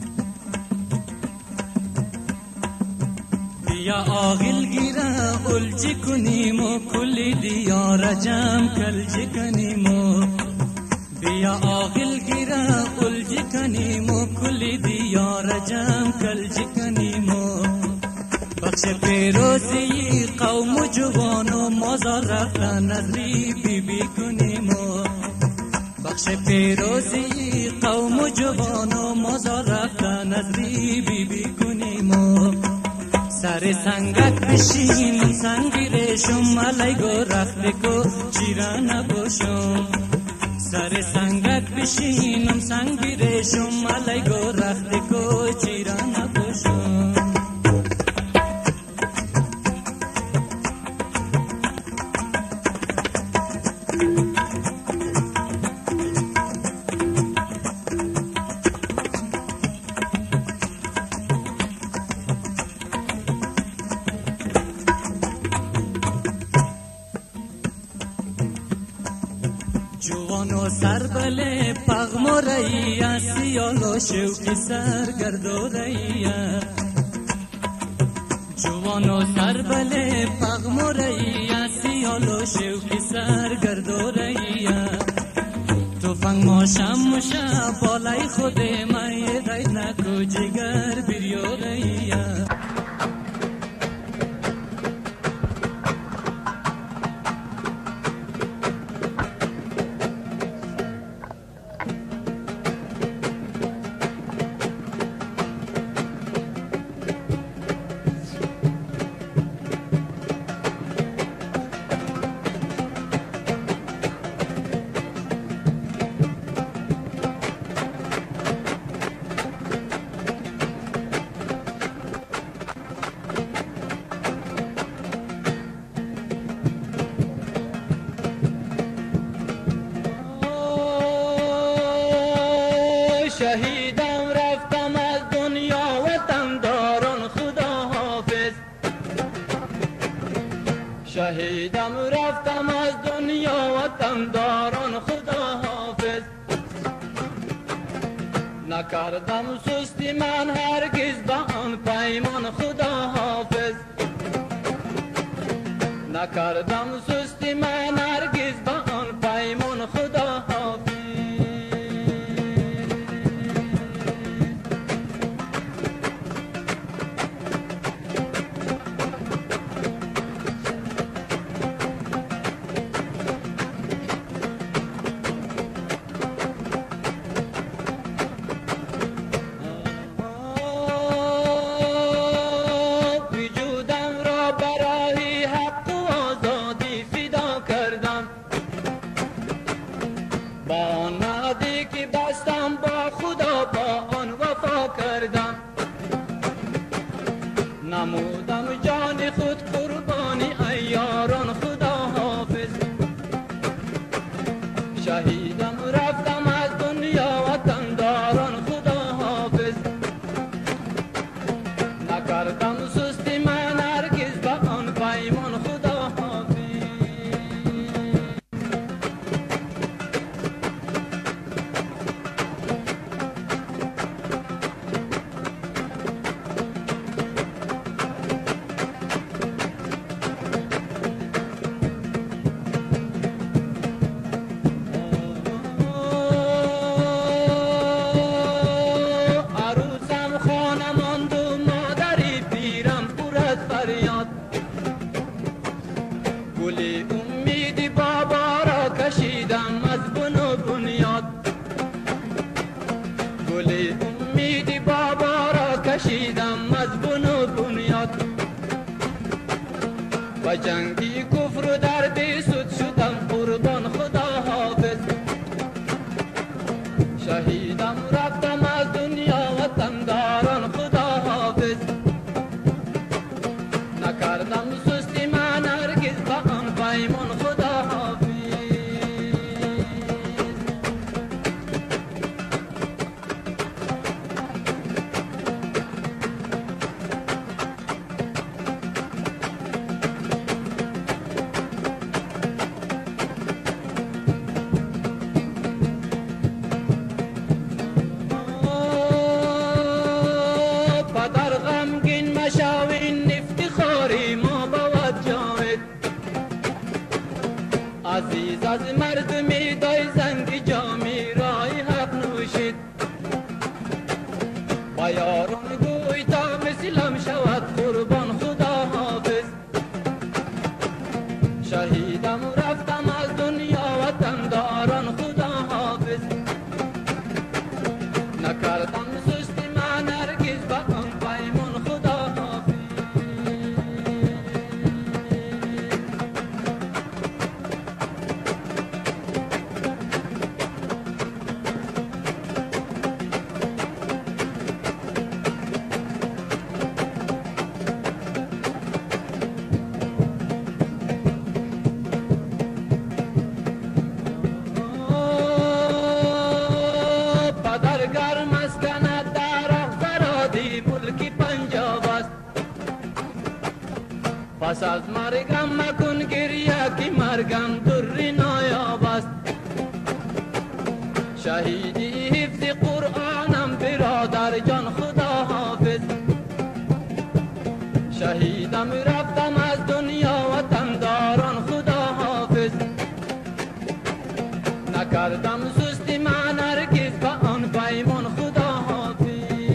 بیا آغل گیرا الجی کنیم و کلی دیار جمع کلجی کنیم و بیا آغل گیرا الجی کنیم و کلی دیار جمع کلجی کنیم و بخش پیروزی قوم و جوان و مازار رفتن نظری بی بی کنیم و بخش پیروزی قوم و جوان و مازار رفتن نظری بی بی کنیم و سر سنگک بشینم سنگی ریشم علی گو رخت کو چیرا نباشم سر سنگک بشینم سنگی ریشم علی گو رخت کو چیرا نباشم جوانو سر بله پغمو ریا سیالو شوکی سر گردو ریا جوانو سر بله پغمو ریا سیالو شوکی سر گردو ریا توفنگ ماشم مشا بالای خود مای غیر نکو جگر بیریو ریا شهیدم رفتم از دنیا وطن داران خدا حافظ شهیدم رفتم از دنیا وطن داران خدا حافظ نکردم سستی من هرگز با آن پیمان خدا حافظ نکردم سستی من هرگز با آن پیمان خدا حافظ با نادی که بستم با خدا با آن وفا کردم نمودم جان خود قربانی ای یاران خدا حافظ شهیدم رفتم از دنیا وطن داران خدا حافظ نکردم سستی من هرگز با آن پیمان خدا حافظ گلی امیدی بابا را کشیدم از بن و بنیاد گلی امیدی بابا را کشیدم از بن و بنیاد و جنگی کفر و در بیسود شدم قربان خدا حافظ شهیدم رفتم از دنیا وطن داران خدا حافظ نکردم سستی من هرگز با آن پیمان خدا حافظ عزیز از مردمی دای زنگ جامی رای حق نوشید با یاران گوی تا مثلم شود قربان خدا حافظ شهیدم و رفتم از دنیا وطن داران خدا حافظ نکردم سستی من هرگز با آن پیمان خدا حافظ پس از مرگم مکن گریه که مرگم در نایاب است شهیدی حفظ قرآنم برادر جان خدا حافظ شهیدم رفتم از دنیا وطن داران خدا حافظ نکردم سستی من هرگز به آن پیمان خدا حافظ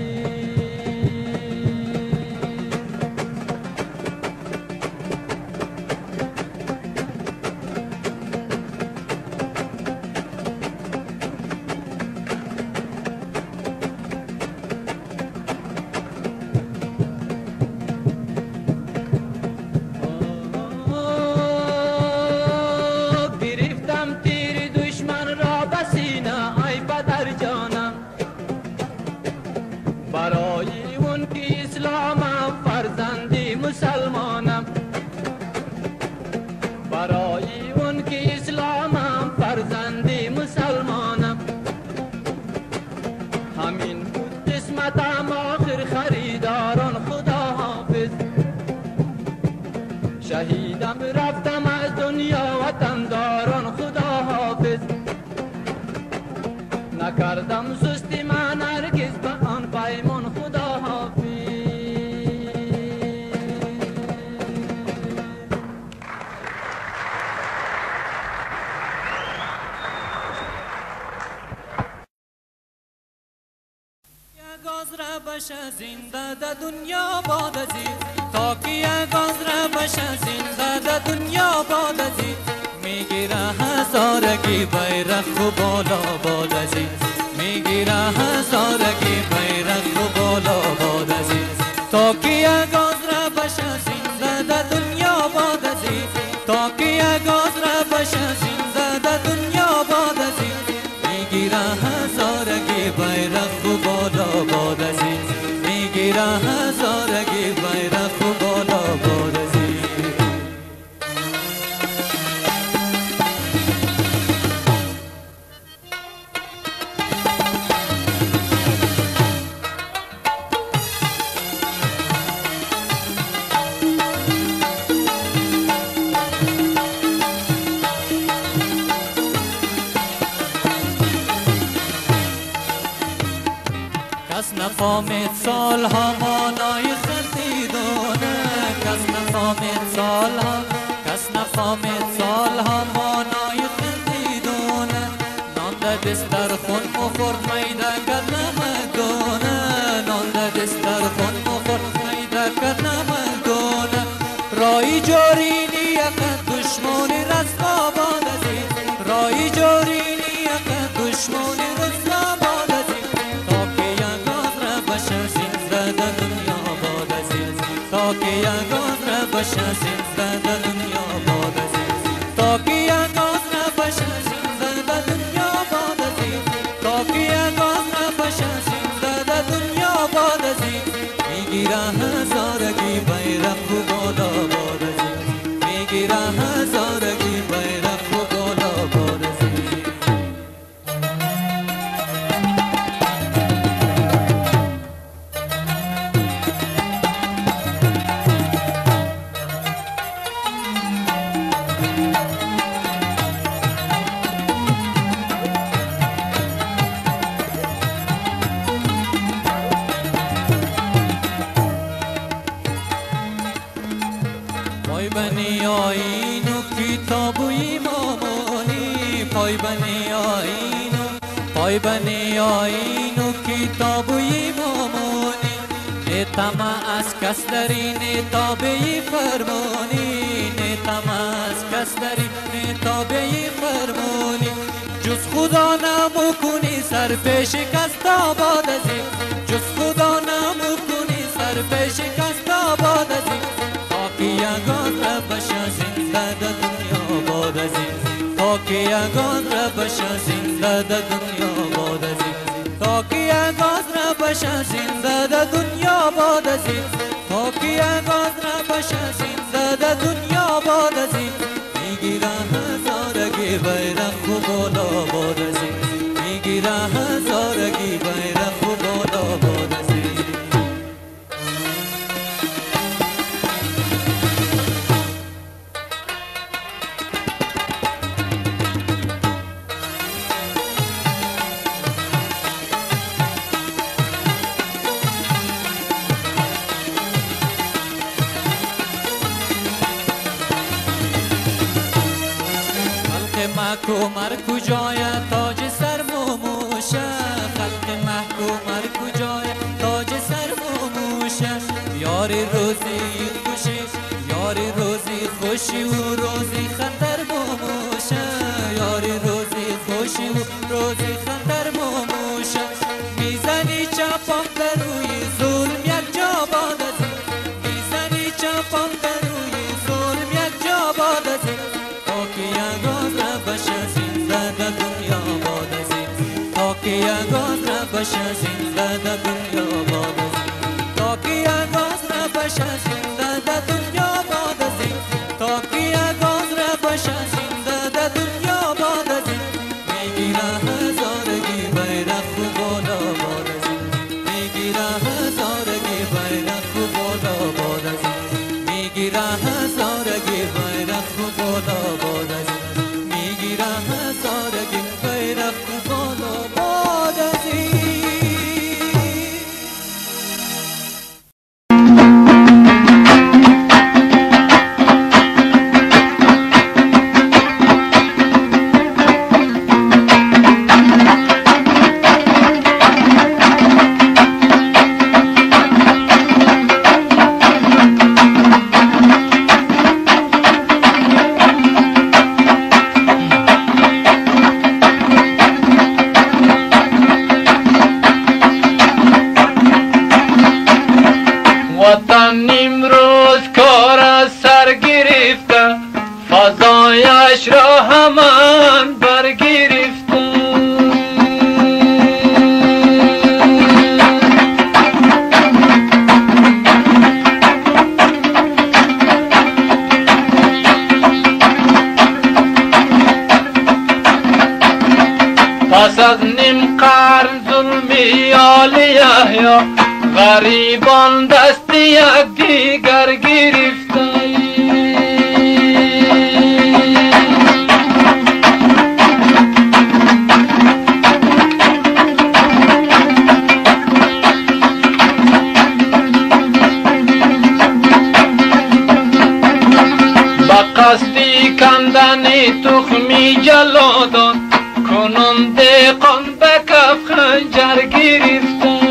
برای اون که اسلامم فرزندی مسلمانم برای اون که اسلامم فرزندی مسلمانم همین بود قسمتم آخر خریداران خدا حافظ شهیدم رفتم از دنیا وطن داران خدا حافظ نکردم سستی من هرگز به آن پیمان خدا حافظ گاز را بشه زنده در دنیا باد ازید تا که گاز را بشه زنده در دنیا باد ازید میگیره هزارگی بیرق و بالا باد ازید میگیره هزارگی بیرق و بالا باد ازید تا که گاز را بشه زنده در دنیا باد ازید تا که گاز را بشه زنده در دنیا باد ازید میگیره هزارگی بیرق و بالا باد ازید میگیره هزارگی بیرق و بالا باد ازید کس نفهمید سالها مانای خندیدونه کس نفهمید سالها کس نفهمید سالها مانای خندیدونه نان در دسترخوان مخورد میده کرد نمکدونه نان در دسترخوان مخورد میده کرد نمکدونه رای جاری نیکت دشمنی رسوا باد ازید رای جاری نیکت دشمنی رسوا باد ازید تا که یگاز را بشه زنده در دنیا باد ازید تا که یگاز را بشه زنده در دنیا باد ازید تا که یگاز را بشه زنده در دنیا باد ازید تا که یگاز را بشه زنده در دنیا باد ازید میگیره هزارگی بیرق و بالا باد ازید میگیره هزارگی بیرق و بالا باد ازید وای بنی آیین و کتاب و ایمام پای بنی آینو پای بنی آینو کتابوی مامونی نیتما از کس داری نیتابی فرمانی نیتما از کس داری نیتابی فرمانی جز خدا نمو کنی سر پیش کس آباد ازی جز خدا نمو کنی سر پیش کس آباد ازی تا که یگان را بشه زنده در دنیا باد ازی تا که یگان را بشه زنده در دنیا باد ازی تا که یگان را بشه زنده در دنیا باد ازی تا که یگان را بشه زنده در دنیا باد ازی میگیره هزارگی بیرق و بالا باد ازی میگیره هزارگی بیرق و بالا باد ازی محکومر کجای تاج سر موموشه خلق محکومر کجای تاج سر موموشه یاری روزی خوشی یاری روزی خوشی و روزی خطر موموشه یاری روزی خوشی و روزی خطر موموشه میزنی چپم در روی ظلم یک جا باد ازی میزنی چپم در روی ظلم یک جا باد ازی تا که یگان را بشه زنده در دنیا باد ازی تا که یگان را بشه زنده در دنیا باد ازی تا که یگان را بشه زنده در دنیا باد ازی تا که یگان را بشه زنده در دنیا باد ازی میگیره هزارگی بیرق و بالا باد ازی میگیره هزارگی بیرق و بالا باد ازی میگیره هزارگی بیرق و بالا باد ازی میگیره هزارگی بیرق و بالا باد ازی وطن امروز کار از سر گرفته فضایش را همان برگرفته پس از نیم قرن ظلمی آل یحیی غریبان دست یک دیگر گرفته با قصدی کندن تخمی جلادان کنون دهقان به کف خنجر گرفته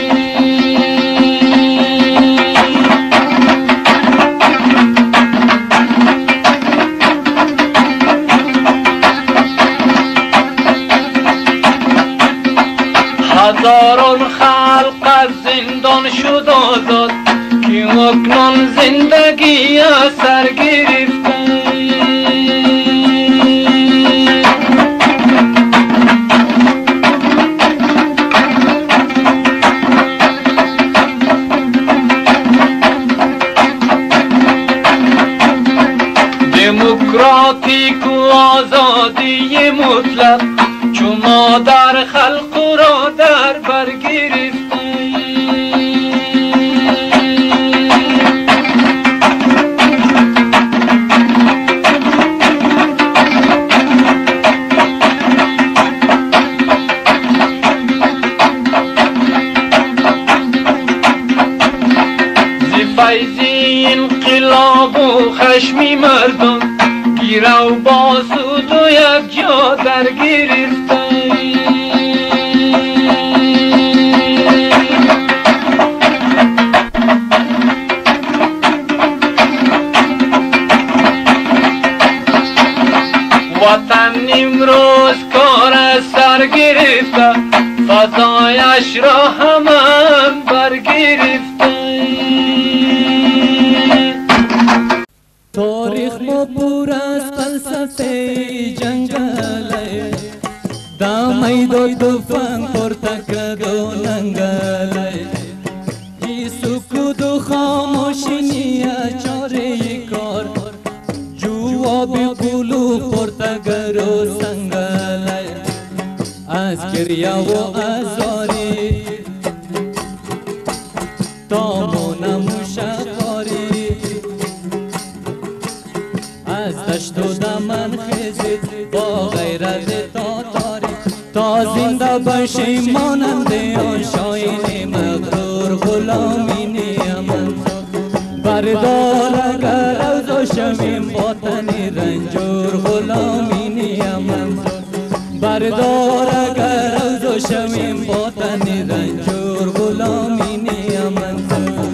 هزاران خلق از زندان شد آزاد که اکنون زندگی از سر گرفته دموکراتیک و آزادی مطلق چون ما در خلق را در بر گرفته ز فیض انقلاب و خشمی مردم میره و باسود و یک جا در گرفته وطن امروز کار سر گرفته فضایش را همان برگرفته تاریخ ما پر از فلسفه جنگل دا میدو توفان پورته کدو ننگل ای سکوت و خاموشی نیا چاره کار جواب قلو پورته گرو سنگل از گریه و ازاری تا منموشه خاری از دشت و دمن خیزید با غیرت تاتاری تا زنده باشی مانند آن شاین مغرور غلامین یمن بردار اگر روزو شویم با تن رنجور غلامین یمن بردار اگر روزو شویم با تن رنجور غلامین یمن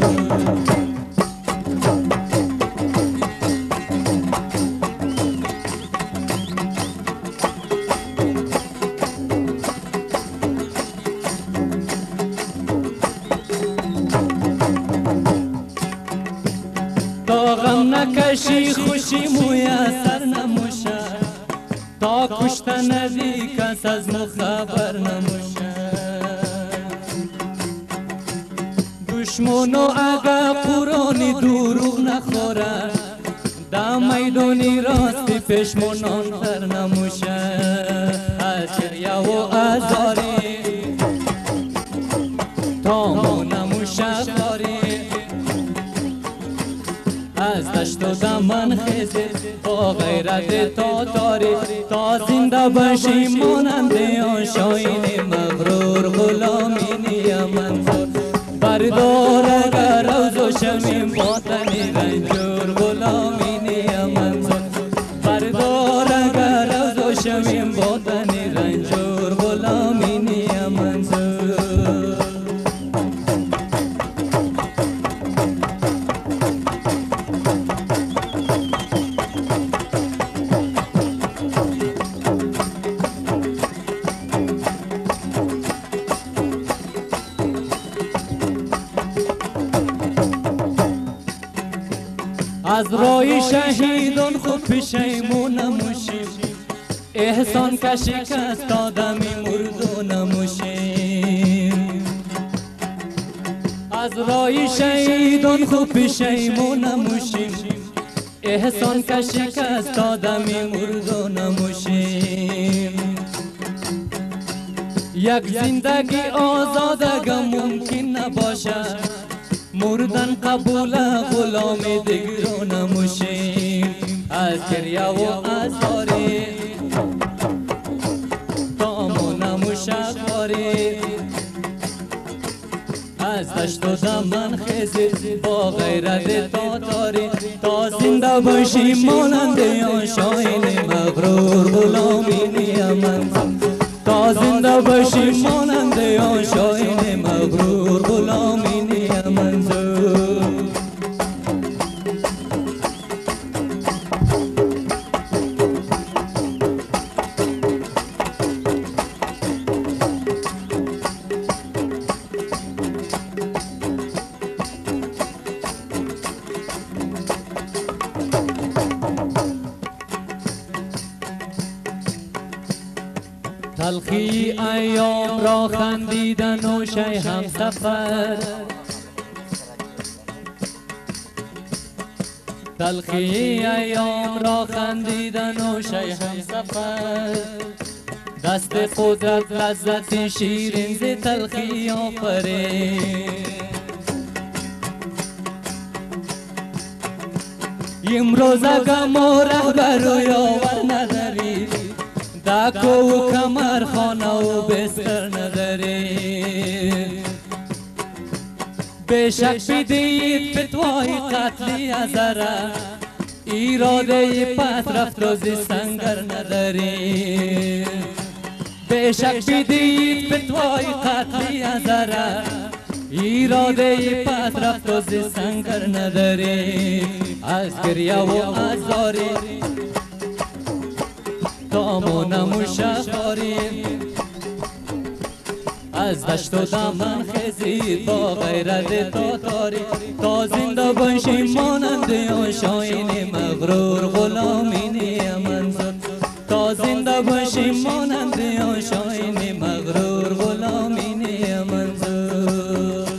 تا غم نکشی خوشی مویسر نموشه تا کشتن ندی کس از مو خبر نموشه دشمنو اگه قرآنی دروغ نخوره دا میدونی راستی پشمونان تر نموشه از گریه و ازاری تا مو نموشه خاری از دشت و دمن خیزید با غیرت تاتاری تا زنده باشی مانند آن شاین مغرور غلامین یمن بردار اگر روزو شویم با تن رنجور غلامین یمن بردار اگر روزو شویم با تن رنجور غلامین یمن از رای شهیدان خوب پشیمون نموشیم احسان که شکست آدمی مردو نموشیم از رای شهیدان خوب پشیمون نموشیم احسان که شکست آدمی مردو نموشیم یک زندگی آزاد اگر ممکن نباشه مردن قبول غلام دیگر نموشیم از گریه و ازاری تا مو نموشه خاری از دشت و دمن خیزید با غیرت تاتاری تا زنده باشی مانند آن شاین مغرور غلامین یمن تا زنده باشی مانند آن شاین مغرور غلامین یمن تلخی ایام را خندیدن و شی هم سفر تلخی ایام را خندیدن و شی هم سفر دست قدرت لذت شیرین ز تلخی آفرید امروز اگه ما رهبر و یاور ندارید داکو و کمر خانه و بستر ندارید بشک بدید فتوای قتلی ازره ایراده پس رفت و زی سنگر نداری بشک بیدید فتوای قتلی ازاره ایراده پس رفت و زی سنگر نداری از گریه و ازاری تامو نموشه خاری از دشت و دامن خزید با غیرت تاتاری تا زنده باشیم مانند آشاین مغرور غلامین منظور تا زنده باشیم مانند آشاین مغرور غلامین منظور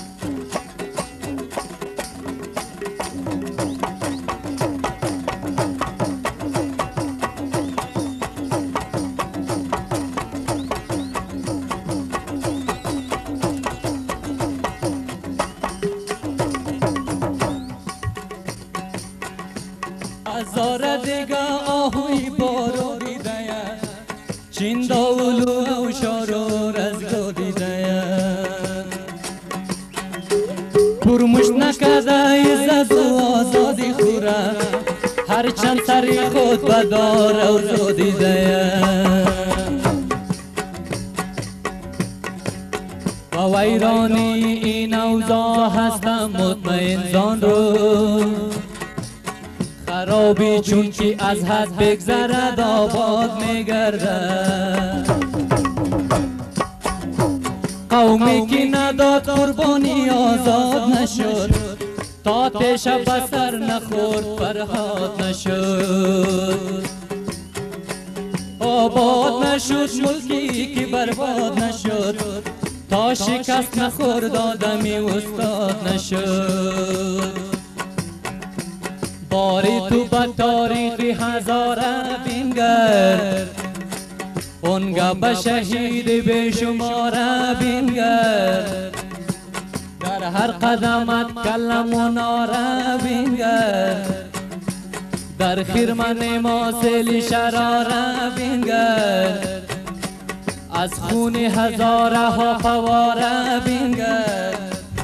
هزار دیگه آهوی بارو دیده چین داولو او شارو رزگو دیده پرموش نکده عزت و آزادی خوره هر چند سری خود بدار او زو دیده و ویرانی این اوضاع هستم مطمئن زان رو خرابی چون که از حد بگذرد آباد میگردد قومی که نداد قربانی آزاد نشد تا تیش بسر نخورد فرهاد نشد آباد نشد ملکی که برباد نشد تا شکست نخورد آدمی استاد نشد باری تو با تاریخی هزاره بینگر اونگا با شهید بیشماره بینگر در هر قدمت کلم و ناره بینگر در خیرمن ما سیل شراره بینگر از خون هزاره ها فواره بینگر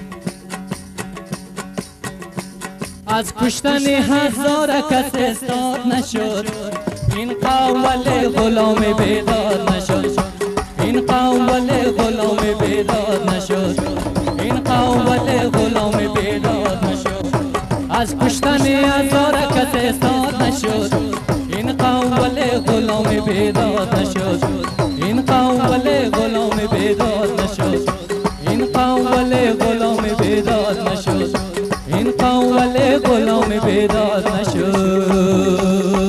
از کشتن هزار کس استاد نشد این قوم ولی غلام بیداد نشد این قوم ولی غلام بیداد نشد این قوم ولی غلام بیداد نشد از کشتن هزار کس استاد نشد این قوم ولی غلام بیداد نشد این قوم ولی غلام بیداد نشد این قوم ولی غلام بیداد نشد این قوم ولی غلام بیداد نشد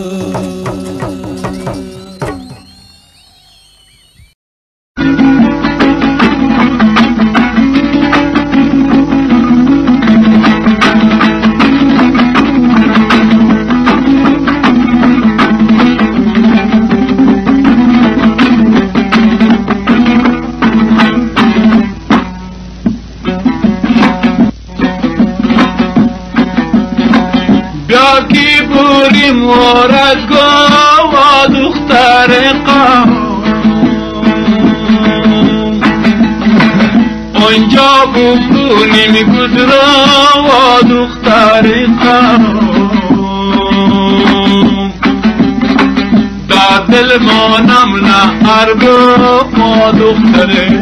کی بوری مورد گو و دختر قوم اونجا بکنیم گذرا و دختر قوم در دل ما نمونه ارگو و دختر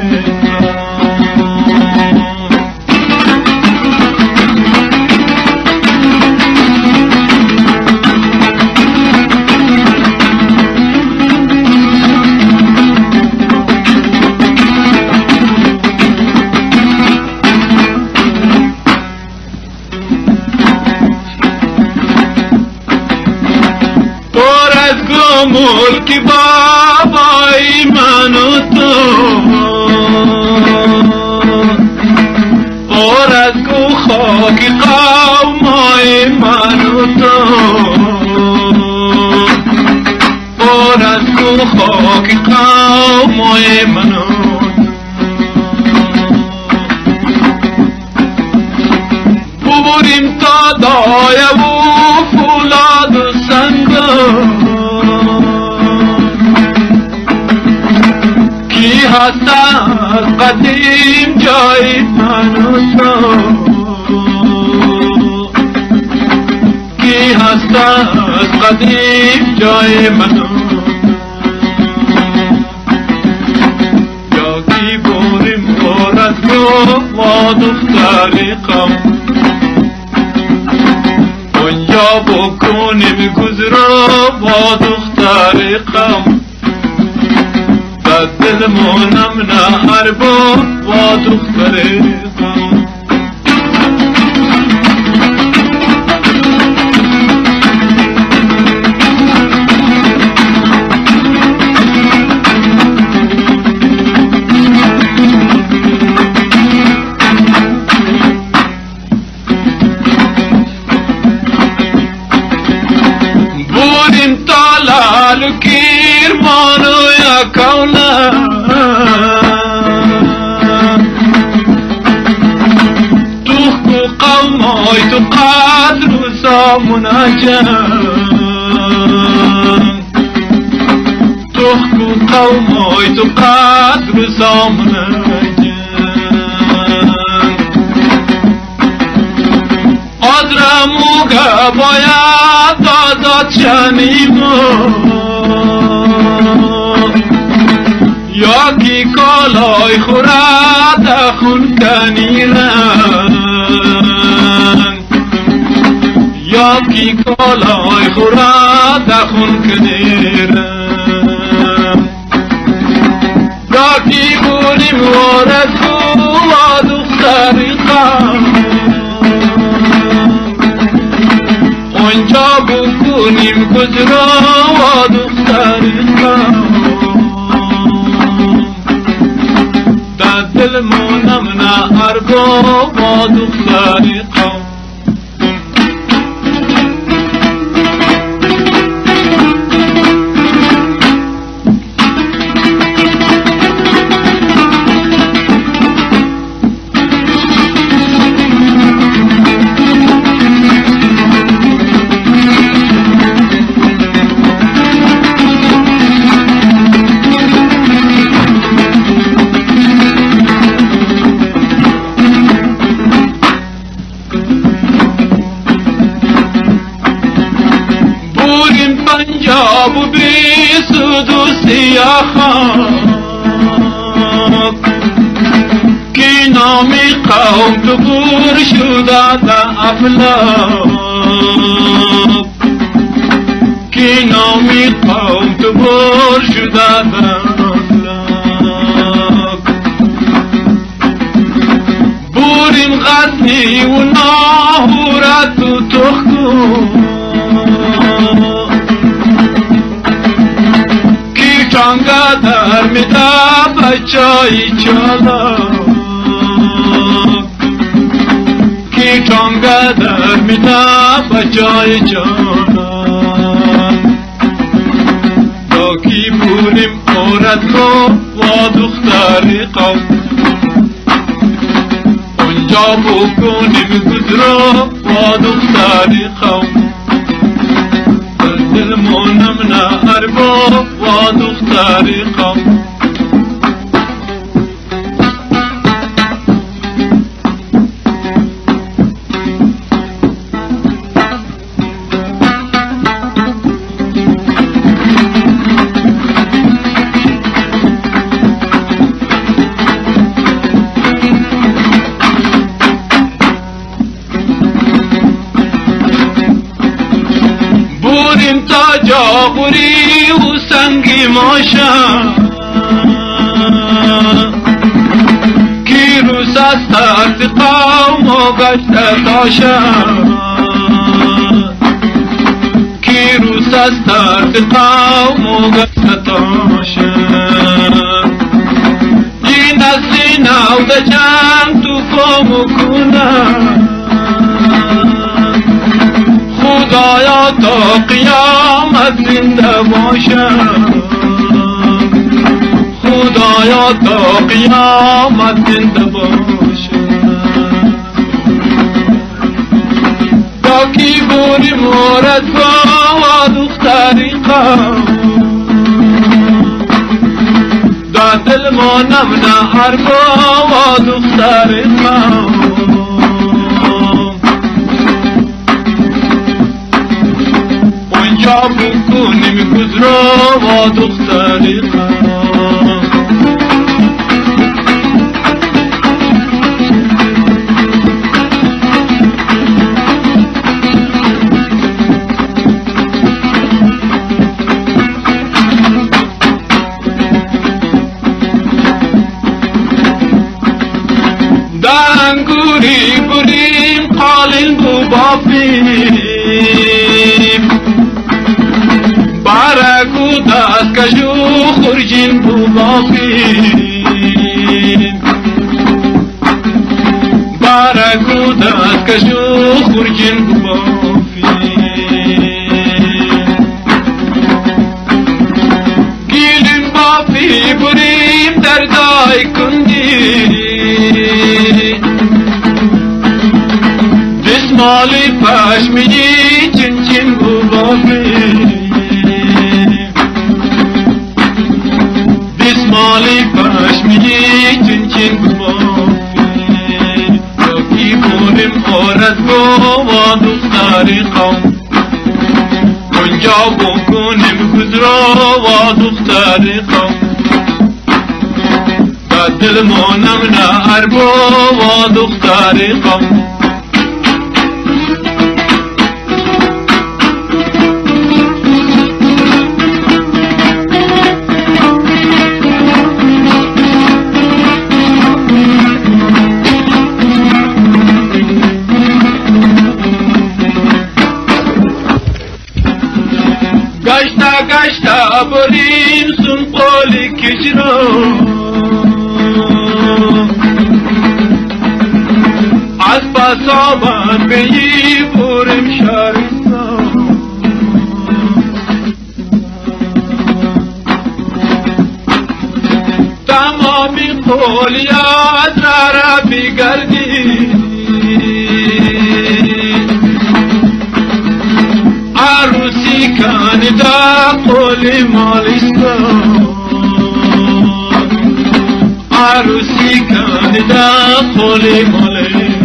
ملک بابای من و تو اور از کو خاک قومای من و تو اور از کو خاک قومای من و ببریم تا دایه و فولاد و سنگا هست از قدیم جای من و تو کی هست از قدیم جای من یاکی بریم دارتگاه ما دختر قم اونجا بکنیم گذرا با دختر قم در دل مانم نه اربا با دختر قم Kir mano ya kauna tuhku qawmoy tu qadru samunajan tuhku qawmoy tu qadru samunajan adramuga boyad azad shanimo یاکی کالای خورد خون کنیرن یاکی کالای خورد خون کنیرن یاکی بولیم ورسو و دختر قم اونجا بکنیم گذرا و دختر قم دل مونم نه اربا با دختر قم پنجاب بی سود و سیاخان کی نامی قوم تو بور شده دا افلاک کی نامی قوم تو بور شده دا افلاک بوریم غزنی و ناهورت تو تخکون چانگا در میدا بچای چالا کی چانگا در میدا بچای چالا تا کی بوریم عورت کو و دختر قم اونجا بکنیم گذرا و دختر قم دل مونم نه اربا و دختر قم جاغوری و سنگی ماشا کی روز از ترد قوم و گشت تاشا کی روز از ترد قوم و گشت تاشا این نسلی نو ده جنگ تو فامو کنم خدایا تا قیامت زنده باشم خدایا تا قیامت زنده باشم تا کی بوری مورد و دختری قم دا دل مانم نه حرفا و دختری قم اونجا بکنیم گذرا و دختری قم دنگوری بریم قالین بو بافیم بارکو دست کشو خورجین بو بافیم بارکو دست کشو خورجین بو بافیم گیلیم بافی بریم در دای کندی دسمالی پشمینی چین چین بو بافی دسمالی پشمینی چین چین بو بافی یاکی بوریم آرد گو و دختری قوم اونجا بکنیم گذرا و دختری قوم دل مانم نه اربا و دختری قوم گشتا گشتا بریم سن قولی کجرا از پاسابان بیی بریم شهرستان تمامی قولیات را را بگردی عروسی کاندا قولی مالستان عروسی کاندا قولی مالستان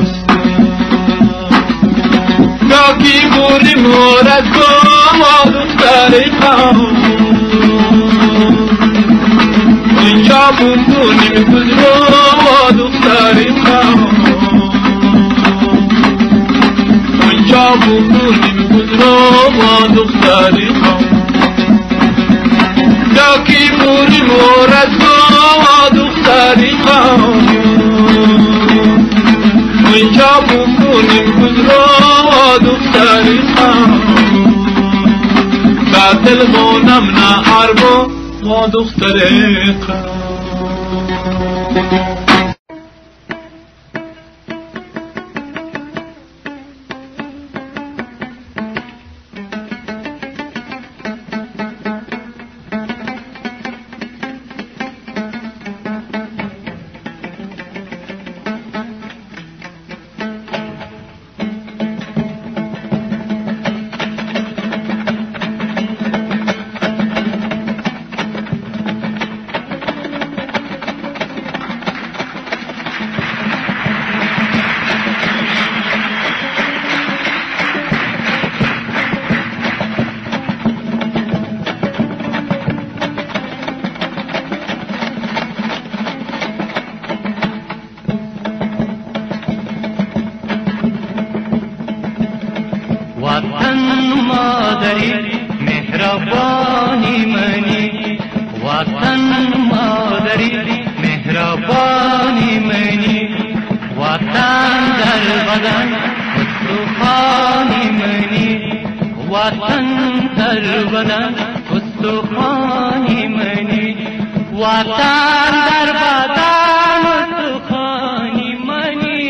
یاکی بوری مورد گو و دختری قوم اینجا بکنیم گذرا و دختری قوم اینجا بکنیم گذرا و دختری قوم یاکی بوری مورد گو و دختری قوم اینجا بکنیم گذرا و دختری قوم بعد دل مانم نه اربا و دختری قوم وطن مادری مهربانی منی وطن مادری مهربانی منی وطن در بدن استخوانی منی وطن در بدن استخوانی منی وطن در بدن استخوانی منی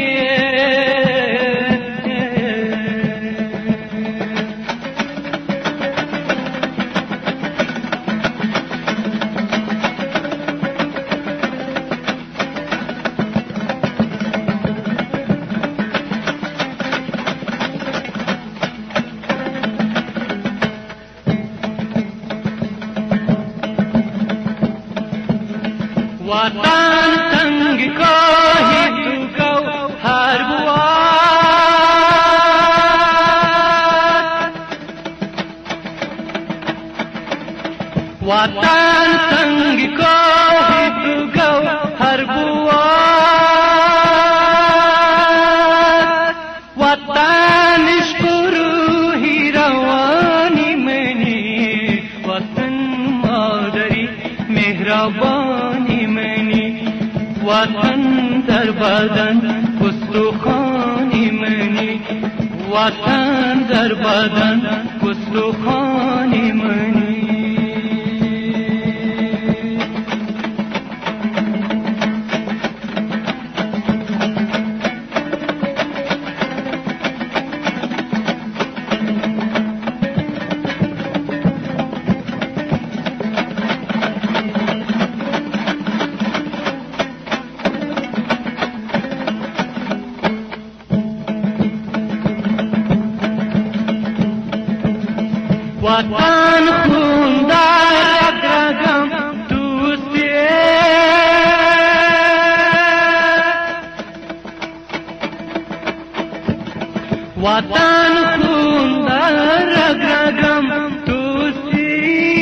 وطن تنگ کاهی تو هر بواد وطن سنگ کوه تو گوهر بود وطن عشق روحی روانی منی وطن مادری مهربانی منی وطن در بدن استخوانی منی وطن در بدن استخوانی منی وطن خون در رگم دوستیه وطن خون در رگم دوستی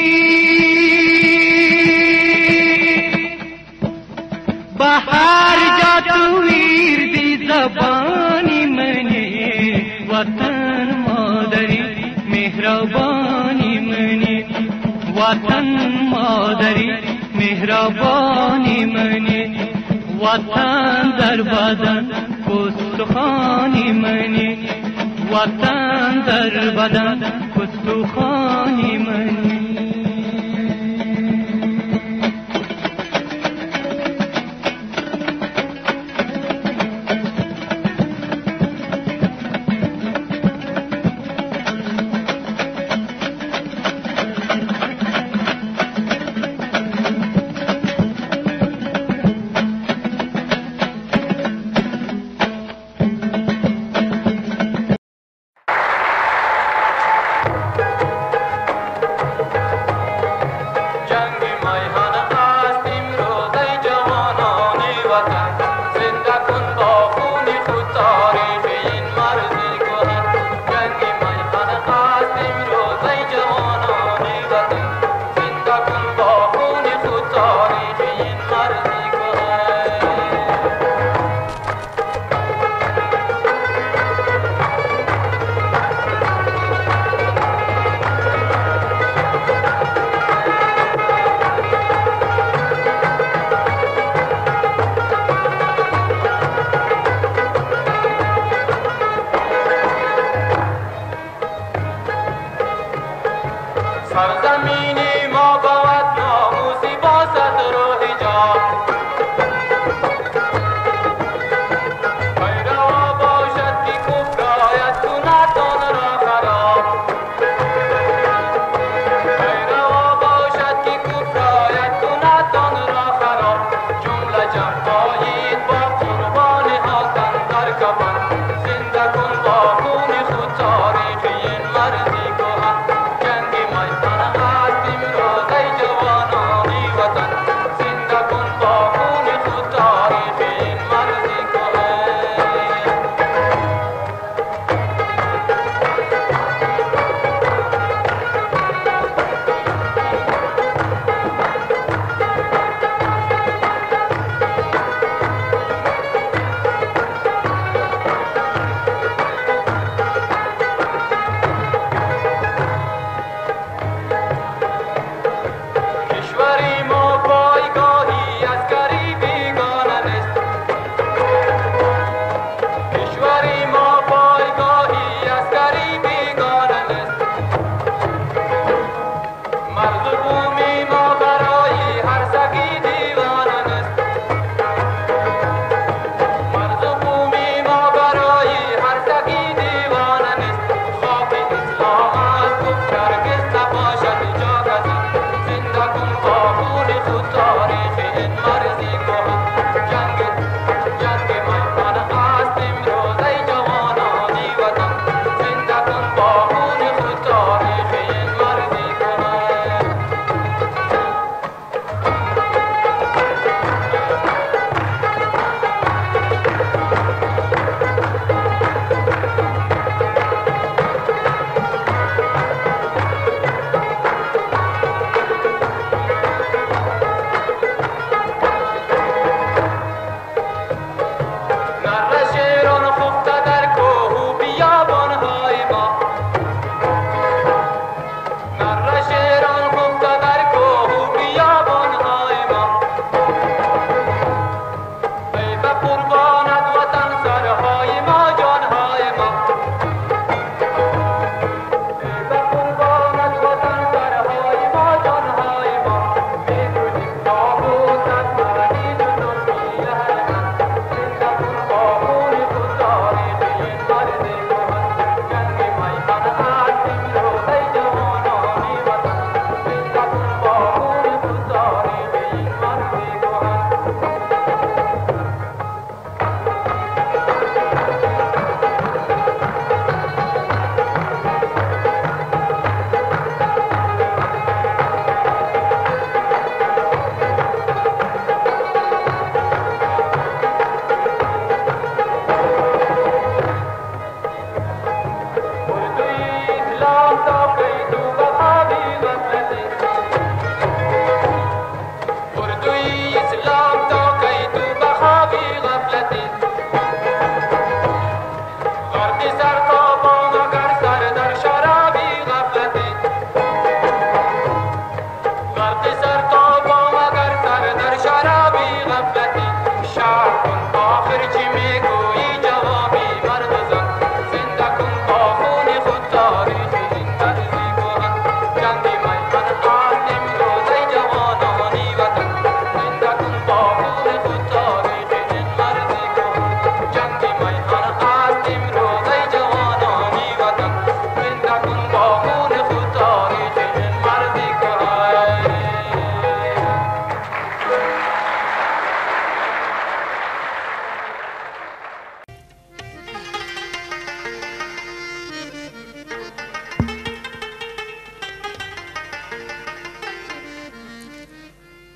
بهر جا تو ویردی زبانی منی وطن مادری مهربانی منی وطن مادری مهربانی منی وطن در بدن استخوانی منی وطن در بدن استخوانی منی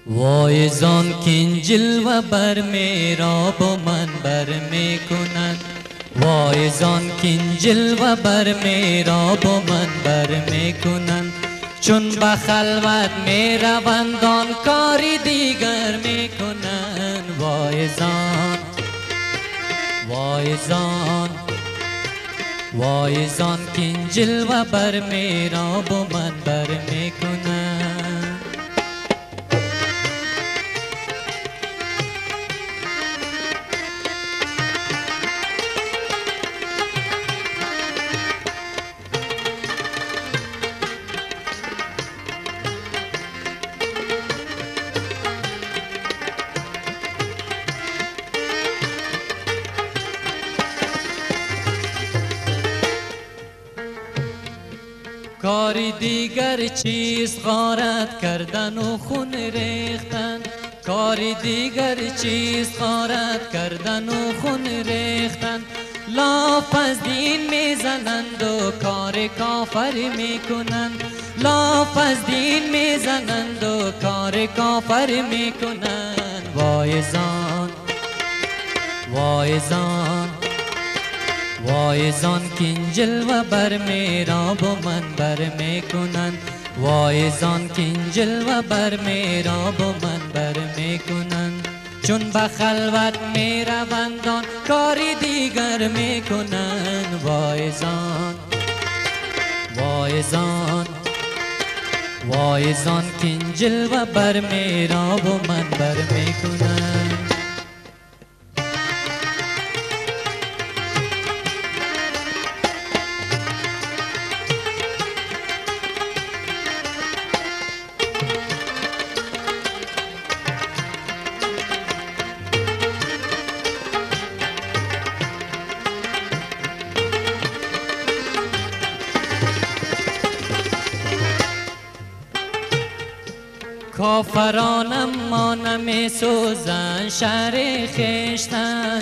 وای زان کین جلوه بر میراب و من بر میکنند وای زان کین جلوه بر میراب و من بر میکنند چون به خلوت میروند آن کاری دیگر میکنند وای زان وای زان وای زان کین جلوه بر میراب و من بر میکنند کاری دیگر چیز غارت کردن و خون ریختن کاری دیگر چیز غارت کردن و خون ریختن لاف از دین میزنند و کار کافر میکنند لاف از دین میزنند و کار کافر میکنند وای زان وای زان وای زان کین جلوه بر میراب و من بر میکنند وای زان کین جلوه بر میراب و من بر میکنند چون به خلوت میروند آن کاری دیگر میکنند وای زان وای زان وای زان کین جلوه بر میراب و من بر میکنند کافرانم ما نمی سوزن شهر خیشتن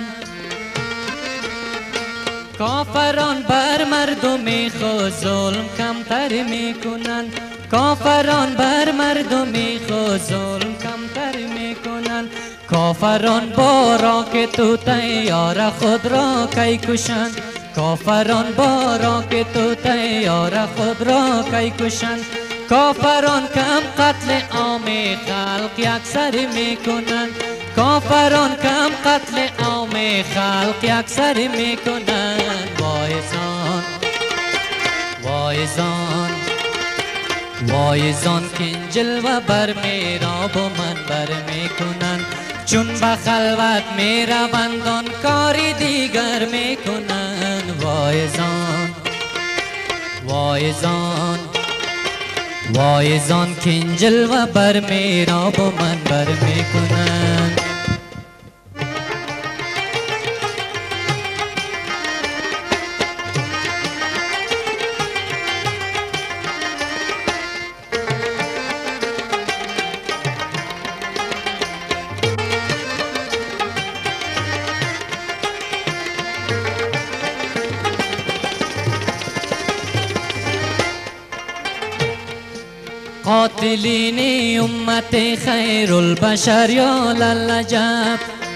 کافران بر مردم خود ظلم کمتر میکنن کافران بر مردم خود ظلم کمتر میکنن کافران بارا که تو تیار خود را کی کشند کافران بارا که تو تیار خود را کی کشند کافران کم قتل عام خلق اکثر میکنند کافران کم قتل عام خلق اکثر میکنند وای زان وای زان وای زان کین جلوه بر میراب و من بر میکنند چون به خلوت میروند آن کاری دیگر میکنند وای زان وای زان وای زان کین جلوه بر میراب و من بر میکنند قاتلین امت خیر البشر یا للجب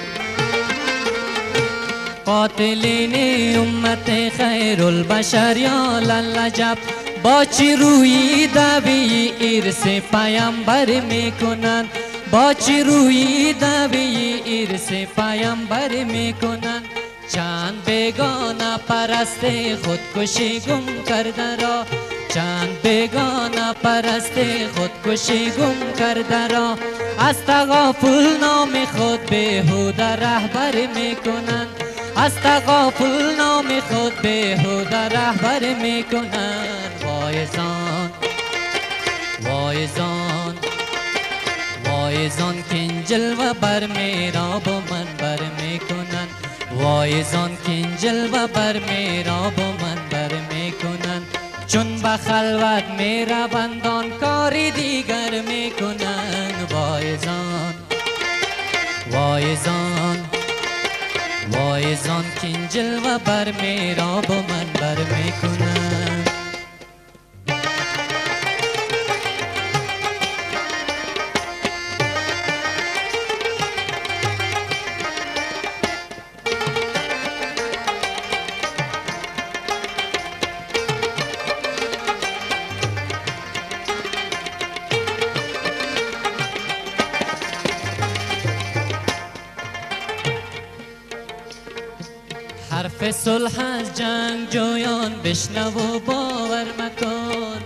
قاتلین امت خیر البشر یا للجب با چی روی دعوی ارث پیامبر میکنند با چی روی دعوی ارث پیامبر میکنند چند بیگانه پرست خودکشی گم کرده را چند بیگانه پرست خودکشی گم کرده را از تغافل نام خود بیهوده رهبر میکنند از تغافل نام خود بیهوده رهبر میکنند وای زان وای زان وای زان کین جلوه بر میراب و من بر میکنند وای زان کین جلوه بر میراب و من بر میکنند چون به خلوت میروند آن کاری دیگر میکنند وای زان وای زان وای زان کین جلوه بر میراب و من بر میکنند حرف صلح از جنگ جویان بشنو و باور مکن.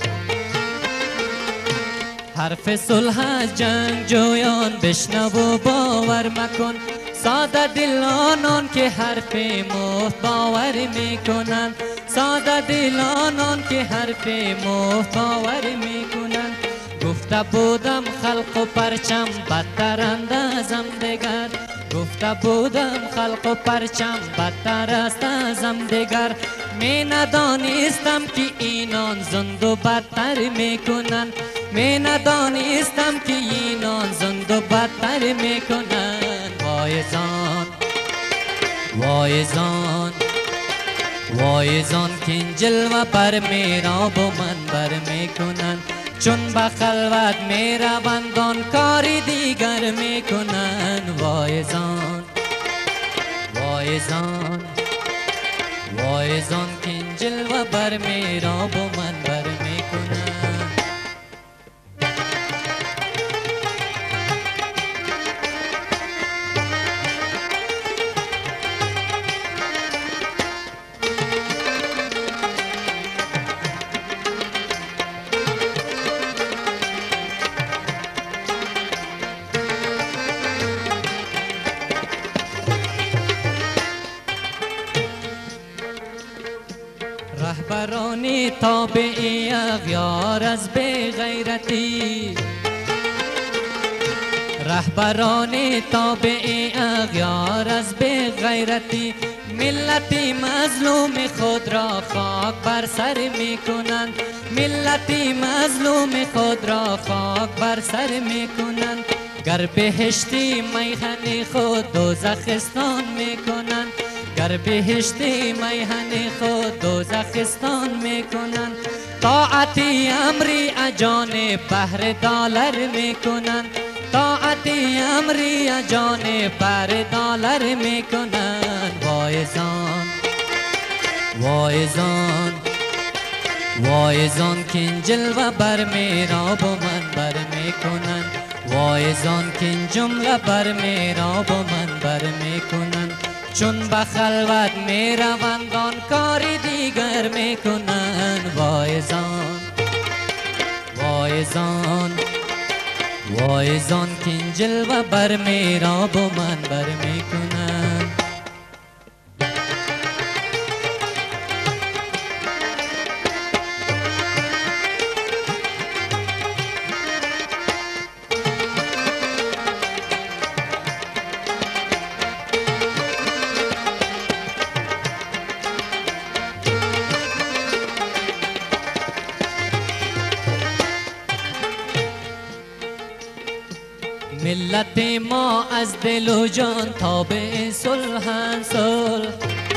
حرف صلح از جنگ جویان بشنو و باور مکن. ساده دلانان که حرف مفت باور میکنند، ساده دلانان که حرف مفت باور میکنند. گفته بودم خلق و پرچم بدترند ازم دگر، گفته بودم خلق و پرچم بدتر است ازم دگر. می ندانستم که اینان زند و بدتر میکنند، می ندانستم که اینان زند و بدتر میکنند. وای زان وای زان وای زان که این جلوه بر میرا با من بر میکنند. چون به خلوت می روند آن کاری دیگر می کنند. وای زان وای زان وای زان که این جلوه بر می را با من بر می کنند. رهبران تابعی اغیار از بی غیرتی، رهبران تابعی اغیار از بی غیرتی. ملتی مظلوم خود را خاک بر سر می کنند، ملتی مظلوم خود را خاک بر سر می کنند. گر بهشتی میهن خود دوزخستان می کنند، گر بهشتی میهن خود دوزخستان می کنند. طاعتی امری اجان بهر دلار می کنند، طاعتی امری اجان بهر دلار می کنند. وای زان وای زان وای زان که این جلوه بر میرا با من بر می کنند. وای زان که این جمله بر میرا با من بر می کنند. چون به خلوت می روند آن کاری دیگر می کنند. وای زان وای زان وای زان که این جلوه بر میرا با من بر می کنند. ملت ما از دل و جان تابع صلحن صلح،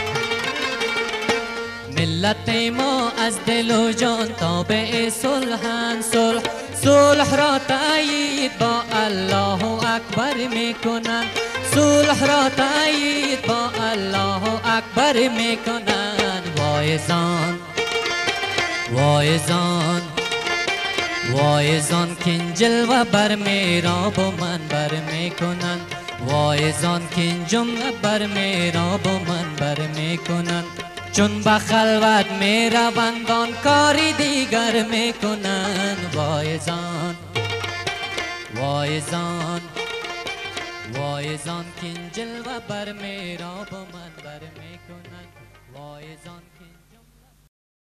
ملت ما از دل و جان تابع صلحن صلح. صلح را تأیید با الله اکبر می کنند، صلح را تأیید با الله اکبر می کنند. وای زان وای زان وای زان که این جلوه بر میرا با من بر می کنند. وای زان که این جمله بر میرا با من بر می کنند. چون به خلوت می روند آن کاری دیگر می کنند. وای زان وای زان وای زان که این جلوه بر میرا با من بر می کنند. وای زان